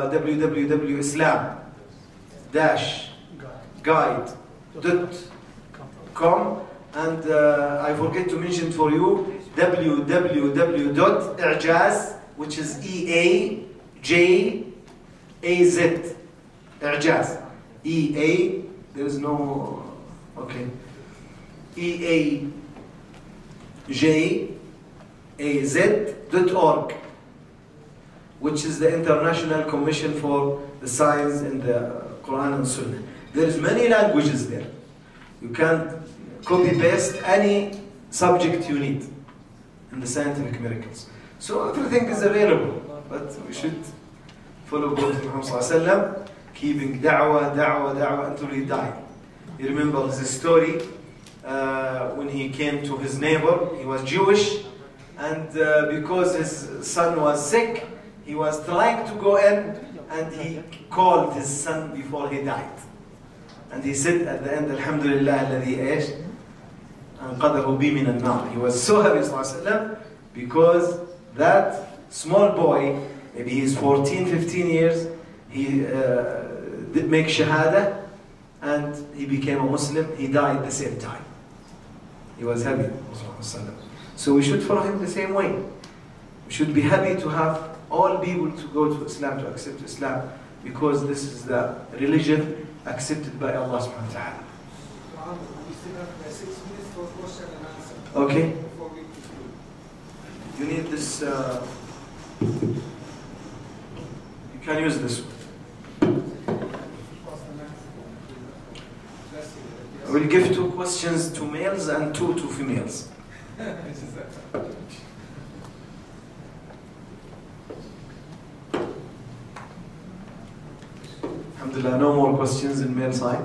www.islam-guide.com, and I forget to mention for you www.i'jaz, which is EAJAZ. I'jaz. EA, there is no, okay. EAJAZ.org, which is the International Commission for the Science in the Quran and Sunnah. There is many languages there. You can copy-paste any subject you need in the scientific miracles. So everything is available, but we should follow Prophet Muhammad sallallahu alaihi wasallam, keeping da'wah until he died. He remembers his story when he came to his neighbor. He was Jewish, and because his son was sick, he was trying to go in, and he called his son before he died. And he said at the end, Alhamdulillah alladhi aish anqadahu bi min an-nar. He was so happy, sallallahu alaihi wasallam, because that small boy, maybe he's 14, 15 years, he did make shahada, and he became a Muslim. He died at the same time. He was happy. So we should follow him the same way. We should be happy to have all people to go to Islam, to accept Islam, because this is the religion accepted by Allah subhanahu wa ta'ala. We still have 6 minutes for question and answer. Okay. Before we conclude. You need this, you can use this one. We'll give 2 questions to males and 2 to females. Alhamdulillah, no more questions in male side.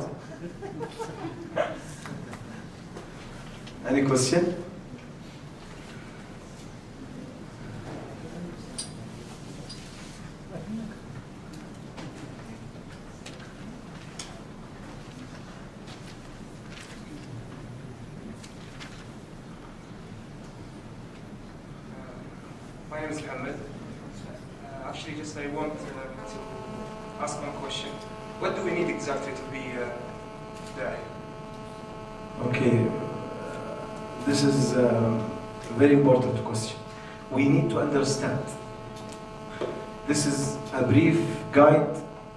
Any question? My name is Mohammed. Actually, just I want to ask one question. What do we need exactly to be da'i? Okay, this is a very important question. We need to understand. This is a brief guide,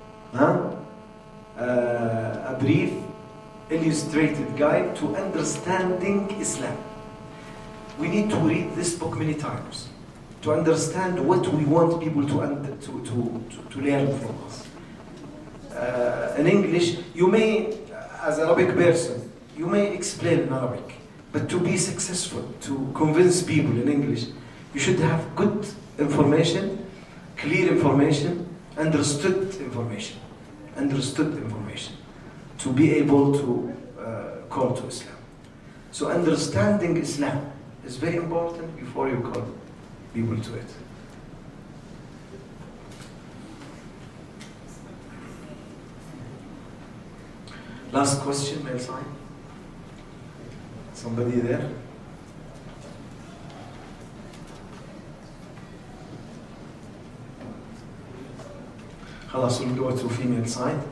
a brief illustrated guide to understanding Islam. We need to read this book many times to understand what we want people to learn from us. In English, you may, as an Arabic person, you may explain in Arabic, but to be successful, to convince people in English, you should have good information, clear information, understood information, to be able to call to Islam. So understanding Islam is very important before you call people to it. Last question, male side. Somebody there? خلاص, we'll go to female side.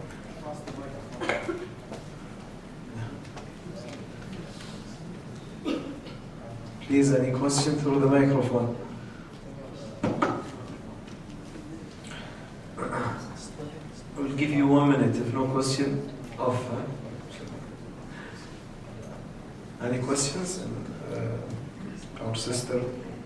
Please, any question through the microphone? We'll give you 1 minute. If no question, off. Any questions? Our sister.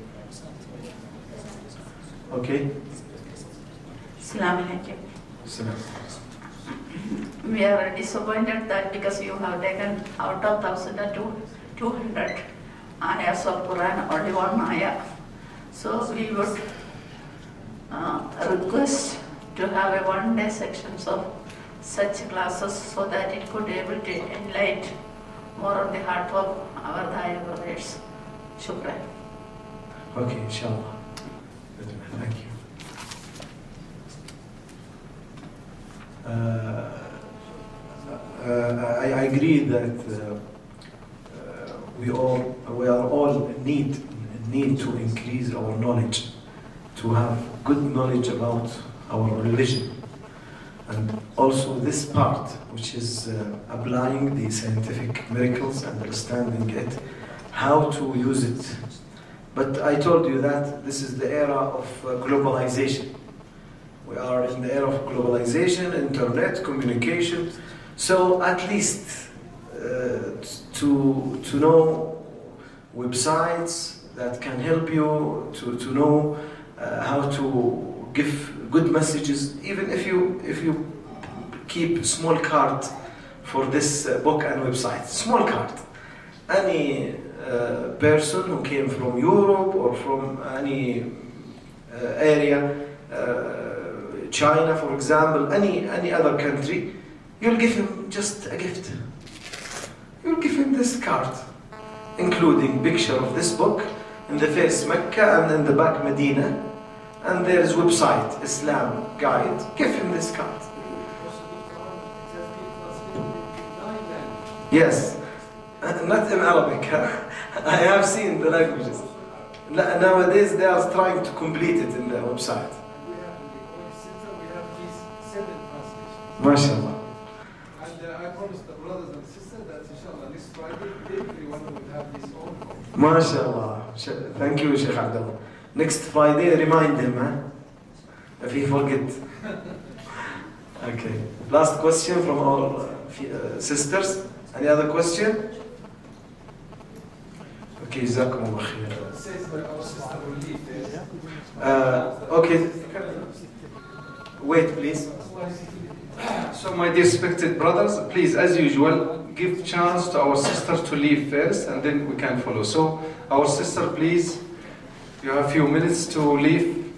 Okay. Assalamu alaikum. Salam. We are disappointed that because you have taken out of 1,200 ayahs of Quran only 1 ayah. So we would request to have a 1-day sections of such classes so that it could be able to enlighten more on the heart of our Daya brothers. Shukran. Okay, inshallah. Thank you. I agree that we are all in need to increase our knowledge, to have good knowledge about our religion. And also this part, which is applying the scientific miracles, understanding it, how to use it. But I told you that this is the era of globalization. We are in the era of globalization, internet, communication. So at least to know websites that can help you to know how to give good messages, even if you keep small card for this book and website, small card. Any person who came from Europe or from any area, China for example, any other country, you'll give him just a gift. You'll give him this card, including picture of this book, in the face Mecca and in the back Medina, and there is website, Islam guide. Give him this card. Yes, not in Arabic. I have seen the languages. Nowadays they are trying to complete it in the website. MashaAllah. And I promise the brothers and sisters that inshallah next Friday everyone will have his own copy. MashaAllah. Thank you, Sheikh Abdullah. Next Friday, remind him, if he forget. Okay. Last question from our sisters. Any other question? Okay, جزاكم الله خير. Okay. Wait, please. So, my dear respected brothers, please, as usual, give chance to our sister to leave first, and then we can follow. So, our sister, please, you have a few minutes to leave.